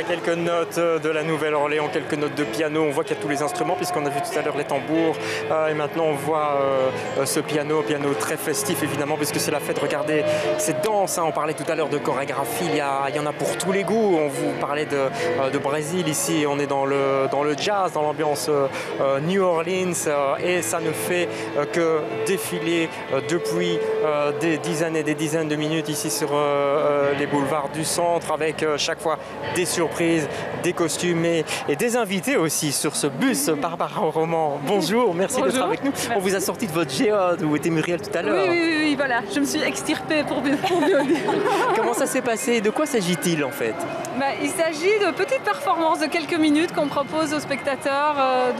quelques notes de la Nouvelle-Orléans, quelques notes de piano. On voit qu'il y a tous les instruments puisqu'on a vu tout à l'heure les tambours. Et maintenant on voit ce piano très festif évidemment puisque c'est la fête. Regardez cette danse, hein. On parlait tout à l'heure de chorégraphie, il y en a pour tous les goûts. On vous parlait de Brésil ici, on est dans le jazz, dans l'ambiance New Orleans et ça ne fait que défiler depuis des dizaines et des dizaines de minutes ici sur les boulevards du centre avec chaque fois des surprises, des costumes et des invités aussi sur ce bus. Barbara Roman, bonjour, merci d'être avec nous. Merci. On vous a sorti de votre géode où était Muriel tout à l'heure. Oui, voilà, je me suis extirpée pour mieux dire. Comment ça s'est passé? De quoi s'agit-il en fait? Il s'agit de petites performances de quelques minutes qu'on propose aux spectateurs.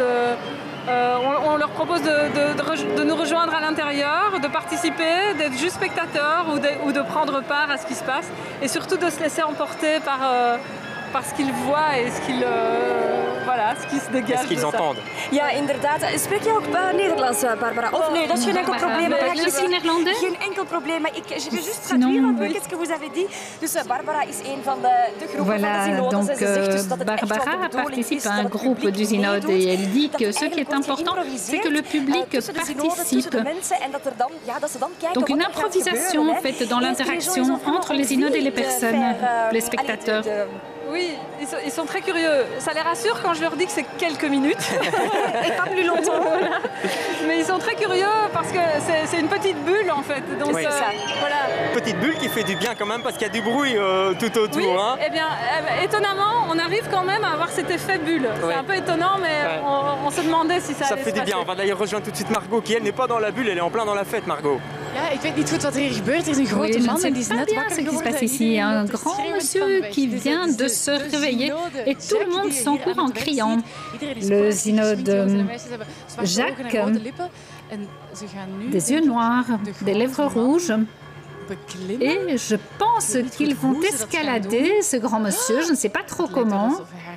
On leur propose de nous rejoindre à l'intérieur, de participer, d'être juste spectateurs ou de prendre part à ce qui se passe et surtout de se laisser emporter par ce qu'ils voient et ce qui se dégage. Ce qu'ils entendent. Ja, inderdaad. Spreek je ook Nederlands, Barbara? Of nee, dat is geen enkel probleem. Misschien néerlandais? Geen enkel probleem. Maar je vais juste traduire un peu qu'est-ce que vous avez dit. Dus Barbara is een van de groepen van de synodes. Donc Barbara participe à un groupe du synode et elle dit que ce qui est important, c'est que le public participe. Donc une improvisation faite dans l'interaction entre les synodes et les personnes, les spectateurs. Oui, ils sont très curieux. Ça les rassure quand je leur dis que c'est quelques minutes et pas plus longtemps. Voilà. Mais ils sont très curieux parce que c'est une petite bulle en fait. Donc, oui. Voilà. Petite bulle qui fait du bien quand même parce qu'il y a du bruit tout autour. Oui, hein. Eh bien, étonnamment, on arrive quand même à avoir cet effet bulle. Oui. C'est un peu étonnant, mais on se demandait si ça allait fait se du passer. bien. On va d'ailleurs rejoindre tout de suite Margot qui elle n'est pas dans la bulle, elle est en plein dans la fête, Margot. Ja, ik weet niet goed wat er hier gebeurt. Er is een grote man en die is net wakker geworden. Ce qui se passe ici, un grand monsieur qui vient de se réveiller et tout le monde s'encourt en criant. Le synode Jacques, des yeux noirs, des lèvres rouges. Et je pense qu'ils vont escalader ce grand monsieur, je ne sais pas trop comment.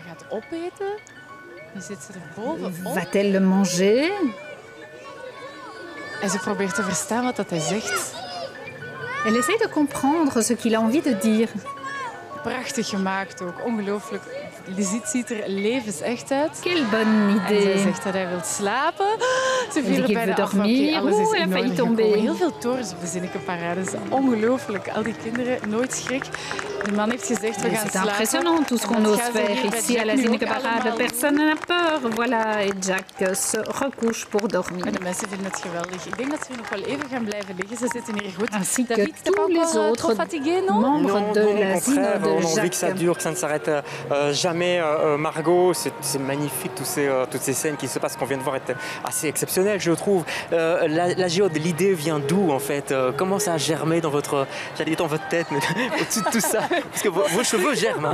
Va-t-elle le manger? En ze probeert te verstaan wat hij zegt. Elle essaie de comprendre ce qu'il a envie de dire. Prachtig gemaakt ook, ongelooflijk. Lisette ziet er levensecht uit. Quelle bonne idée. En zij zegt dat hij wil slapen. Ze viel er bijna af. Alles is in orde gekomen. Heel veel torens op de Zinneke-parade. Dat is ongelooflijk. Al die kinderen, nooit schrik. De man heeft gezegd, we gaan slapen. C'est impressionnant tout ce qu'on ose faire ici à la Zinneke-parade. Personne n'a peur. Voilà, et Jack se recouche pour dormir. En de mensen vinden het geweldig. Ik denk dat ze hier nog wel even gaan blijven liggen. Ze zitten hier goed. Ainsi que tous les autres membres de la Synode on a envie que ça dure, que ça ne s'arrête jamais. Margot, c'est magnifique, toutes ces scènes qui se passent, qu'on vient de voir, est assez exceptionnelles, je trouve. La géode, l'idée vient d'où, en fait? Comment ça a germé dans votre... J'allais dire dans votre tête, mais au-dessus de tout ça? Parce que vos cheveux germent.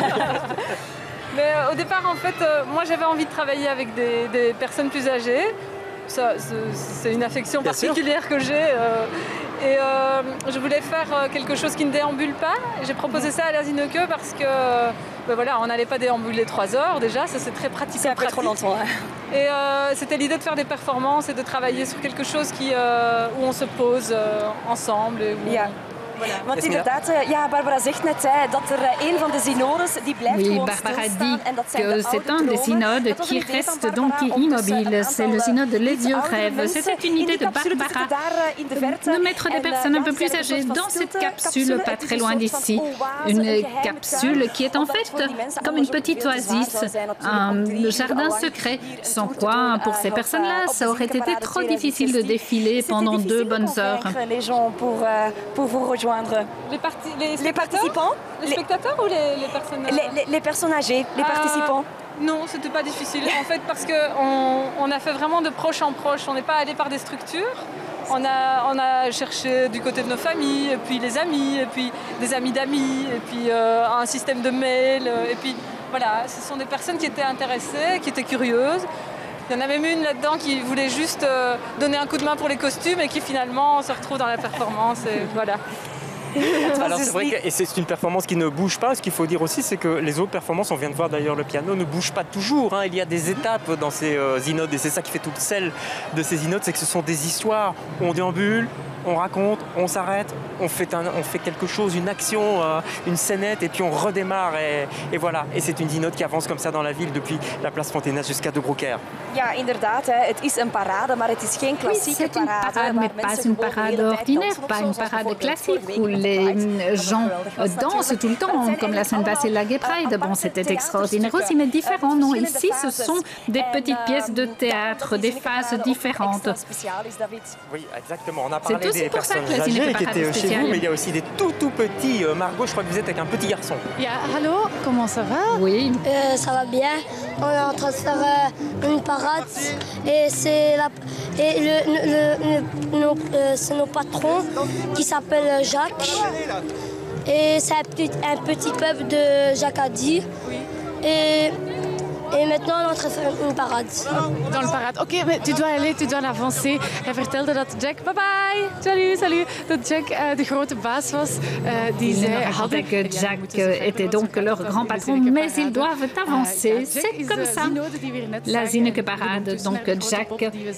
Mais au départ, en fait, moi, j'avais envie de travailler avec des personnes plus âgées. C'est une affection particulière que j'ai. Et je voulais faire quelque chose qui ne déambule pas. J'ai proposé ça à la Zinneke parce que voilà, on n'allait pas déambuler 3 heures déjà, ça c'est très pratique. C'est un peu trop longtemps. Hein. Et c'était l'idée de faire des performances et de travailler sur quelque chose où on se pose ensemble. Et où Voilà. Want inderdaad, Barbara zegt net dat er een van de synodes die blijft gewoon stilstaan en dat zijn de c'est un des synodes qui reste donc immobile. C'est le synode Les Vieux Rêves. C'était une idée de Barbara de mettre des personnes un peu plus âgées dans cette capsule pas très loin d'ici. Une capsule qui est en fait comme une petite oasis, un jardin secret, sans quoi pour ces personnes-là, ça aurait été trop difficile de défiler pendant 2 bonnes heures. Les gens pour vous rejoindre. Les participants? Les spectateurs ou les personnes? Les personnes âgées, les participants. Non, c'était pas difficile. En fait, parce qu'on a fait vraiment de proche en proche. On n'est pas allé par des structures. On a cherché du côté de nos familles, et puis les amis, et puis des amis d'amis, et puis un système de mail. Et puis voilà, ce sont des personnes qui étaient intéressées, qui étaient curieuses. Il y en a même une là-dedans qui voulait juste donner un coup de main pour les costumes et qui finalement se retrouve dans la performance. Et voilà. Alors c'est vrai que c'est une performance qui ne bouge pas. Ce qu'il faut dire aussi, c'est que les autres performances, on vient de voir d'ailleurs le piano, ne bougent pas toujours. Hein. Il y a des étapes dans ces synodes et c'est ça qui fait tout le sel de ces synodes, c'est que ce sont des histoires où on déambule, on raconte, on s'arrête, on fait quelque chose, une action, une scénette, et puis on redémarre. Et voilà. Et c'est une synode qui avance comme ça dans la ville depuis la place Fontenas jusqu'à De Broeckère. Ja, inderdaad. Het is een parade, maar het is geen klassieke parade. Mais pas une parade ordinaire, pas une parade classique où les gens dansent tout le temps, comme la semaine passée, la Gay Pride. Bon, c'était extraordinaire aussi, mais différent. Non, ici, ce sont des petites pièces de théâtre, des phases différentes. Oui, exactement. On a parlé des personnes âgées qui étaient chez vous, mais il y a aussi des tout petits. Margot, je crois que vous êtes avec un petit garçon. Ja, hallo, comment ça va? Oui. Ça va bien. On est en train de faire une parade et c'est nos patrons qui s'appelle Jacques. Et c'est un petit peuple de Jacadi. Et maintenant, on est en train de faire une parade. Dans le parade. Ok, mais tu dois avancer. Hij vertelde dat Jack, bye bye, salut, dat Jack de grote baas was. Die zij hadden. Que Jack était donc leur grand patron, mais ils doivent avancer. C'est comme ça. La Zineke Parade, donc Jack,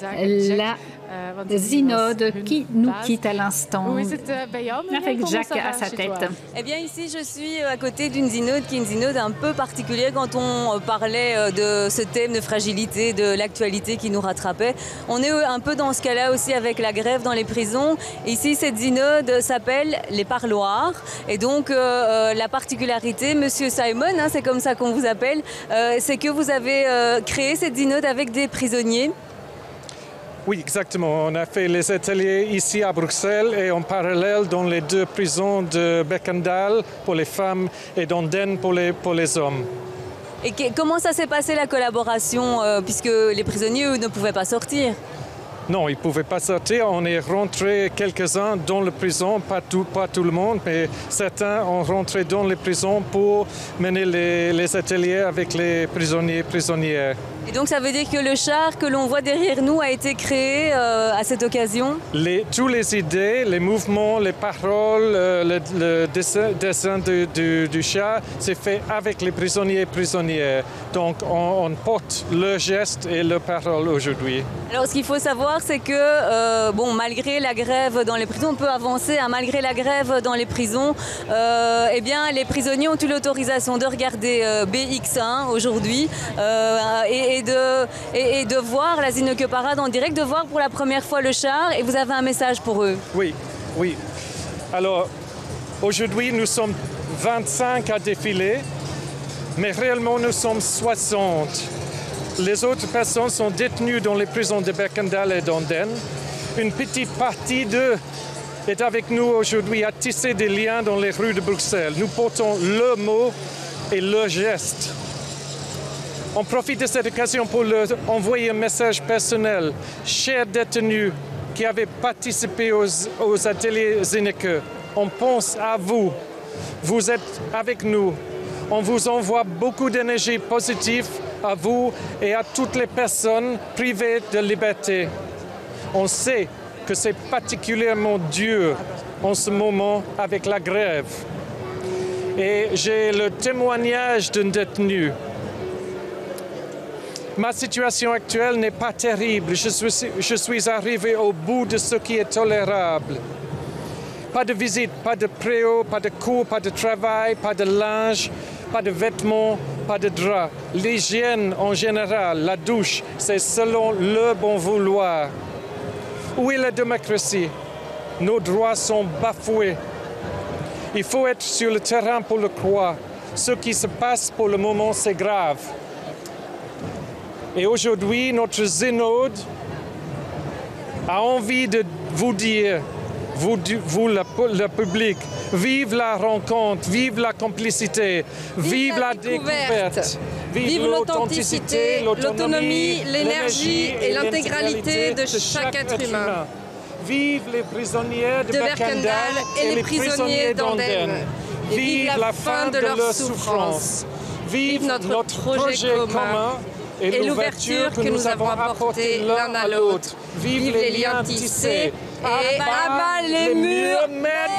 la synode qui nous quitte à l'instant, avec Jack à sa tête. Eh bien, ici, je suis à côté d'une synode qui est une synode un peu particulière quand on parlait de ce thème de fragilité, de l'actualité qui nous rattrapait. On est un peu dans ce cas-là aussi avec la grève dans les prisons. Ici, cette synode s'appelle les parloirs. Et donc, la particularité, Monsieur Simon, hein, c'est comme ça qu'on vous appelle, c'est que vous avez créé cette synode avec des prisonniers. Oui, exactement. On a fait les ateliers ici à Bruxelles et en parallèle dans les deux prisons de Bekendal pour les femmes et d'Anden pour les hommes. Et comment ça s'est passé la collaboration, puisque les prisonniers, eux, ne pouvaient pas sortir? Non, ils ne pouvaient pas sortir. On est rentré quelques-uns dans la prison, pas tout le monde, mais certains ont rentré dans les prisons pour mener les ateliers avec les prisonniers et prisonnières. Et donc ça veut dire que le char que l'on voit derrière nous a été créé à cette occasion? Toutes les idées, les mouvements, les paroles, le dessin du char, c'est fait avec les prisonniers et prisonnières. Donc on porte le geste et le parole aujourd'hui. Alors ce qu'il faut savoir, c'est que malgré la grève dans les prisons, on peut avancer, hein, malgré la grève dans les prisons, eh bien les prisonniers ont eu l'autorisation de regarder BX1 aujourd'hui et de voir la Zineke Parade en direct, de voir pour la première fois le char, et vous avez un message pour eux. Oui. Alors, aujourd'hui, nous sommes 25 à défiler, mais réellement, nous sommes 60. Les autres personnes sont détenues dans les prisons de Bekendal et d'Anden. Une petite partie d'eux est avec nous aujourd'hui à tisser des liens dans les rues de Bruxelles. Nous portons le mot et le geste. On profite de cette occasion pour leur envoyer un message personnel. Chers détenus qui avaient participé aux ateliers Zineke, on pense à vous. Vous êtes avec nous. On vous envoie beaucoup d'énergie positive à vous et à toutes les personnes privées de liberté. On sait que c'est particulièrement dur en ce moment avec la grève. Et j'ai le témoignage d'un détenu. Ma situation actuelle n'est pas terrible. Je suis arrivé au bout de ce qui est tolérable. Pas de visite, pas de préau, pas de cours, pas de travail, pas de linge, pas de vêtements, pas de drap. L'hygiène en général, la douche, c'est selon le bon vouloir. Où est la démocratie? Nos droits sont bafoués. Il faut être sur le terrain pour le croire. Ce qui se passe pour le moment, c'est grave. Et aujourd'hui, notre synode a envie de vous dire, vous le public, vive la rencontre, vive la complicité, vive la découverte, vive l'authenticité, l'autonomie, l'énergie et l'intégralité de chaque être humain. Vive les prisonniers de Bekendal et les prisonniers d'Anden. Vive la fin de leur souffrance. Vive notre projet commun et l'ouverture que nous avons apportée l'un à l'autre. Vive les liens tissés et abat les murs, mais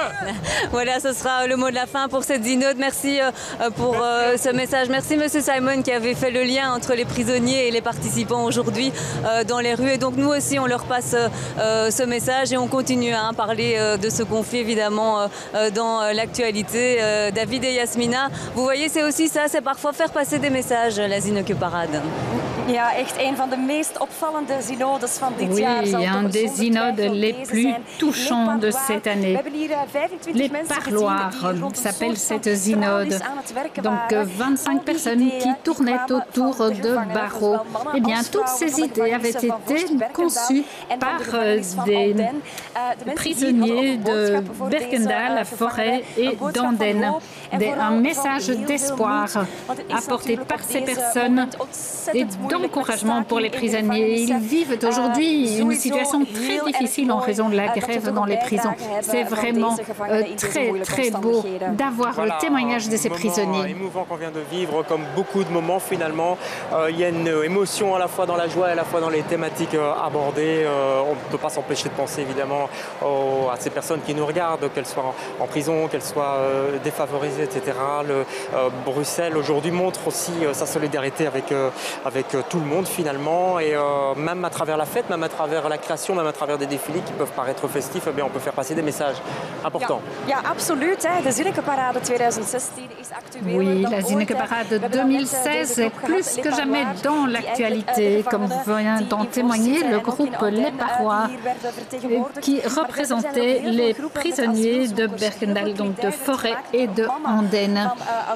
Voilà, ce sera le mot de la fin pour cette synode. Merci pour ce message. Merci Monsieur Simon qui avait fait le lien entre les prisonniers et les participants aujourd'hui dans les rues. Et donc nous aussi, on leur passe ce message et on continue à parler de ce conflit évidemment dans l'actualité. David et Yasmina, vous voyez, c'est aussi ça, c'est parfois faire passer des messages, la Zineke Parade. Ja, echt een van de meest opvallende synodes van dit jaar. Oui, un des synodes les plus touchants de cette année. Les parloirs s'appelle cette synode. Donc 25 personnes qui tournaient autour de barreaux. Eh bien, toutes ces idées avaient été conçues par des prisonniers de Bergendal, la forêt et d'Andenne. Un message d'espoir apporté par ces personnes et d'encouragement pour les prisonniers. Ils vivent aujourd'hui une situation très difficile en raison de la grève dans les prisons. C'est vraiment très beau d'avoir le témoignage de ces prisonniers. Émouvant qu'on vient de vivre, comme beaucoup de moments finalement. Il y a une émotion à la fois dans la joie et à la fois dans les thématiques abordées. On ne peut pas s'empêcher de penser évidemment à ces personnes qui nous regardent, qu'elles soient en prison, qu'elles soient défavorisées, etc. Bruxelles aujourd'hui montre aussi sa solidarité avec tout le monde finalement, et même à travers la fête, même à travers la création, même à travers des défilés qui peuvent paraître festifs, eh bien, on peut faire passer des messages importants. Ja, absoluut. De Zineke Parade 2016 is actueel. Oui, la Zineke Parade 2016 est plus que jamais dans l'actualité, comme vient d'en témoigner le groupe Les Parois, qui représentait les prisonniers de Bergendal, donc de Forêt et de Andenne.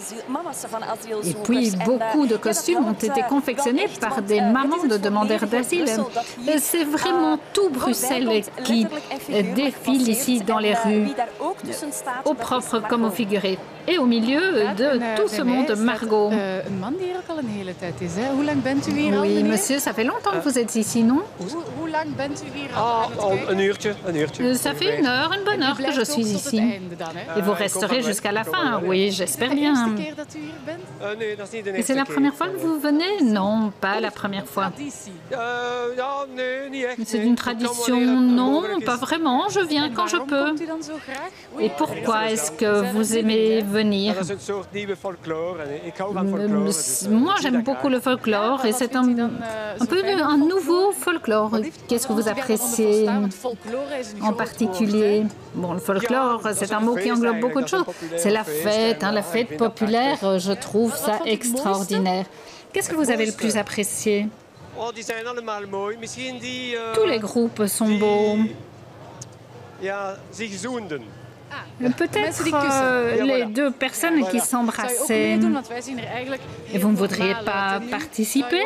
Et puis, beaucoup de costumes ont été confectionnés par des mamans de demandeurs d'asile. C'est vraiment tout Bruxelles qui défile ici dans les rues, au propre comme au figuré. Et au milieu de tout ce monde, Margot. Oui, monsieur, ça fait longtemps que vous êtes ici, non? Een uurtje. Ça fait une bonne heure que je suis ici. Et vous resterez jusqu'à la fin, oui, j'espère bien. Et c'est la première fois que vous venez? Non, pas la première fois. C'est une tradition? Non, pas vraiment, je viens quand je peux. Et pourquoi est-ce que vous aimez venir? Moi, j'aime beaucoup le folklore et c'est un peu un nouveau folklore. Qu'est-ce que vous appréciez en particulier? Bon, le folklore, c'est un mot qui englobe beaucoup de choses. C'est la fête, la fête populaire, je trouve ça extraordinaire. Qu'est-ce que vous avez le plus apprécié? Tous les groupes sont beaux. Peut-être les deux personnes qui s'embrassaient. Et vous ne voudriez pas participer?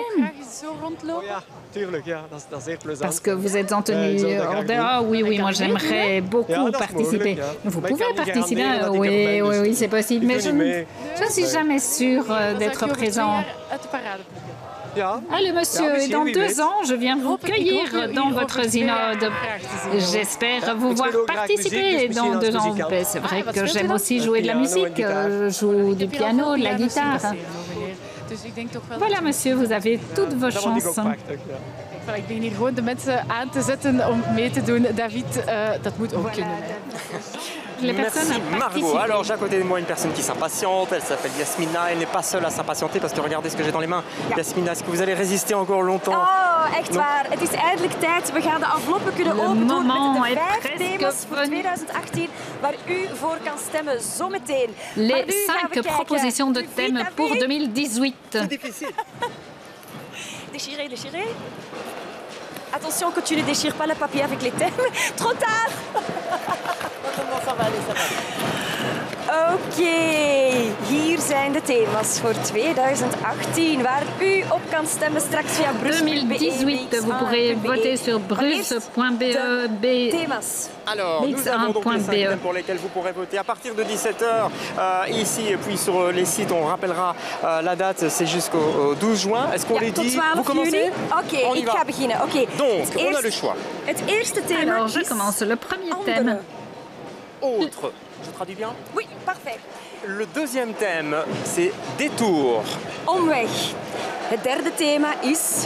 Parce que vous êtes en tenue hors de... Ah oui, moi j'aimerais beaucoup participer. Vous pouvez participer? Oui, c'est possible. Mais je ne suis jamais sûre d'être présent. Allez, monsieur, et dans 2 ans, je viens vous cueillir dans votre synode. J'espère vous voir participer dans 2 ans. C'est vrai que j'aime aussi jouer de la musique. Je joue du piano, de la guitare. Voilà, monsieur, vous avez toutes vos chances. Ik ben hier gewoon de mensen aan te zetten om mee te doen. David, dat moet ook kunnen. Merci Margot. Alors j'ai à côté de moi une personne qui s'impatiente, elle s'appelle Yasmina, elle n'est pas seule à s'impatienter parce que regardez ce que j'ai dans les mains. Yasmina, est-ce que vous allez résister encore longtemps? Oh, echt waar. Het is eindelijk tijd. We gaan de enveloppen kunnen opendoen met de 5 thema's voor 2018 waar u voor kan stemmen zometeen. Les 5 propositions de thèmes pour 2018. C'est difficile. Déchirez. Attention que tu ne déchires pas le papier avec les thèmes. Trop tard. Ça va aller. Oké, hier zijn de thema's voor 2018, waar u op kan stemmen straks via Brussels.be. 2018, vous pourrez voter sur brussels.be. Thema's. Alors, nous avons donc les 5 thèmes pour lesquels vous pourrez voter à partir de 17h ici et puis sur les sites. On rappellera la date, c'est jusqu'au 12 juin. Est-ce qu'on les dit? Vous commencez? Oké, ik ga beginnen. Donc, on a le choix. Het eerste thema. Alors, je commence. Le premier thème. Autre. Je traduis bien? Oui, parfait. Le deuxième thème, c'est détour. Omweg. Het derde thema is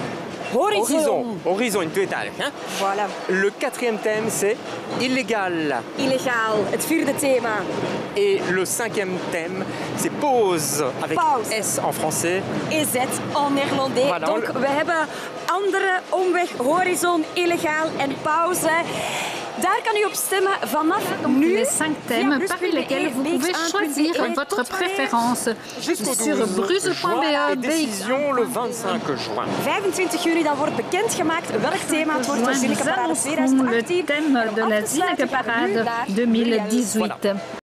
Horizon, tweetalig. Hè? Voilà. Le quatrième thème, c'est illégal. Illegaal, het vierde thema. Et le cinquième thème, c'est pause, avec S en français. EZ en néerlandais. Voilà, Donc we hebben andere, omweg, horizon, illegaal en pauze. Daar kan u op stemmen vanaf nu. Les 5 thèmes parmi lesquels vous pouvez choisir votre préférence sur bruze.be. Décision le 25 juin. 25 juni dan wordt bekendgemaakt welk thema het wordt. De Zinneke Parade 2018. Le thème de la Zinneke Parade 2018.